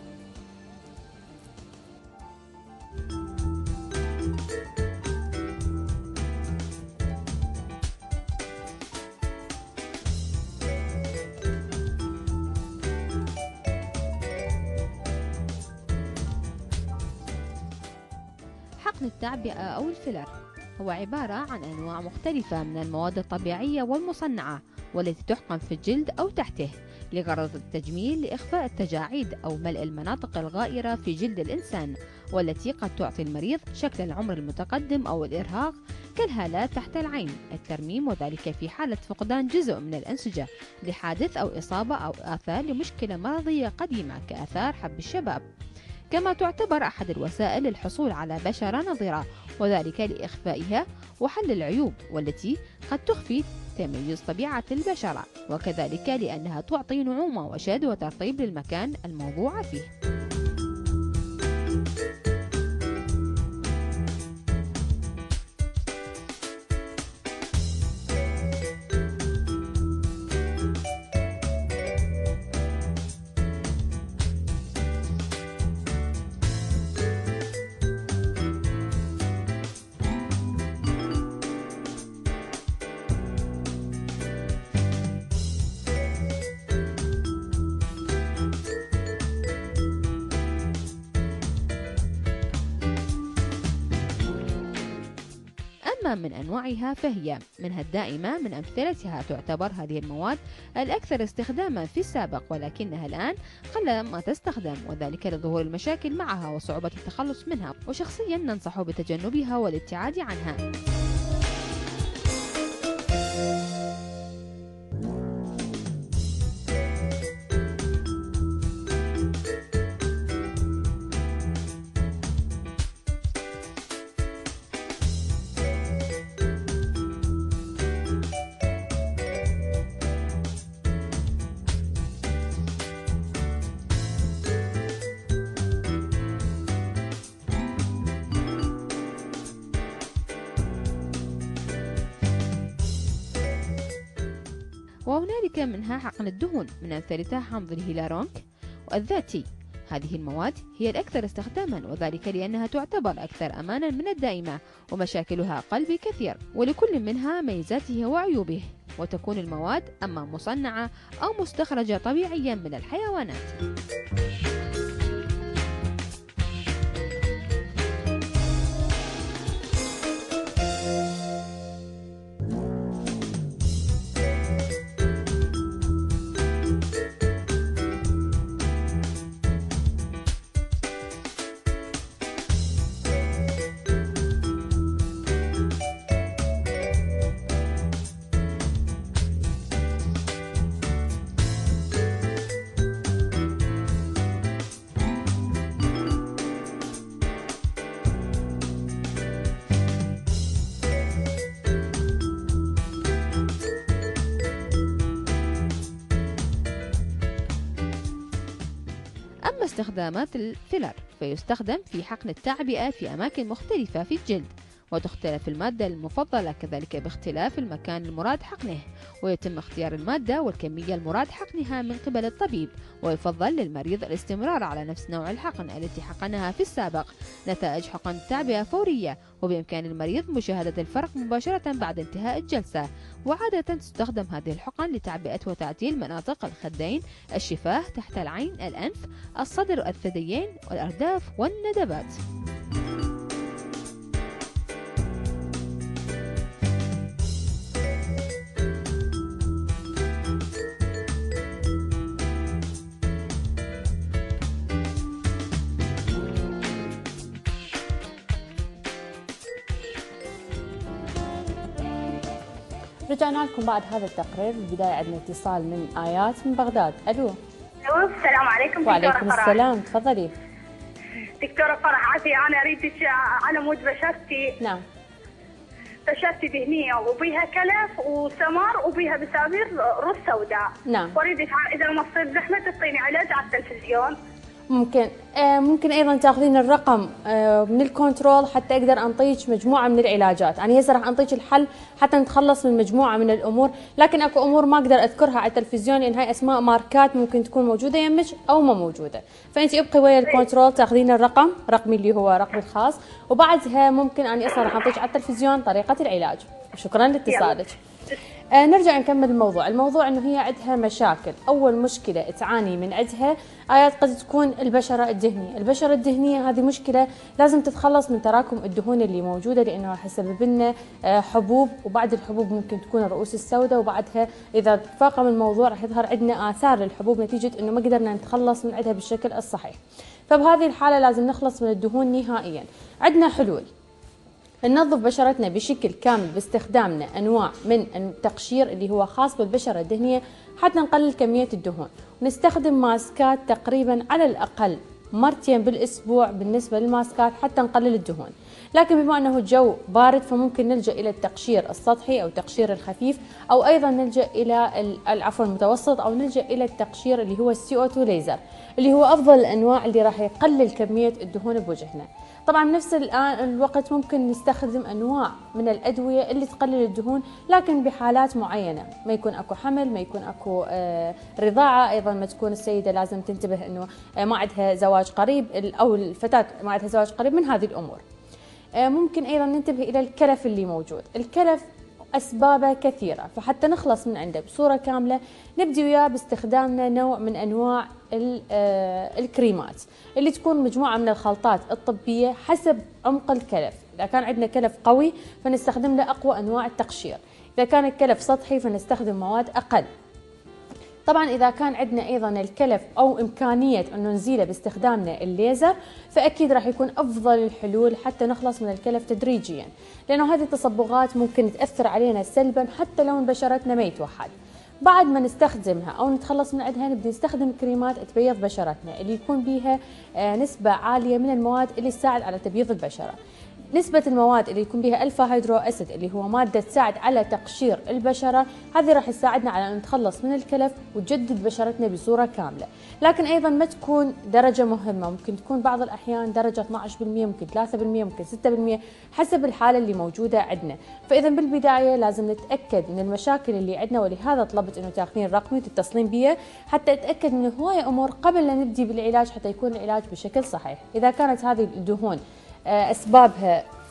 حقن التعبئة أو الفيلر هو عبارة عن أنواع مختلفة من المواد الطبيعية والمصنعة والتي تحقن في الجلد أو تحته لغرض التجميل، لإخفاء التجاعيد أو ملء المناطق الغائرة في جلد الإنسان، والتي قد تعطي المريض شكل العمر المتقدم أو الإرهاق، كالهالات تحت العين، الترميم، وذلك في حالة فقدان جزء من الأنسجة لحادث أو إصابة أو آثار لمشكلة مرضية قديمة كآثار حب الشباب. كما تعتبر أحد الوسائل للحصول على بشرة نضرة، وذلك لإخفائها وحل العيوب والتي قد تخفي تميز طبيعة البشرة، وكذلك لأنها تعطي نعومة وشد وترطيب للمكان الموضوع فيه. من أنواعها فهي منها الدائمة، من أمثلتها تعتبر هذه المواد الأكثر استخداما في السابق، ولكنها الآن قل ما تستخدم، وذلك لظهور المشاكل معها وصعوبة التخلص منها، وشخصيا ننصح بتجنبها والابتعاد عنها. وهنالك منها حقن الدهون، من أمثلتها حمض الهيلارونيك والذاتي. هذه المواد هي الأكثر استخداما، وذلك لأنها تعتبر أكثر أمانا من الدائمة، ومشاكلها أقل بكثير، ولكل منها ميزاته وعيوبه. وتكون المواد أما مصنعة أو مستخرجة طبيعيا من الحيوانات. أما استخدامات الفيلر فيستخدم في حقن التعبئة في أماكن مختلفة في الجلد، وتختلف المادة المفضلة كذلك باختلاف المكان المراد حقنه، ويتم اختيار المادة والكمية المراد حقنها من قبل الطبيب، ويفضل للمريض الاستمرار على نفس نوع الحقن التي حقنها في السابق. نتائج حقن التعبئة فورية، وبإمكان المريض مشاهدة الفرق مباشرة بعد انتهاء الجلسة، وعادة تستخدم هذه الحقن لتعبئة وتعديل مناطق الخدين، الشفاه، تحت العين، الأنف، الصدر، الثديين، والأرداف والندبات. رجعنا لكم بعد هذا التقرير. في البداية عندنا اتصال من آيات من بغداد. ألو. السلام عليكم. وعليكم السلام، تفضلي. دكتورة فرح عافية، أنا أريدك على مود بشرتي. نعم. بشرتي دهنية وبيها كلف وسمر وبيها بسابير رز سوداء. نعم. وأريدك إذا ما تصير زحمة تعطيني علاج على التلفزيون. ممكن ايضا تاخذين الرقم من الكنترول حتى اقدر انطيك مجموعه من العلاجات. انا هسه راح انطيك الحل حتى نتخلص من مجموعه من الامور، لكن اكو امور ما اقدر اذكرها على التلفزيون لان هاي اسماء ماركات ممكن تكون موجوده يمك او ما موجوده، فانت ابقي ويا الكنترول تاخذين الرقم، رقمي اللي هو رقمي الخاص، وبعدها ممكن اني اصلا راح انطيك على التلفزيون طريقه العلاج. شكرا لاتصالك. نرجع نكمل الموضوع انه هي عندها مشاكل. اول مشكله تعاني من عندها آيات قد تكون البشره الدهنيه هذه مشكله لازم تتخلص من تراكم الدهون اللي موجوده، لانه راح يسبب لنا حبوب، وبعد الحبوب ممكن تكون الرؤوس السوداء، وبعدها اذا تفاقم الموضوع راح يظهر عندنا اثار للحبوب نتيجه انه ما قدرنا نتخلص من عندها بالشكل الصحيح. فبهذه الحاله لازم نخلص من الدهون نهائيا. عندنا حلول. ننظف بشرتنا بشكل كامل باستخدامنا انواع من التقشير اللي هو خاص بالبشره الدهنيه حتى نقلل كميه الدهون، ونستخدم ماسكات تقريبا على الاقل مرتين بالاسبوع بالنسبه للماسكات حتى نقلل الدهون. لكن بما انه الجو بارد فممكن نلجا الى التقشير السطحي او التقشير الخفيف، او ايضا نلجا الى العفو المتوسط، او نلجا الى التقشير اللي هو CO2 ليزر اللي هو افضل الانواع اللي راح يقلل كميه الدهون بوجهنا. طبعا بنفس الوقت ممكن نستخدم انواع من الادويه اللي تقلل الدهون، لكن بحالات معينه، ما يكون اكو حمل، ما يكون اكو رضاعه، ايضا ما تكون السيده لازم تنتبه انه ما عندها زواج قريب، او الفتاه ما عندها زواج قريب، من هذه الامور. ممكن ايضا ننتبه الى الكلف اللي موجود. الكلف اسبابه كثيره، فحتى نخلص من عنده بصوره كامله نبدي وياه باستخدامنا نوع من انواع الكريمات اللي تكون مجموعه من الخلطات الطبيه حسب عمق الكلف. اذا كان عندنا كلف قوي فنستخدم له اقوى انواع التقشير، اذا كان الكلف سطحي فنستخدم مواد اقل. طبعا اذا كان عندنا ايضا الكلف او امكانيه انه نزيله باستخدامنا الليزر فاكيد راح يكون افضل الحلول حتى نخلص من الكلف تدريجيا، لانه هذه التصبغات ممكن تاثر علينا سلبا حتى لون بشرتنا ما يتوحد. بعد ما نستخدمها او نتخلص من عندها نبدا نستخدم كريمات تبيض بشرتنا اللي يكون بيها نسبه عاليه من المواد اللي تساعد على تبييض البشره. نسبة المواد اللي يكون بها ألفا هيدرو أسيد اللي هو مادة تساعد على تقشير البشرة، هذه راح تساعدنا على أن نتخلص من الكلف وتجدد بشرتنا بصورة كاملة. لكن أيضا ما تكون درجة مهمة، ممكن تكون بعض الأحيان درجة 12%، ممكن 3%، ممكن 6%، حسب الحالة اللي موجودة عندنا. فإذا بالبداية لازم نتأكد من المشاكل اللي عندنا، ولهذا طلبت أنه تاخذين رقمي وتتصلين بي حتى أتأكد من هواية أمور قبل لا نبدي بالعلاج حتى يكون العلاج بشكل صحيح. إذا كانت هذه الدهون أسبابها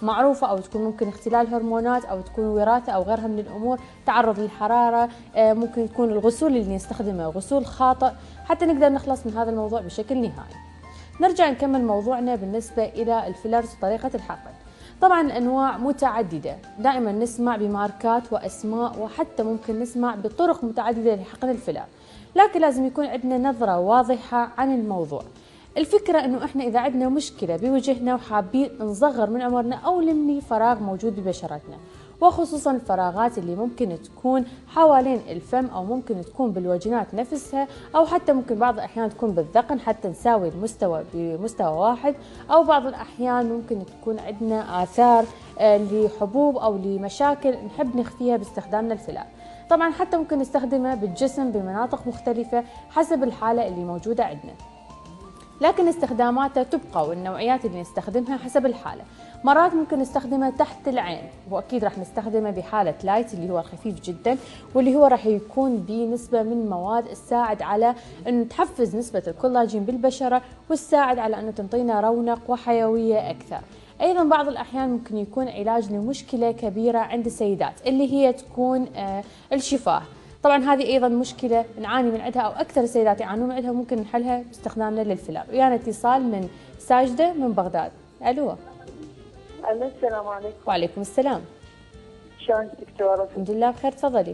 معروفة أو تكون ممكن اختلال هرمونات أو تكون وراثة أو غيرها من الأمور، تعرض للحرارة، ممكن يكون الغسول اللي نستخدمه غسول خاطئ، حتى نقدر نخلص من هذا الموضوع بشكل نهائي. نرجع نكمل موضوعنا بالنسبة إلى الفيلرز وطريقة الحقن. طبعا الأنواع متعددة، دائما نسمع بماركات وأسماء وحتى ممكن نسمع بطرق متعددة لحقن الفيلر، لكن لازم يكون عندنا نظرة واضحة عن الموضوع. الفكرة انه احنا اذا عندنا مشكلة بوجهنا وحابين نصغر من عمرنا او نملي فراغ موجود ببشرتنا، وخصوصا الفراغات اللي ممكن تكون حوالين الفم او ممكن تكون بالوجنات نفسها او حتى ممكن بعض الاحيان تكون بالذقن حتى نساوي المستوى بمستوى واحد، او بعض الاحيان ممكن تكون عندنا اثار لحبوب او لمشاكل نحب نخفيها باستخدامنا الفيلر. طبعا حتى ممكن نستخدمه بالجسم بمناطق مختلفة حسب الحالة اللي موجودة عندنا، لكن استخداماته تبقى والنوعيات اللي نستخدمها حسب الحالة. مرات ممكن نستخدمه تحت العين، واكيد راح نستخدمه بحالة لايت اللي هو الخفيف جدا، واللي هو راح يكون بنسبة من مواد تساعد على انه تحفز نسبة الكولاجين بالبشرة وتساعد على انه تنطينا رونق وحيوية اكثر. ايضا بعض الاحيان ممكن يكون علاج لمشكلة كبيرة عند السيدات اللي هي تكون الشفاه. طبعا هذه ايضا مشكله نعاني من عندها او اكثر السيدات يعانون من عندها، ممكن نحلها باستخدامنا للفيلر. ويانا اتصال من ساجده من بغداد. الو. السلام عليكم. وعليكم السلام. شلونك دكتوره؟ الحمد لله بخير، تفضلي.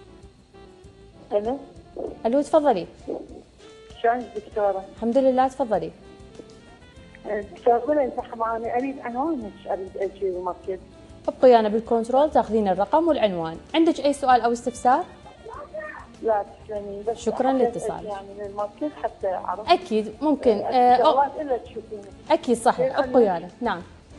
الو تفضلي. شلونك دكتوره؟ الحمد لله تفضلي. دكتوره ولا سامحاني، اريد عنوانك، اريد اجي المركز. ابقي ويانا بالكنترول تاخذين الرقم والعنوان. عندك اي سؤال او استفسار؟ لا تسلمي، بس شكرا لاتصالك. يعني للمركز حتى اعرف. اكيد ممكن الا تشوفيني. اكيد صحيح، ابقي ويانا. نعم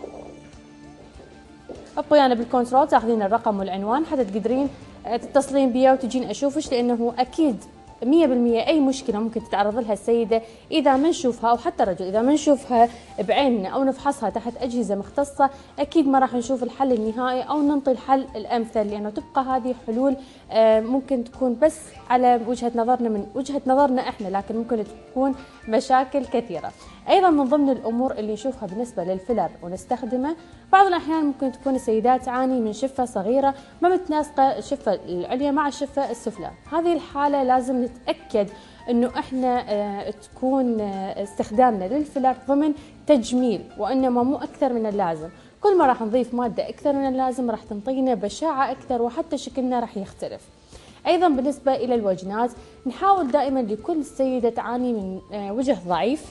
ابقي ويانا بالكنترول تاخذين الرقم والعنوان حتى تقدرين تتصلين بيا وتجين اشوفش، لانه اكيد 100% اي مشكله ممكن تتعرض لها السيده اذا ما نشوفها او حتى الرجل اذا ما نشوفها بعيننا او نفحصها تحت اجهزه مختصه، اكيد ما راح نشوف الحل النهائي او ننطي الحل الامثل، لانه تبقى هذه حلول ممكن تكون بس على وجهه نظرنا من وجهه نظرنا احنا، لكن ممكن تكون مشاكل كثيره. ايضا من ضمن الامور اللي نشوفها بالنسبه للفيلر ونستخدمه، بعض الاحيان ممكن تكون السيدات تعاني من شفه صغيره ما متناسقه الشفه العليا مع الشفه السفلى. هذه الحاله لازم نتاكد انه احنا تكون استخدامنا للفيلر ضمن تجميل، وانما مو اكثر من اللازم. كل ما راح نضيف ماده اكثر من اللازم راح تنطينا بشاعه اكثر وحتى شكلنا راح يختلف. ايضا بالنسبه الى الوجنات، نحاول دائما لكل سيده تعاني من وجه ضعيف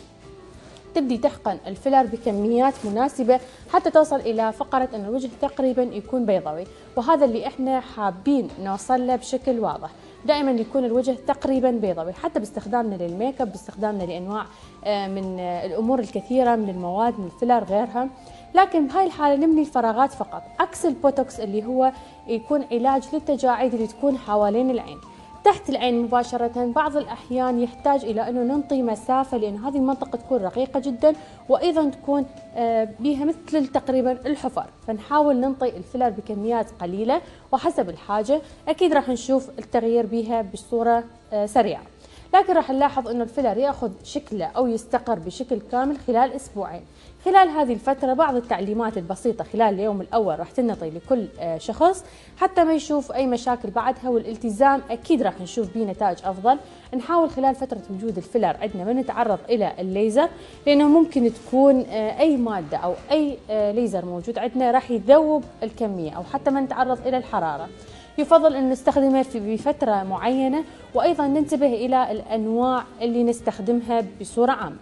تبدي تحقن الفيلر بكميات مناسبة حتى توصل إلى فقرة أن الوجه تقريبا يكون بيضاوي، وهذا اللي احنا حابين نوصل له بشكل واضح. دائما يكون الوجه تقريبا بيضاوي حتى باستخدامنا للميك اب، باستخدامنا لأنواع من الأمور الكثيرة من المواد من الفيلر غيرها. لكن بهاي الحالة نملي الفراغات فقط، عكس البوتوكس اللي هو يكون علاج للتجاعيد اللي تكون حوالين العين. تحت العين مباشرة بعض الأحيان يحتاج إلى أنه ننطي مسافة، لأن هذه المنطقة تكون رقيقة جدا وأيضا تكون بها مثل تقريبا الحفر، فنحاول ننطي الفيلر بكميات قليلة وحسب الحاجة. أكيد راح نشوف التغيير بها بصورة سريعة، لكن راح نلاحظ أنه الفيلر يأخذ شكله أو يستقر بشكل كامل خلال أسبوعين. خلال هذه الفترة بعض التعليمات البسيطة خلال اليوم الأول راح تنطي لكل شخص حتى ما يشوف أي مشاكل بعدها، والالتزام أكيد راح نشوف به نتائج أفضل. نحاول خلال فترة وجود الفيلر عندنا ما نتعرض إلى الليزر، لأنه ممكن تكون أي مادة أو أي ليزر موجود عندنا راح يذوب الكمية أو حتى ما نتعرض إلى الحرارة. يفضل أن نستخدمه بفترة معينة، وأيضا ننتبه إلى الأنواع اللي نستخدمها بصورة عامة.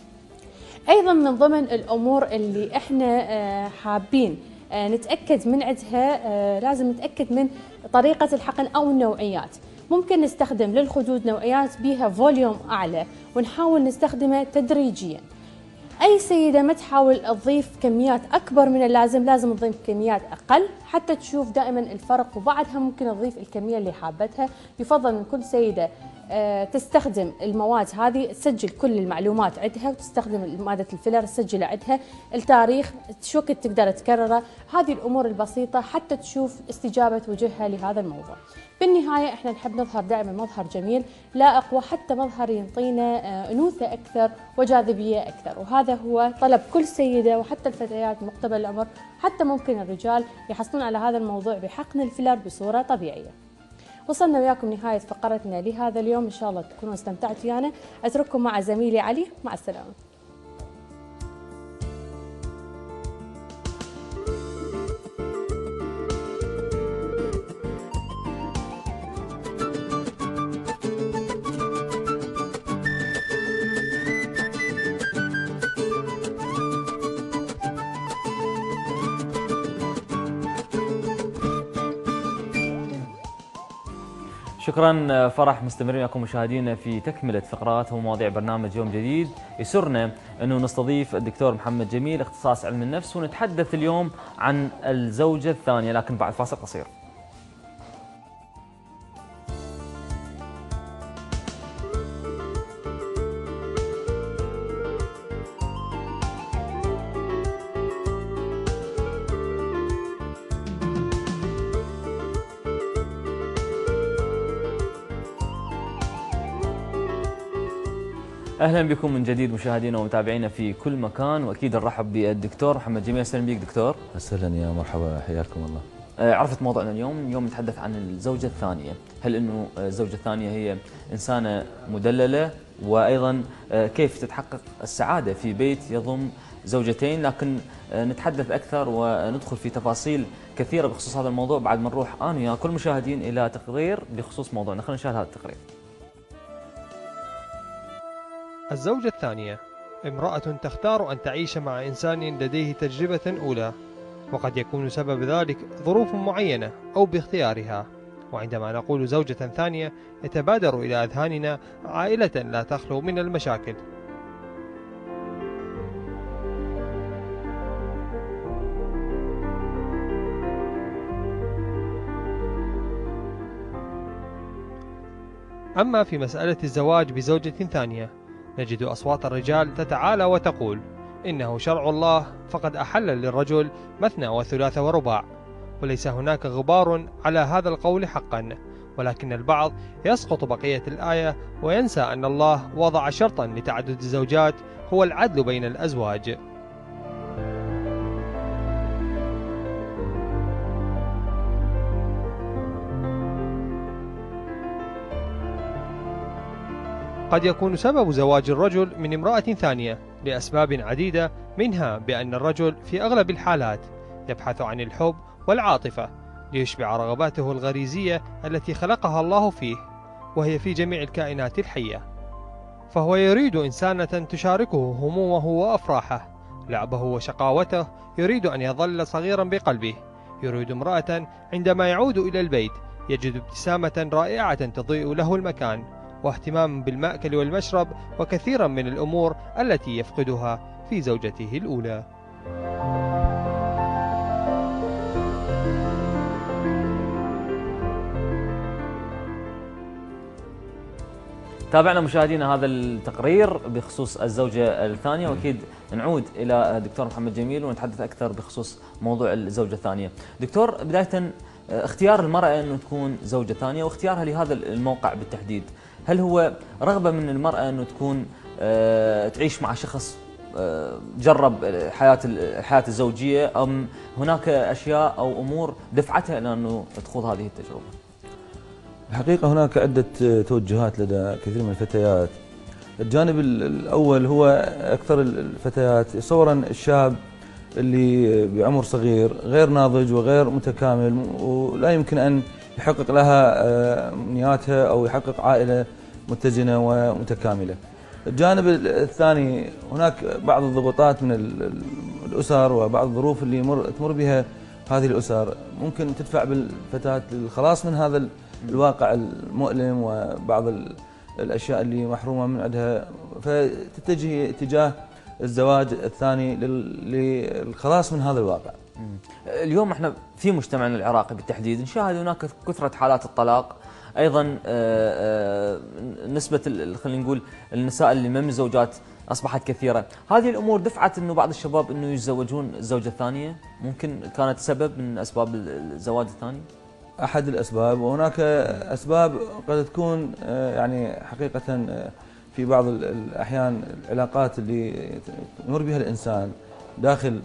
أيضا من ضمن الأمور اللي إحنا حابين نتأكد من عندها، لازم نتأكد من طريقة الحقن أو النوعيات. ممكن نستخدم للخدود نوعيات بها فوليوم أعلى ونحاول نستخدمه تدريجيا. أي سيدة ما تحاول تضيف كميات أكبر من اللازم، لازم تضيف كميات أقل حتى تشوف دائما الفرق، وبعدها ممكن تضيف الكمية اللي حابتها. يفضل من كل سيدة تستخدم المواد هذه، تسجل كل المعلومات عندها، وتستخدم مادة الفيلر تسجل عندها التاريخ، شو وقت تقدر تكرره، هذه الأمور البسيطة حتى تشوف استجابة وجهها لهذا الموضوع. بالنهاية احنا نحب نظهر دائما مظهر جميل لائق، وحتى مظهر يعطينا أنوثة أكثر وجاذبية أكثر، وهذا هو طلب كل سيدة وحتى الفتيات مقتبل العمر، حتى ممكن الرجال يحصلون على هذا الموضوع بحقن الفيلر بصورة طبيعية. وصلنا وياكم نهاية فقرتنا لهذا اليوم، إن شاء الله تكونوا استمتعتوا ويانا. أترككم مع زميلي علي، مع السلامة. شكرا فرح. مستمرين معكم مشاهدينا في تكملة فقرات ومواضيع برنامج يوم جديد. يسرنا أنه نستضيف الدكتور محمد جميل اختصاص علم النفس، ونتحدث اليوم عن الزوجة الثانية، لكن بعد فاصل قصير. اهلا بكم من جديد مشاهدينا ومتابعينا في كل مكان، واكيد نرحب بالدكتور محمد جميل. اهلا بك دكتور. اهلا يا مرحبا، حياكم الله. عرفت موضوعنا اليوم نتحدث عن الزوجة الثانية. هل انه الزوجة الثانية هي انسانة مدللة، وايضا كيف تتحقق السعادة في بيت يضم زوجتين؟ لكن نتحدث اكثر وندخل في تفاصيل كثيرة بخصوص هذا الموضوع بعد ما نروح انا ويا كل مشاهدين الى تقرير بخصوص موضوعنا. خلينا نشاهد هذا التقرير. الزوجة الثانية امرأة تختار أن تعيش مع إنسان لديه تجربة أولى، وقد يكون سبب ذلك ظروف معينة أو باختيارها. وعندما نقول زوجة ثانية يتبادر إلى أذهاننا عائلة لا تخلو من المشاكل. أما في مسألة الزواج بزوجة ثانية نجد أصوات الرجال تتعالى وتقول إنه شرع الله، فقد أحل للرجل مثنى وثلاث ورباع، وليس هناك غبار على هذا القول حقا. ولكن البعض يسقط بقية الآية وينسى أن الله وضع شرطا لتعدد الزوجات هو العدل بين الأزواج. قد يكون سبب زواج الرجل من امرأة ثانية لأسباب عديدة، منها بأن الرجل في أغلب الحالات يبحث عن الحب والعاطفة ليشبع رغباته الغريزية التي خلقها الله فيه، وهي في جميع الكائنات الحية. فهو يريد إنسانة تشاركه همومه وأفراحه، لعبه وشقاوته، يريد أن يظل صغيرا بقلبه، يريد امرأة عندما يعود إلى البيت يجد ابتسامة رائعة تضيء له المكان، واهتمام بالمأكل والمشرب، وكثيرا من الأمور التي يفقدها في زوجته الأولى. تابعنا مشاهدينا هذا التقرير بخصوص الزوجة الثانية، واكيد نعود الى الدكتور محمد جميل ونتحدث اكثر بخصوص موضوع الزوجة الثانية. دكتور، بداية اختيار المرأة انه تكون زوجة ثانية واختيارها لهذا الموقع بالتحديد، هل هو رغبة من المرأة انه تكون تعيش مع شخص جرب الحياة الزوجية، ام هناك اشياء او امور دفعتها الى انه تخوض هذه التجربة؟ الحقيقة هناك عدة توجهات لدى كثير من الفتيات. الجانب الأول هو أكثر الفتيات يصورن الشاب اللي بعمر صغير غير ناضج وغير متكامل ولا يمكن أن يحقق لها أمنياتها أو يحقق عائلة متزنة ومتكاملة. الجانب الثاني هناك بعض الضغوطات من الأسر وبعض الظروف اللي تمر بها هذه الأسر ممكن تدفع بالفتاة للخلاص من هذا الواقع المؤلم وبعض الأشياء اللي محرومة من عندها، فتتجه اتجاه الزواج الثاني للخلاص من هذا الواقع. اليوم احنا في مجتمعنا العراقي بالتحديد نشاهد هناك كثرة حالات الطلاق ايضا نسبه خلينا نقول النساء اللي ما متزوجات اصبحت كثيره، هذه الامور دفعت انه بعض الشباب انه يتزوجون الزوجه الثانيه، ممكن كانت سبب من اسباب الزواج الثاني؟ احد الاسباب، وهناك اسباب قد تكون يعني حقيقه في بعض الاحيان العلاقات اللي يمر بها الانسان داخل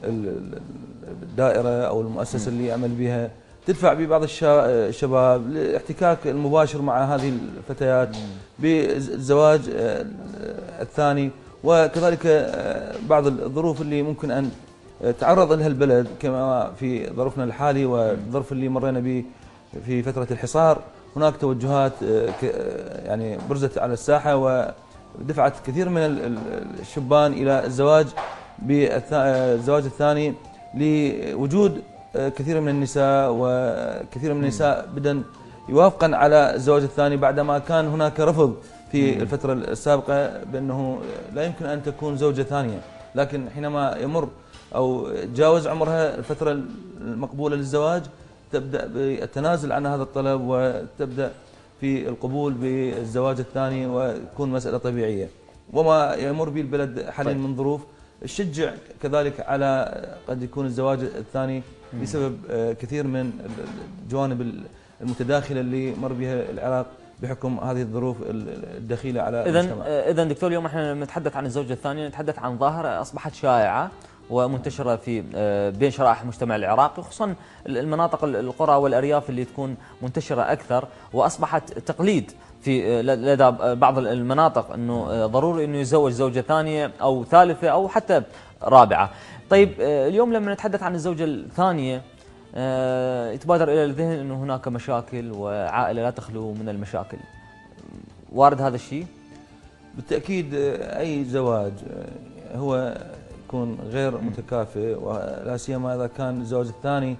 الدائره او المؤسسه اللي يعمل بها تدفع ببعض الشباب للاحتكاك المباشر مع هذه الفتيات بالزواج الثاني، وكذلك بعض الظروف اللي ممكن ان تعرض لها البلد كما في ظروفنا الحالي والظرف اللي مرينا به في فتره الحصار. هناك توجهات يعني برزت على الساحه ودفعت كثير من الشبان الى الزواج بالزواج الثاني لوجود كثير من النساء، وكثير من النساء بدأن يوافقن على الزواج الثاني بعدما كان هناك رفض في الفترة السابقة بأنه لا يمكن أن تكون زوجة ثانية، لكن حينما يمر أو تجاوز عمرها الفترة المقبولة للزواج تبدأ بالتنازل عن هذا الطلب وتبدأ في القبول بالزواج الثاني وتكون مسألة طبيعية. وما يمر به البلد حاليا من ظروف الشجع كذلك على قد يكون الزواج الثاني بسبب كثير من الجوانب المتداخلة اللي مر بها العراق بحكم هذه الظروف الدخيلة على المجتمع. إذن دكتور اليوم احنا نتحدث عن الزوجة الثانية، نتحدث عن ظاهرة أصبحت شائعة ومنتشرة في بين شرائح المجتمع العراقي، خصوصا المناطق القرى والأرياف اللي تكون منتشرة أكثر، وأصبحت تقليد في لدى بعض المناطق انه ضروري انه يتزوج زوجة ثانية او ثالثة او حتى رابعة. طيب اليوم لما نتحدث عن الزوجة الثانية يتبادر الى الذهن انه هناك مشاكل وعائلة لا تخلو من المشاكل، وارد هذا الشيء؟ بالتأكيد اي زواج هو يكون غير متكافئ، ولا سيما اذا كان الزواج الثاني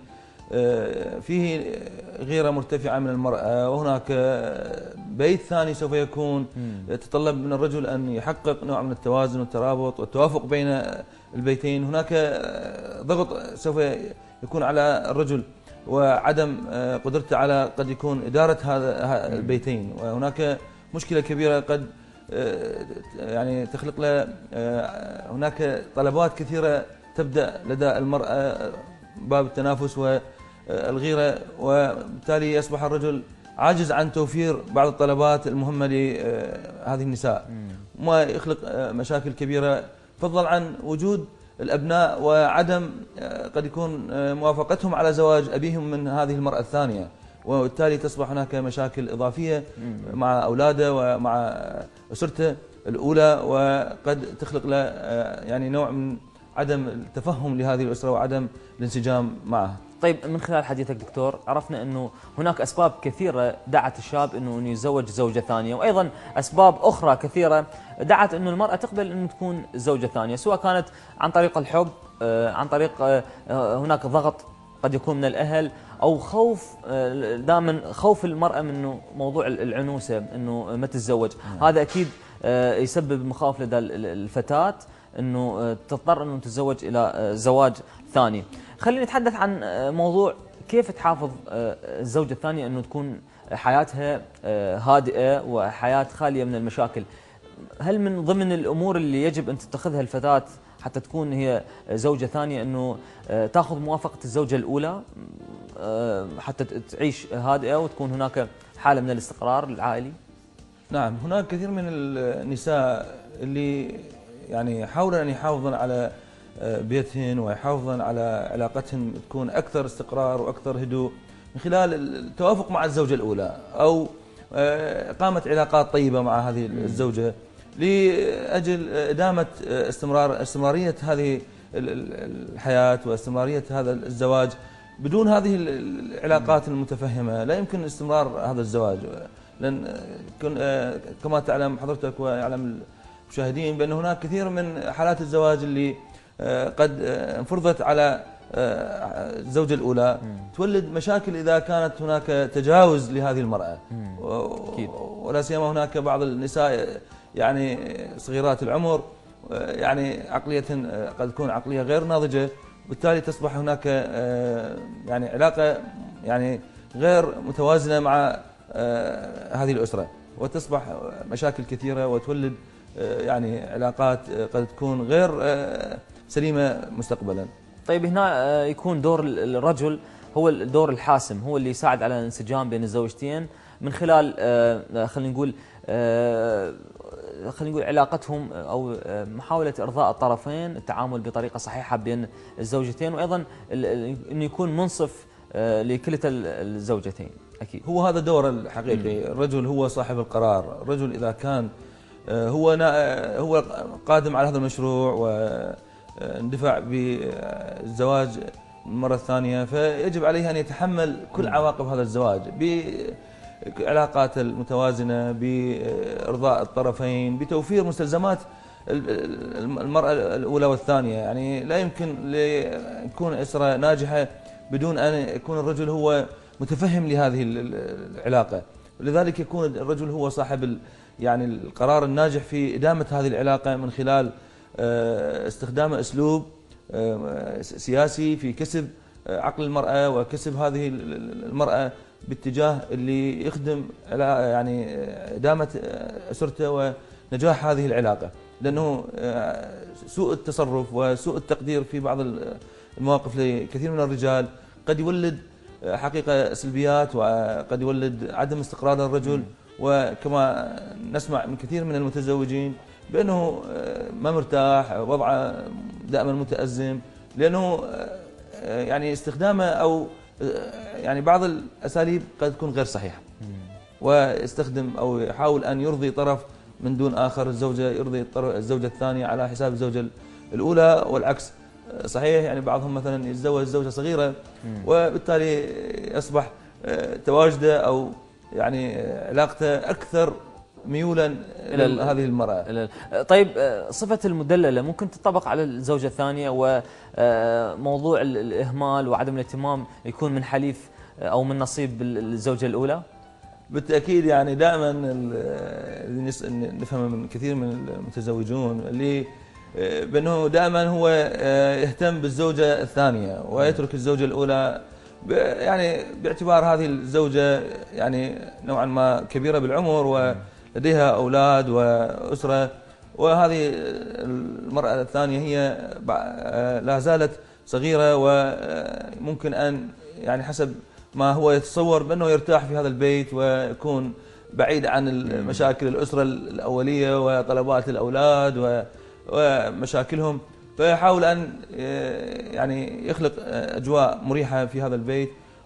فيه غيرة مرتفعة من المرأة، وهناك بيت ثاني سوف يكون يتطلب من الرجل أن يحقق نوع من التوازن والترابط والتوافق بين البيتين. هناك ضغط سوف يكون على الرجل وعدم قدرته على قد يكون إدارة هذا البيتين، وهناك مشكلة كبيرة قد يعني تخلق له هناك طلبات كثيرة تبدأ لدى المرأة باب التنافس والغيرة، وبالتالي يصبح الرجل عاجز عن توفير بعض الطلبات المهمة لهذه النساء، ما يخلق مشاكل كبيرة فضلا عن وجود الأبناء وعدم قد يكون موافقتهم على زواج أبيهم من هذه المرأة الثانية، وبالتالي تصبح هناك مشاكل إضافية مع أولاده ومع أسرته الأولى، وقد تخلق له يعني نوع من عدم التفهم لهذه الأسرة وعدم الانسجام معها. طيب من خلال حديثك دكتور عرفنا أنه هناك أسباب كثيرة دعت الشاب أنه يتزوج زوجة ثانية، وأيضا أسباب أخرى كثيرة دعت أنه المرأة تقبل أنه تكون زوجة ثانية، سواء كانت عن طريق الحب، عن طريق هناك ضغط قد يكون من الأهل، أو خوف، دائما خوف المرأة من موضوع العنوسة أنه ما تتزوج. هذا أكيد يسبب مخاوف لدى الفتاة أنه تضطر أنه تتزوج إلى زواج ثاني. خلينا نتحدث عن موضوع كيف تحافظ الزوجة الثانية أنه تكون حياتها هادئة وحياة خالية من المشاكل. هل من ضمن الأمور اللي يجب أن تتخذها الفتاة حتى تكون هي زوجة ثانية أنه تأخذ موافقة الزوجة الأولى حتى تعيش هادئة وتكون هناك حالة من الاستقرار العائلي؟ نعم، هناك كثير من النساء اللي يعني حاولن أن يحافظن على بيتهن ويحافظن على علاقتهن تكون أكثر استقرار وأكثر هدوء من خلال التوافق مع الزوجة الأولى أو إقامة علاقات طيبة مع هذه الزوجة لأجل إدامة استمرارية هذه الحياة واستمرارية هذا الزواج. بدون هذه العلاقات المتفهمة لا يمكن استمرار هذا الزواج، لأن كما تعلم حضرتك ويعلم المشاهدين بأن هناك كثير من حالات الزواج اللي قد انفرضت على الزوجة الأولى تولد مشاكل إذا كانت هناك تجاوز لهذه المرأة، ولا سيما هناك بعض النساء يعني صغيرات العمر يعني عقلية قد تكون عقلية غير ناضجة، بالتالي تصبح هناك يعني علاقة يعني غير متوازنة مع هذه الأسرة، وتصبح مشاكل كثيرة وتولد يعني علاقات قد تكون غير سليمة مستقبلا. طيب هنا يكون دور الرجل هو الدور الحاسم، هو اللي يساعد على الانسجام بين الزوجتين من خلال خلينا نقول علاقتهم او محاولة ارضاء الطرفين، التعامل بطريقة صحيحة بين الزوجتين، وايضا انه يكون منصف لكلتا الزوجتين. اكيد هو هذا دور الحقيقي. الرجل هو صاحب القرار. الرجل اذا كان هو قادم على هذا المشروع واندفع بالزواج المرة الثانية، فيجب عليه أن يتحمل كل عواقب هذا الزواج بعلاقاته المتوازنة، بإرضاء الطرفين، بتوفير مستلزمات المرأة الأولى والثانية. يعني لا يمكن لتكون أسرة ناجحة بدون أن يكون الرجل هو متفهم لهذه العلاقة، ولذلك يكون الرجل هو صاحب يعني القرار الناجح في إدامة هذه العلاقة من خلال استخدام أسلوب سياسي في كسب عقل المرأة وكسب هذه المرأة باتجاه اللي يخدم يعني إدامة أسرته ونجاح هذه العلاقة. لأنه سوء التصرف وسوء التقدير في بعض المواقف لكثير من الرجال قد يولد حقيقة سلبيات، وقد يولد عدم استقرار للرجل. وكما نسمع من كثير من المتزوجين بأنه ما مرتاح، وضعه دائما متأزم، لأنه يعني استخدامه أو يعني بعض الأساليب قد تكون غير صحيحة، ويستخدم أو يحاول أن يرضي طرف من دون آخر. الزوجة يرضي الزوجة الثانية على حساب الزوجة الأولى والعكس. صحيح يعني بعضهم مثلا يتزوج زوجة صغيرة وبالتالي يصبح تواجده أو يعني علاقته أكثر ميولا إلى هذه المرأة. طيب صفة المدللة ممكن تطبق على الزوجة الثانية، وموضوع الإهمال وعدم الاهتمام يكون من حليف أو من نصيب الزوجة الأولى؟ بالتأكيد. يعني دائما نفهم من كثير من المتزوجون اللي بأنه دائما هو يهتم بالزوجة الثانية ويترك الزوجة الأولى، يعني باعتبار هذه الزوجة يعني نوعا ما كبيرة بالعمر ولديها أولاد وأسرة، وهذه المرأة الثانية هي لا زالت صغيرة، وممكن أن يعني حسب ما هو يتصور بأنه يرتاح في هذا البيت ويكون بعيد عن مشاكل الأسرة الأولية وطلبات الأولاد ومشاكلهم، فيحاول أن يعني يخلق أجواء مريحة في هذا البيت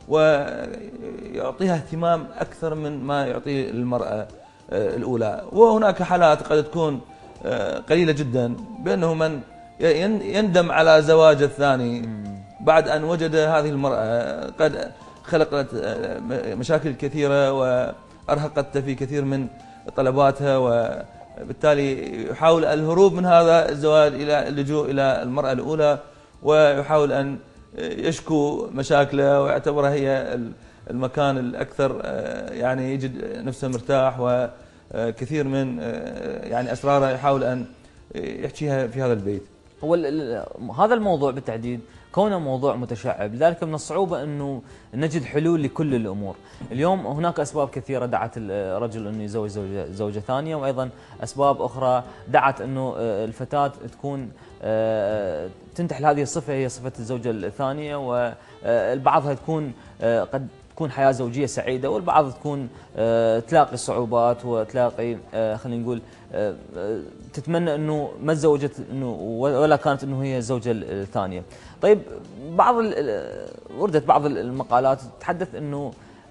ويعطيها اهتمام أكثر من ما يعطيه المرأة الأولى. وهناك حالات قد تكون قليلة جدا بأنه من يندم على زواج الثاني بعد أن وجد هذه المرأة قد خلقت مشاكل كثيرة وأرهقت في كثير من طلباتها، وبالتالي يحاول الهروب من هذا الزواج إلى اللجوء إلى المرأة الأولى، ويحاول أن يشكو مشاكله ويعتبرها هي المكان الأكثر يعني يجد نفسه مرتاح، وكثير من يعني أسراره يحاول أن يحكيها في هذا البيت. هو هذا الموضوع بالتحديد كونه موضوع متشعب، لذلك من الصعوبة أنه نجد حلول لكل الأمور. اليوم هناك أسباب كثيرة دعت الرجل أنه يزوج زوجة ثانية، وأيضا أسباب أخرى دعت أنه الفتاة تكون تنتحل هذه الصفة، هي صفة الزوجة الثانية، والبعضها تكون قد تكون حياة زوجية سعيدة، والبعض تكون تلاقي صعوبات وتلاقي خلينا نقول تتمنى انه ما تزوجت انه ولا كانت انه هي الزوجة الثانية. طيب وردت بعض المقالات تتحدث انه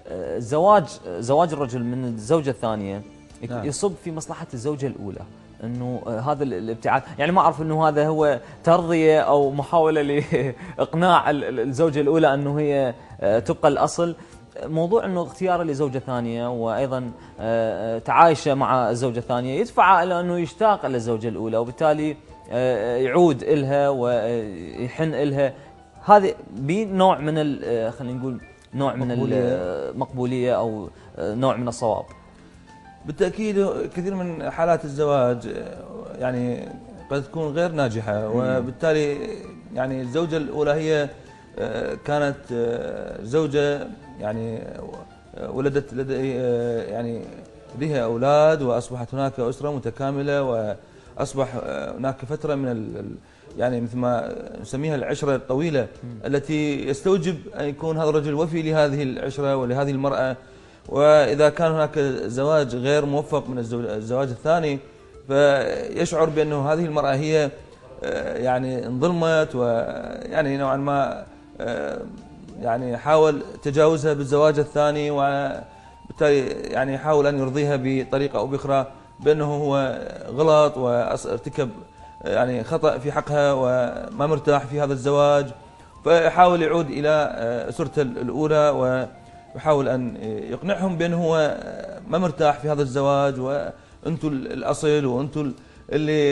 زواج الرجل من الزوجة الثانية يصب في مصلحة الزوجة الأولى، انه هذا الابتعاد، يعني ما اعرف انه هذا هو ترضية او محاولة لاقناع الزوجة الأولى انه هي تبقى الأصل. موضوع انه اختياره لزوجة ثانية وايضا تعايشه مع الزوجة الثانية يدفعه الى انه يشتاق للزوجة الأولى، وبالتالي يعود إلها ويحن إلها. هذه بنوع من خلينا نقول نوع من المقبولية او نوع من الصواب. بالتأكيد كثير من حالات الزواج يعني قد تكون غير ناجحة، وبالتالي يعني الزوجة الأولى هي كانت زوجة يعني ولدت يعني لديها أولاد، وأصبحت هناك أسرة متكاملة، وأصبح هناك فترة من يعني مثل ما نسميها العشرة الطويلة التي يستوجب أن يكون هذا الرجل وفي لهذه العشرة ولهذه المرأة. وإذا كان هناك زواج غير موفق من الزواج الثاني، فيشعر بأنه هذه المرأة هي يعني انظلمت، ويعني نوعا ما يعني حاول تجاوزها بالزواج الثاني، وبالتالي يعني يحاول أن يرضيها بطريقة أو بأخرى بأنه هو غلط وارتكب يعني خطأ في حقها وما مرتاح في هذا الزواج، فيحاول يعود إلى أسرته الأولى ويحاول أن يقنعهم بأنه هو ما مرتاح في هذا الزواج، وأنتم الأصل وأنتم اللي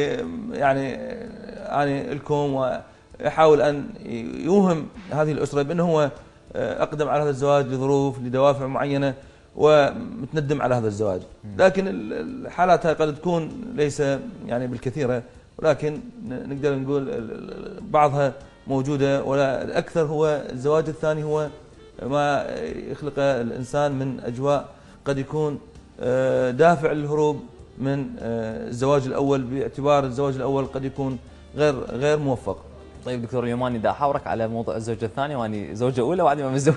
يعني لكم، ويحاول أن يوهم هذه الأسرة بأنه هو أقدم على هذا الزواج لظروف لدوافع معينة ومتندم على هذا الزواج. لكن الحالات هاي قد تكون ليس يعني بالكثيرة، ولكن نقدر نقول بعضها موجودة، ولا الأكثر هو الزواج الثاني هو ما يخلق الإنسان من أجواء قد يكون دافع للهروب من الزواج الأول، باعتبار الزواج الأول قد يكون غير موفق. طيب دكتور يوماني دا أحاورك على موضوع الزوجة الثانية، وأني زوجة أولى وعدي ما متزوج.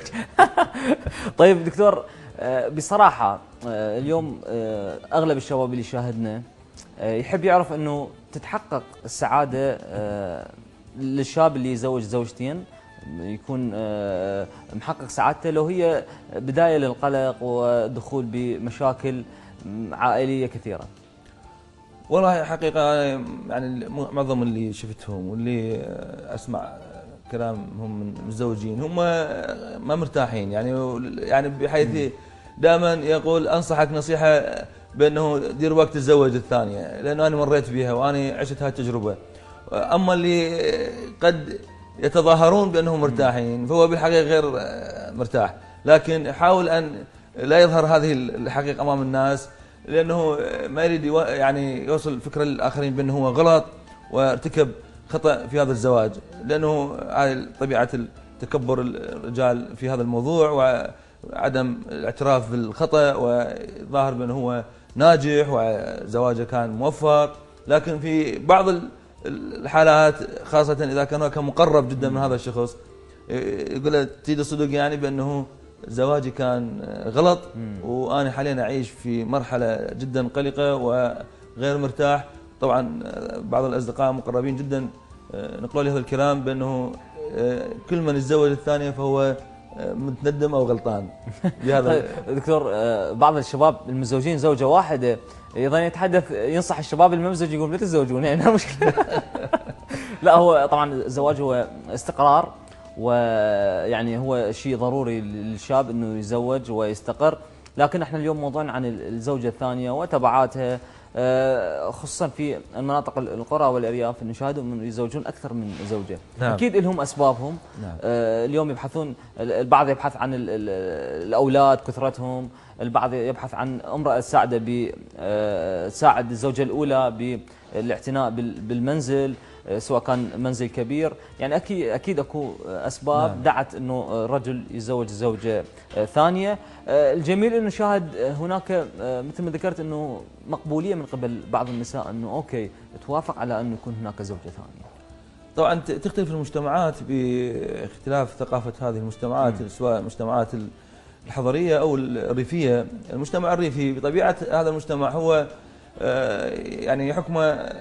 طيب دكتور، بصراحة اليوم أغلب الشباب اللي يشاهدنا يحب يعرف أنه تتحقق السعادة للشاب اللي يزوج زوجتين، يكون محقق سعادته لو هي بداية للقلق ودخول بمشاكل عائلية كثيرة. والله حقيقة يعني معظم اللي شفتهم واللي أسمع كلامهم من متزوجين هم ما مرتاحين، يعني بحيث دائما يقول أنصحك نصيحة بأنه دير وقت تتزوج الثانية، لأنه أنا مريت بها وأنا عشت هذه التجربة. أما اللي قد يتظاهرون بأنهم مرتاحين فهو بالحقيقة غير مرتاح، لكن يحاول أن لا يظهر هذه الحقيقة أمام الناس، لأنه ما يريد يعني يوصل فكرة للآخرين بأنه هو غلط وارتكب خطأ في هذا الزواج، لأنه هذه طبيعة تكبر الرجال في هذا الموضوع وعدم الاعتراف بالخطأ، وظاهر بأنه هو ناجح وزواجه كان موفق. لكن في بعض الحالات خاصة إذا كان مقرب جدا من هذا الشخص يقول له تريد الصدق يعني بأنه زواجي كان غلط، وأنا حاليا أعيش في مرحلة جدا قلقة وغير مرتاح. طبعا بعض الأصدقاء مقربين جدا نقلوا لي هذا الكلام بأنه كل من يتزوج الثانية فهو متندم أو غلطان بهذا. دكتور، بعض الشباب المتزوجين زوجة واحدة أيضا يتحدث ينصح الشباب الممزوج يقول لا تتزوجون، يعني مشكلة. لا، هو طبعا الزواج هو استقرار، ويعني هو شيء ضروري للشاب انه يتزوج ويستقر، لكن احنا اليوم موضوعنا عن الزوجة الثانية وتبعاتها، خصوصا في المناطق القرى والارياف نشاهدوا انه يتزوجون اكثر من زوجة. نعم. اكيد لهم اسبابهم. نعم. اليوم يبحثون، البعض يبحث عن الاولاد كثرتهم، البعض يبحث عن امرأة تساعد الزوجة الاولى بالاعتناء بالمنزل، سواء كان منزل كبير، يعني اكيد اكو اسباب. نعم. دعت انه الرجل يتزوج زوجة ثانية. الجميل انه نشاهد هناك مثل ما ذكرت انه مقبولية من قبل بعض النساء انه اوكي توافق على انه يكون هناك زوجة ثانية. طبعا تختلف المجتمعات باختلاف ثقافة هذه المجتمعات، سواء المجتمعات الحضرية او الريفية. المجتمع الريفي بطبيعة هذا المجتمع هو يعني حكم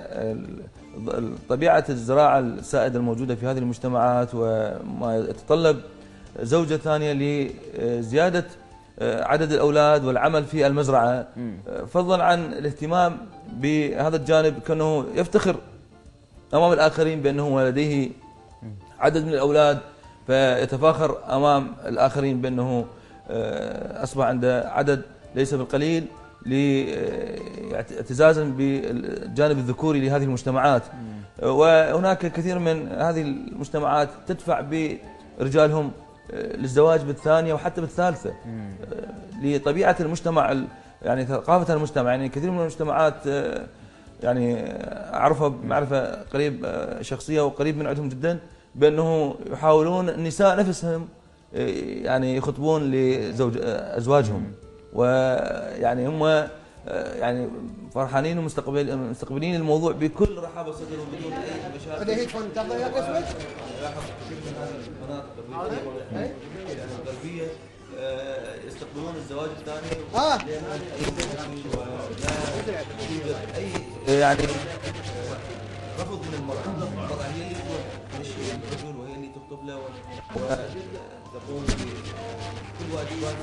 طبيعة الزراعة السائدة الموجودة في هذه المجتمعات، وما يتطلب زوجة ثانية لزيادة عدد الأولاد والعمل في المزرعة، فضلا عن الاهتمام بهذا الجانب كأنه يفتخر أمام الآخرين بأنه لديه عدد من الأولاد، فيتفاخر أمام الآخرين بأنه أصبح عنده عدد ليس بالقليل اعتزازا بالجانب الذكوري لهذه المجتمعات. وهناك كثير من هذه المجتمعات تدفع برجالهم للزواج بالثانية وحتى بالثالثة لطبيعة المجتمع، يعني ثقافة المجتمع. يعني كثير من المجتمعات يعني أعرفها معرفة قريب شخصية وقريب من عندهم جدا بأنه يحاولون النساء نفسهم يعني يخطبون لأزواجهم، ويعني هم يعني فرحانين ومستقبلين الموضوع بكل رحابة صدر وبدون أي مشاكل. الغربية يستقبلون الزواج الثاني أي يعني رفض من المرأة. المرأة هي اللي تمشي الرجل وهي اللي تخطب له وتقوم بكل واجبات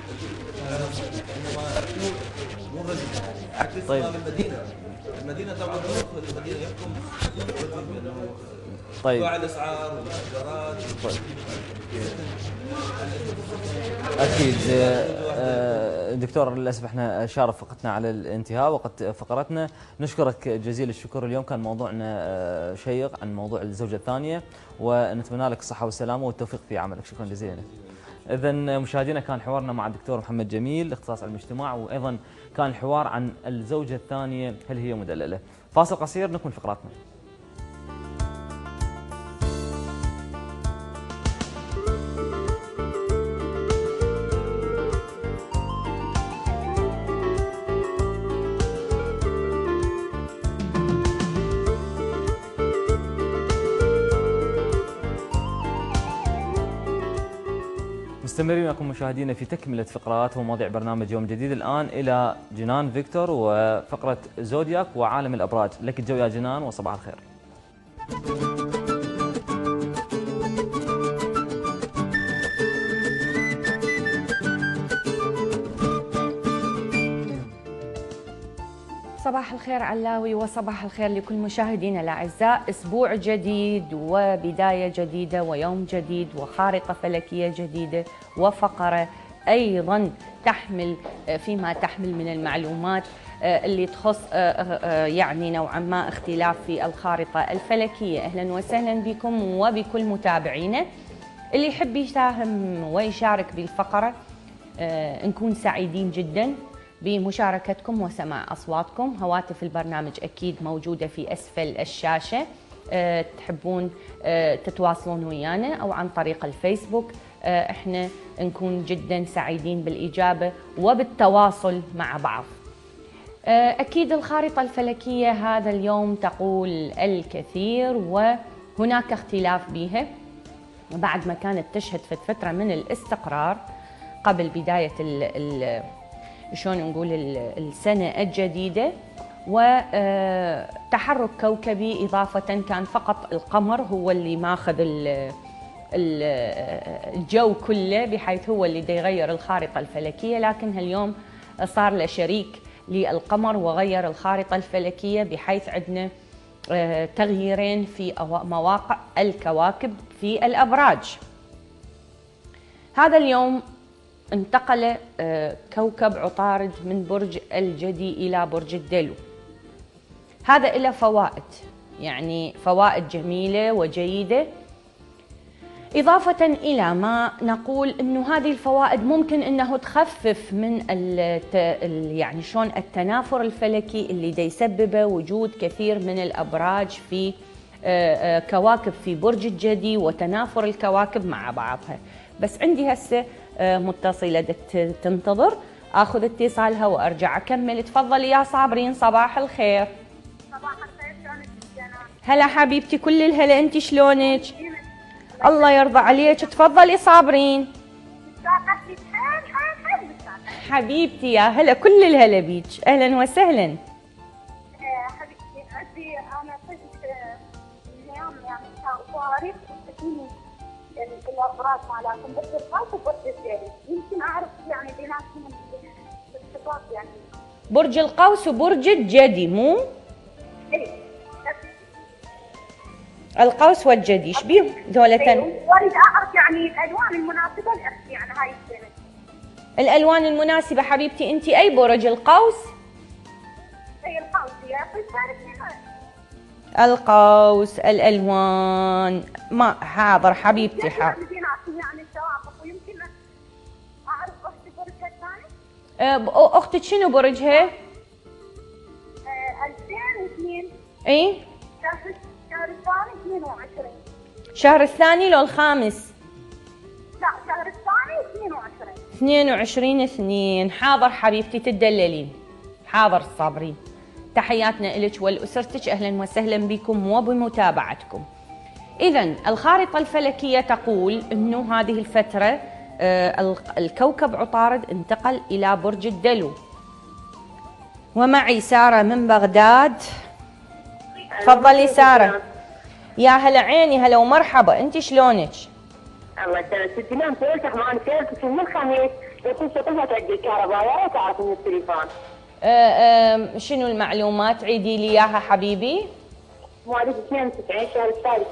انما مو الرجل. عكس ما بالمدينة. المدينة طبعا المدينة يحكم الرجل بأنه ارتفاع الاسعار والايجارات. اكيد دكتور، للاسف احنا شارف وقتنا على الانتهاء، وقت فقرتنا. نشكرك جزيل الشكر. اليوم كان موضوعنا شيق عن موضوع الزوجة الثانية، ونتمنى لك الصحة والسلامة والتوفيق في عملك. شكرا جزيلا. إذا مشاهدينا كان حوارنا مع الدكتور محمد جميل، اختصاص علم الاجتماع، وأيضا كان الحوار عن الزوجة الثانية هل هي مدللة. فاصل قصير نكمل فقراتنا. مستمرين معكم مشاهدينا في تكملة فقرات ومواضيع برنامج يوم جديد. الآن إلى جنان فيكتور وفقرة زودياك وعالم الأبراج. لك الجو يا جنان وصباح الخير. صباح الخير علاوي وصباح الخير لكل مشاهدينا الأعزاء. أسبوع جديد وبداية جديدة ويوم جديد وخارطة فلكية جديدة وفقرة أيضا تحمل فيما تحمل من المعلومات اللي تخص يعني نوعا ما اختلاف في الخارطة الفلكية. أهلا وسهلا بكم وبكل متابعينا. اللي يحب يساهم ويشارك بالفقرة نكون سعيدين جدا بمشاركتكم وسماع أصواتكم. هواتف البرنامج أكيد موجودة في أسفل الشاشة. تحبون تتواصلون ويانا أو عن طريق الفيسبوك، احنا نكون جدا سعيدين بالإجابة وبالتواصل مع بعض. أكيد الخارطة الفلكية هذا اليوم تقول الكثير وهناك اختلاف بها بعد ما كانت تشهد في فترة من الاستقرار قبل بداية شلون نقول السنة الجديدة، وتحرك كوكبي. إضافة كان فقط القمر هو اللي ماخذ الجو كله، بحيث هو اللي يغير الخارطة الفلكية، لكن هاليوم صار له شريك للقمر وغير الخارطة الفلكية، بحيث عندنا تغييرين في مواقع الكواكب في الأبراج. هذا اليوم انتقل كوكب عطارد من برج الجدي إلى برج الدلو. هذا له فوائد، يعني فوائد جميلة وجيدة، إضافة إلى ما نقول أنه هذه الفوائد ممكن أنه تخفف من يعني شلون التنافر الفلكي اللي دا يسببه وجود كثير من الأبراج في كواكب في برج الجدي وتنافر الكواكب مع بعضها. بس عندي هسه متصلة تنتظر، اخذ اتصالها وارجع اكمل. تفضلي يا صابرين. صباح الخير. صباح الخير. شلونك جنان؟ هلا حبيبتي، كل الهلا. انت شلونك؟ الله يرضى عليك. تفضلي صابرين. حبيبتي يا هلا، كل الهلا بيك. اهلا وسهلا. حبيبتي عندي انا طفلت اليوم يعني واريد تديني الابراج مالتكم برج القوس وبرج الجدي، يمكن اعرف يعني بيناتهم الارتباط يعني. برج القوس وبرج الجدي مو؟ اي القوس والجدي ايش بيهم ذولتين؟ واريد اعرف يعني الالوان المناسبه لأختي يعني هاي السنه. الالوان المناسبه حبيبتي. انت اي برج؟ القوس؟ اي القوس يا اخي. القوس. الالوان ما حاضر حبيبتي. حاضر. يعني التوافق. ويمكن اعرف اختي برجها الثاني. اختك شنو برجها؟ 2002. اي شهر الثاني 22. شهر الثاني لو الخامس؟ لا شهر 22/2. حاضر حبيبتي تدللين. حاضر صابرين. تحياتنا إلك ولأسرتك، أهلا وسهلا بكم وبمتابعتكم. إذا الخارطة الفلكية تقول أنه هذه الفترة الكوكب عطارد انتقل إلى برج الدلو. ومعي سارة من بغداد. تفضلي سارة. يا هلا عيني، هلا ومرحبا، أنت شلونك؟ الله يسلمك ستي. اليوم سألتك معنا سألتك من الخميس يكون شطفها تعدي الكهرباء، يا تعرف من التليفون. شنو المعلومات؟ عيدي لي اياها حبيبي. مواليد 92 شهر الثالث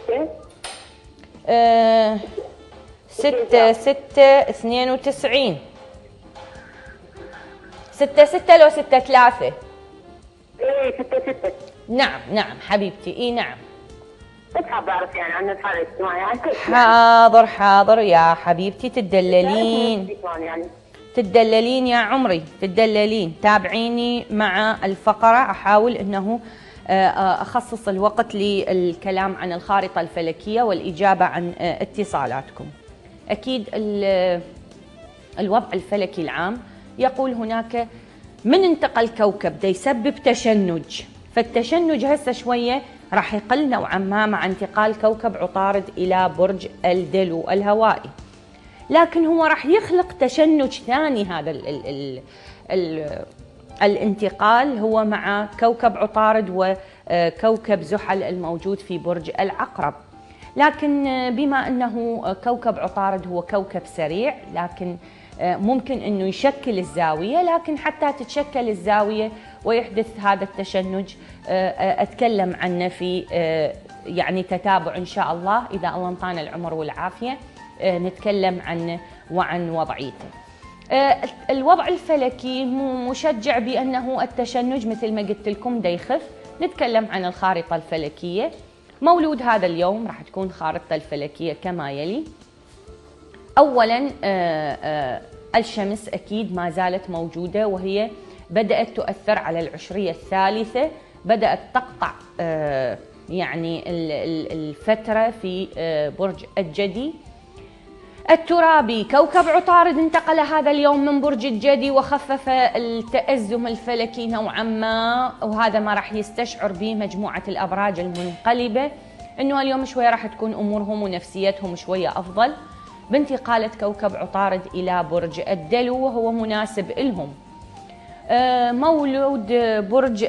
6/6/92. 6/6 لو 6/3؟ ايه 6/6. نعم نعم حبيبتي، اي نعم. بس حابة اعرف يعني عن الحالة الاجتماعية. حاضر حاضر يا حبيبتي، تدللين تدللين يا عمري، تدللين. تابعيني مع الفقرة، أحاول أنه أخصص الوقت للكلام عن الخارطة الفلكية والإجابة عن اتصالاتكم. أكيد الوضع الفلكي العام يقول هناك من انتقل كوكب دا يسبب تشنج، فالتشنج هسه شوية راح يقل نوعا ما مع انتقال كوكب عطارد إلى برج الدلو الهوائي، لكن هو راح يخلق تشنج ثاني. هذا الانتقال هو مع كوكب عطارد وكوكب زحل الموجود في برج العقرب. لكن بما أنه كوكب عطارد هو كوكب سريع، لكن ممكن أنه يشكل الزاوية، لكن حتى تتشكل الزاوية ويحدث هذا التشنج أتكلم عنه في يعني تتابع إن شاء الله، إذا الله انطانا العمر والعافية نتكلم عنه وعن وضعيته. الوضع الفلكي مشجع بأنه التشنج مثل ما قلت لكم دا يخف. نتكلم عن الخارطة الفلكية. مولود هذا اليوم راح تكون خارطة الفلكية كما يلي. أولا الشمس أكيد ما زالت موجودة، وهي بدأت تؤثر على العشرية الثالثة، بدأت تقطع يعني الفترة في برج الجدي. الترابي كوكب عطارد انتقل هذا اليوم من برج الجدي وخفف التأزم الفلكي نوعا ما، وهذا ما راح يستشعر به مجموعة الأبراج المنقلبة، انه اليوم شوية راح تكون امورهم ونفسيتهم شوية افضل بانتقالة كوكب عطارد الى برج الدلو، وهو مناسب لهم. مولود برج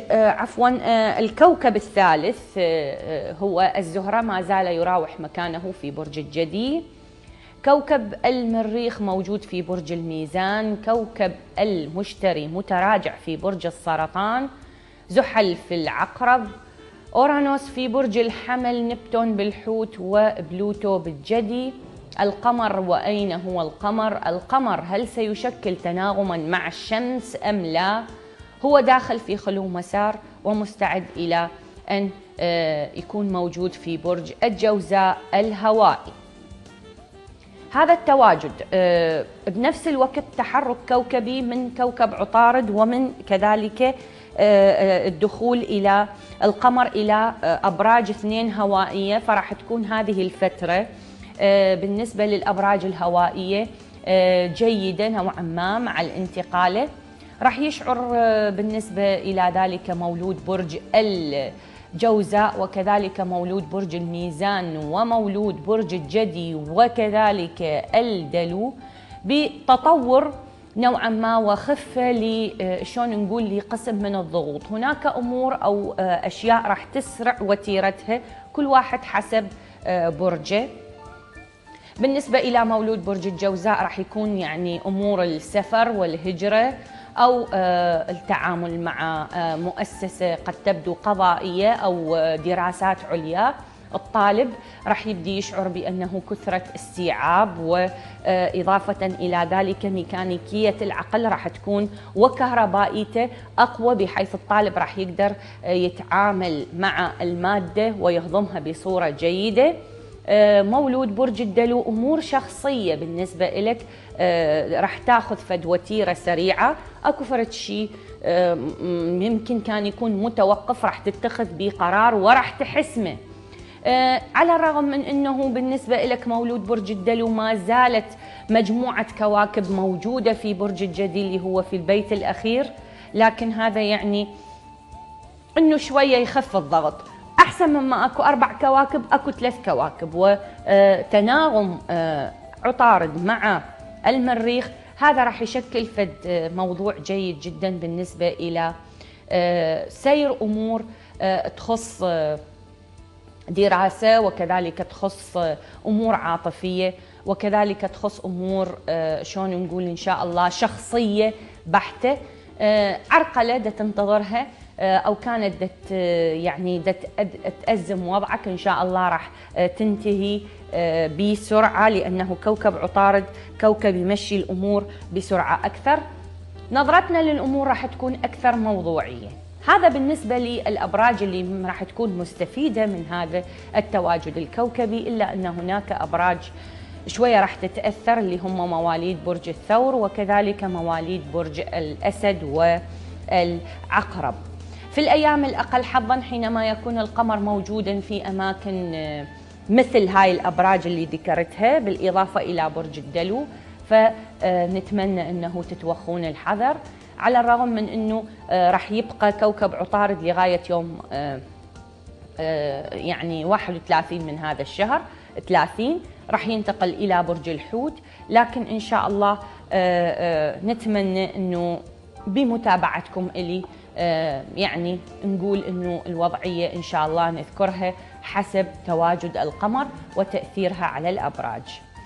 الكوكب الثالث هو الزهرة، ما زال يراوح مكانه في برج الجدي. كوكب المريخ موجود في برج الميزان. كوكب المشتري متراجع في برج السرطان. زحل في العقرب. أورانوس في برج الحمل. نبتون بالحوت وبلوتو بالجدي. القمر، وأين هو القمر؟ القمر هل سيشكل تناغما مع الشمس أم لا؟ هو داخل في خلو مسار ومستعد إلى أن يكون موجود في برج الجوزاء الهوائي. هذا التواجد بنفس الوقت تحرك كوكبي من كوكب عطارد، ومن كذلك الدخول إلى القمر إلى أبراج 2 هوائية، فراح تكون هذه الفترة بالنسبة للأبراج الهوائية جيدة نوعا ما مع الانتقال. راح يشعر بالنسبة إلى ذلك مولود برج الجوزاء، وكذلك مولود برج الميزان، ومولود برج الجدي، وكذلك الدلو، بتطور نوعا ما وخفة شلون نقول لقسم من الضغوط. هناك أمور أو أشياء راح تسرع وتيرتها، كل واحد حسب برجه. بالنسبة إلى مولود برج الجوزاء راح يكون يعني أمور السفر والهجرة أو التعامل مع مؤسسة قد تبدو قضائية أو دراسات عليا. الطالب راح يبدي يشعر بأنه كثرة استيعاب، وإضافة إلى ذلك ميكانيكية العقل راح تكون وكهربائيته أقوى، بحيث الطالب راح يقدر يتعامل مع المادة ويهضمها بصورة جيدة. مولود برج الدلو أمور شخصية بالنسبة لك راح تاخذ فد وتيرة سريعة، أكو فرد شيء يمكن كان يكون متوقف راح تتخذ به قرار وراح تحسمه. على الرغم من أنه بالنسبة لك مولود برج الدلو ما زالت مجموعة كواكب موجودة في برج الجدي اللي هو في البيت الأخير، لكن هذا يعني أنه شوية يخف الضغط. أحسن مما أكو 4 كواكب أكو 3 كواكب، وتناغم عطارد مع المريخ هذا راح يشكل فد موضوع جيد جدا بالنسبة إلى سير أمور تخص دراسة، وكذلك تخص أمور عاطفية، وكذلك تخص أمور شلون نقول إن شاء الله شخصية بحتة. عرقلة دا تنتظرها أو كانت يعني تأزم وضعك، إن شاء الله راح تنتهي بسرعة، لأنه كوكب عطارد كوكب يمشي الأمور بسرعة أكثر. نظرتنا للأمور راح تكون أكثر موضوعية. هذا بالنسبة للأبراج اللي راح تكون مستفيدة من هذا التواجد الكوكبي، إلا أن هناك أبراج شوية راح تتأثر اللي هم مواليد برج الثور، وكذلك مواليد برج الأسد والعقرب. في الأيام الأقل حظاً حينما يكون القمر موجوداً في أماكن مثل هاي الأبراج اللي ذكرتها، بالإضافة إلى برج الدلو، فنتمنى أنه تتوخون الحذر، على الرغم من أنه راح يبقى كوكب عطارد لغاية يوم يعني 31 من هذا الشهر 30 راح ينتقل إلى برج الحوت، لكن إن شاء الله نتمنى أنه بمتابعتكم إلي يعني نقول أنه الوضعية إن شاء الله نذكرها حسب تواجد القمر وتأثيرها على الأبراج.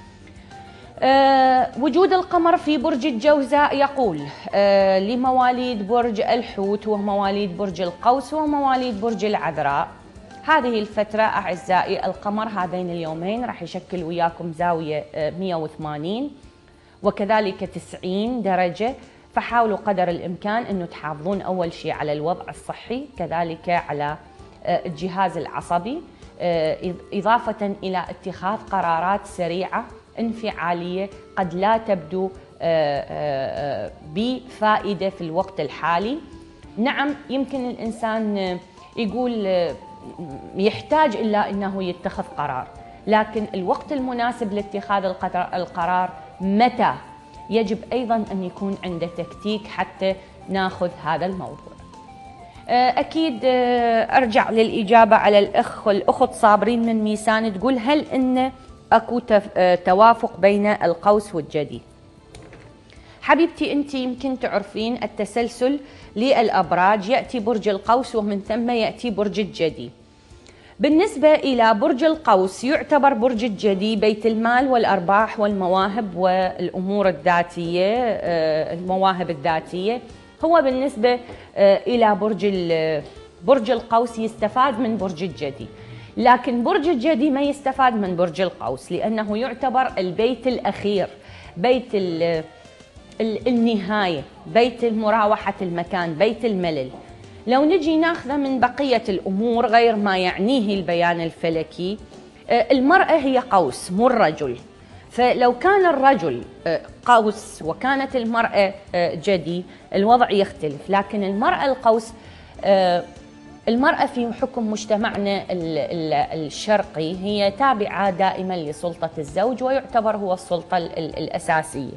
وجود القمر في برج الجوزاء يقول لمواليد برج الحوت ومواليد برج القوس ومواليد برج العذراء، هذه الفترة أعزائي القمر هذين اليومين راح يشكل وياكم زاوية 180 وكذلك 90 درجة، فحاولوا قدر الإمكان أنه تحافظون أول شيء على الوضع الصحي، كذلك على الجهاز العصبي، إضافة إلى اتخاذ قرارات سريعة انفعالية قد لا تبدو بفائدة في الوقت الحالي. نعم يمكن الإنسان يقول يحتاج إلا أنه يتخذ قرار، لكن الوقت المناسب لاتخاذ القرار متى؟ يجب أيضا أن يكون عنده تكتيك حتى ناخذ هذا الموضوع. أكيد أرجع للإجابة على الأخت صابرين من ميسان، تقول هل إن أكو توافق بين القوس والجدي؟ حبيبتي أنت يمكن تعرفين التسلسل للأبراج، يأتي برج القوس ومن ثم يأتي برج الجدي. بالنسبة إلى برج القوس يعتبر برج الجدي بيت المال والأرباح والمواهب والأمور الذاتية، المواهب الذاتية. هو بالنسبة إلى برج القوس يستفاد من برج الجدي، لكن برج الجدي ما يستفاد من برج القوس، لأنه يعتبر البيت الأخير، بيت النهاية، بيت مراوحة المكان، بيت الملل. لو نجي ناخذه من بقية الأمور غير ما يعنيه البيان الفلكي، المرأة هي قوس مو الرجل، فلو كان الرجل قوس وكانت المرأة جدي الوضع يختلف، لكن المرأة القوس، المرأة في حكم مجتمعنا الشرقي هي تابعة دائما لسلطة الزوج، ويعتبر هو السلطة الأساسية،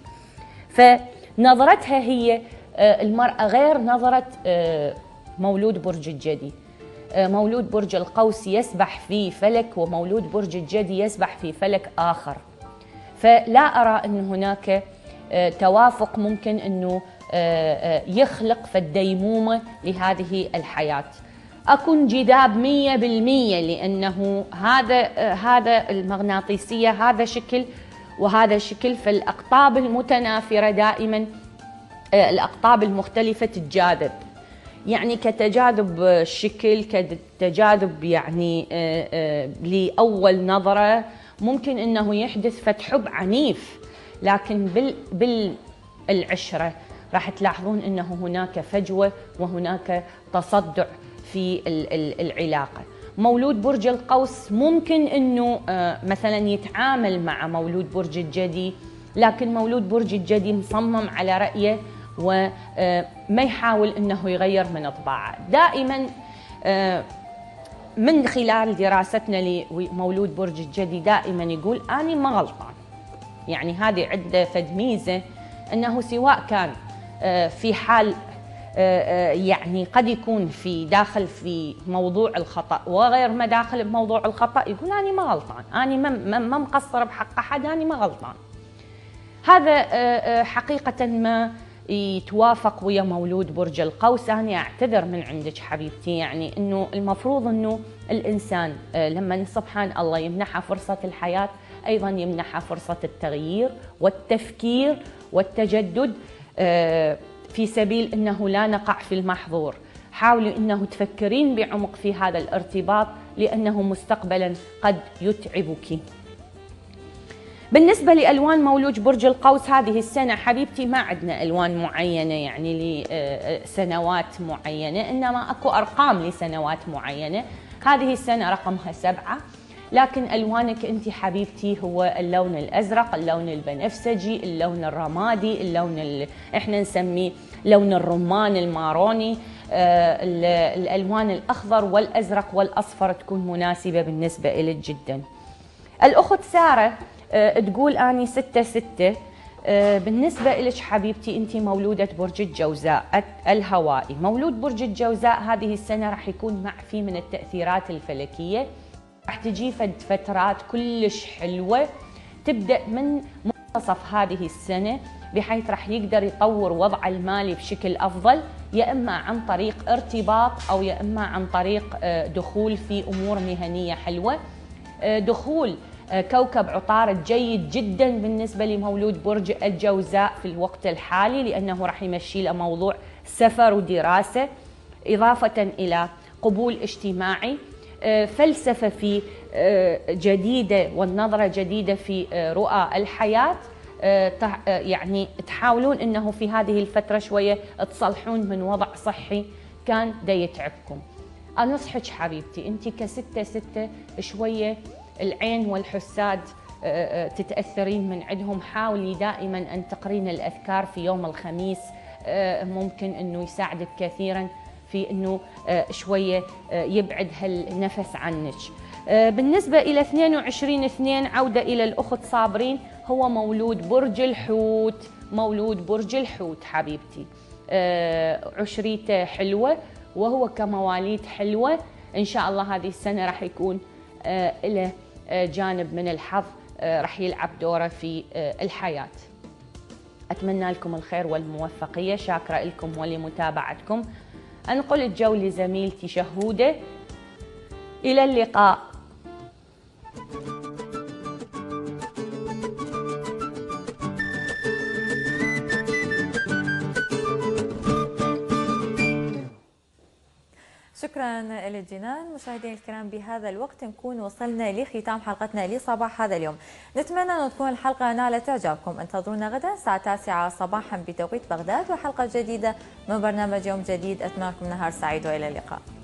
فنظرتها هي المرأة غير نظرة مولود برج الجدي. مولود برج القوس يسبح في فلك، ومولود برج الجدي يسبح في فلك آخر، فلا أرى أن هناك توافق ممكن أنه يخلق فالديمومة لهذه الحياة. أكون جذاب 100%، لأنه هذا المغناطيسية هذا شكل وهذا شكل، فالأقطاب المتنافرة دائما الأقطاب المختلفة تتجاذب، يعني كتجاذب الشكل، كتجاذب يعني لأول نظرة ممكن أنه يحدث فتحب عنيف، لكن بالعشرة راح تلاحظون أنه هناك فجوة وهناك تصدع في العلاقة. مولود برج القوس ممكن أنه مثلا يتعامل مع مولود برج الجدي، لكن مولود برج الجدي مصمم على رأيه وما يحاول أنه يغير من طباعه. دائما من خلال دراستنا لمولود برج الجدي دائما يقول أنا ما غلطان، يعني هذه عنده فد ميزة أنه سواء كان في حال يعني قد يكون في داخل في موضوع الخطأ وغير ما داخل بموضوع الخطأ، يقول أنا ما غلطان، أنا ما مقصر بحق أحد، أنا ما غلطان. هذا حقيقة ما يتوافق ويا مولود برج القوس. أنا أعتذر من عندك حبيبتي، يعني أنه المفروض أنه الإنسان لما سبحان الله يمنحها فرصة الحياة أيضا يمنحها فرصة التغيير والتفكير والتجدد في سبيل أنه لا نقع في المحظور. حاولوا أنه تفكرين بعمق في هذا الارتباط لأنه مستقبلا قد يتعبك. بالنسبة لألوان مولود برج القوس هذه السنة حبيبتي ما عندنا ألوان معينة يعني لسنوات معينة، إنما أكو أرقام لسنوات معينة. هذه السنة رقمها 7، لكن ألوانك أنت حبيبتي هو اللون الأزرق، اللون البنفسجي، اللون الرمادي، اللون إحنا نسميه لون الرمان الماروني. الألوان الأخضر والأزرق والأصفر تكون مناسبة بالنسبة إلك جدا. الأخت سارة تقول أني 6/6. بالنسبة إلك حبيبتي أنت مولودة برج الجوزاء الهوائي. مولود برج الجوزاء هذه السنة راح يكون معفي من التأثيرات الفلكية، راح تجي فترات كلش حلوة تبدأ من منتصف هذه السنة، بحيث راح يقدر يطور وضعه المالي بشكل أفضل، يا إما عن طريق ارتباط أو يا إما عن طريق دخول في أمور مهنية حلوة. دخول كوكب عطارد جيد جدا بالنسبة لمولود برج الجوزاء في الوقت الحالي، لأنه راح يمشي له موضوع سفر ودراسة، إضافة إلى قبول اجتماعي، فلسفة في جديدة والنظرة جديدة في رؤى الحياة. يعني تحاولون أنه في هذه الفترة شوية تصلحون من وضع صحي كان دا يتعبكم. أنصحك حبيبتي أنت ك6/6 شوية العين والحساد تتأثرين من عندهم. حاولي دائما أن تقرين الأذكار في يوم الخميس، ممكن أنه يساعدك كثيرا في أنه شوية يبعد هالنفس عنك. بالنسبة إلى 22/2 عودة إلى الأخت صابرين، هو مولود برج الحوت. مولود برج الحوت حبيبتي عشريته حلوة وهو كمواليد حلوة. إن شاء الله هذه السنة راح يكون له جانب من الحظ راح يلعب دوره في الحياة. أتمنى لكم الخير والموفقية، شاكرة لكم ولمتابعتكم. أنقل الجو لزميلتي شهودة، إلى اللقاء. شكرا لك جنان. مشاهدينا الكرام بهذا الوقت نكون وصلنا لختام حلقتنا لصباح هذا اليوم. نتمنى أن تكون الحلقة نالت إعجابكم. انتظرونا غدا الساعة 9 صباحا بتوقيت بغداد وحلقة جديدة من برنامج يوم جديد. أتمنى لكم نهار سعيد وإلى اللقاء.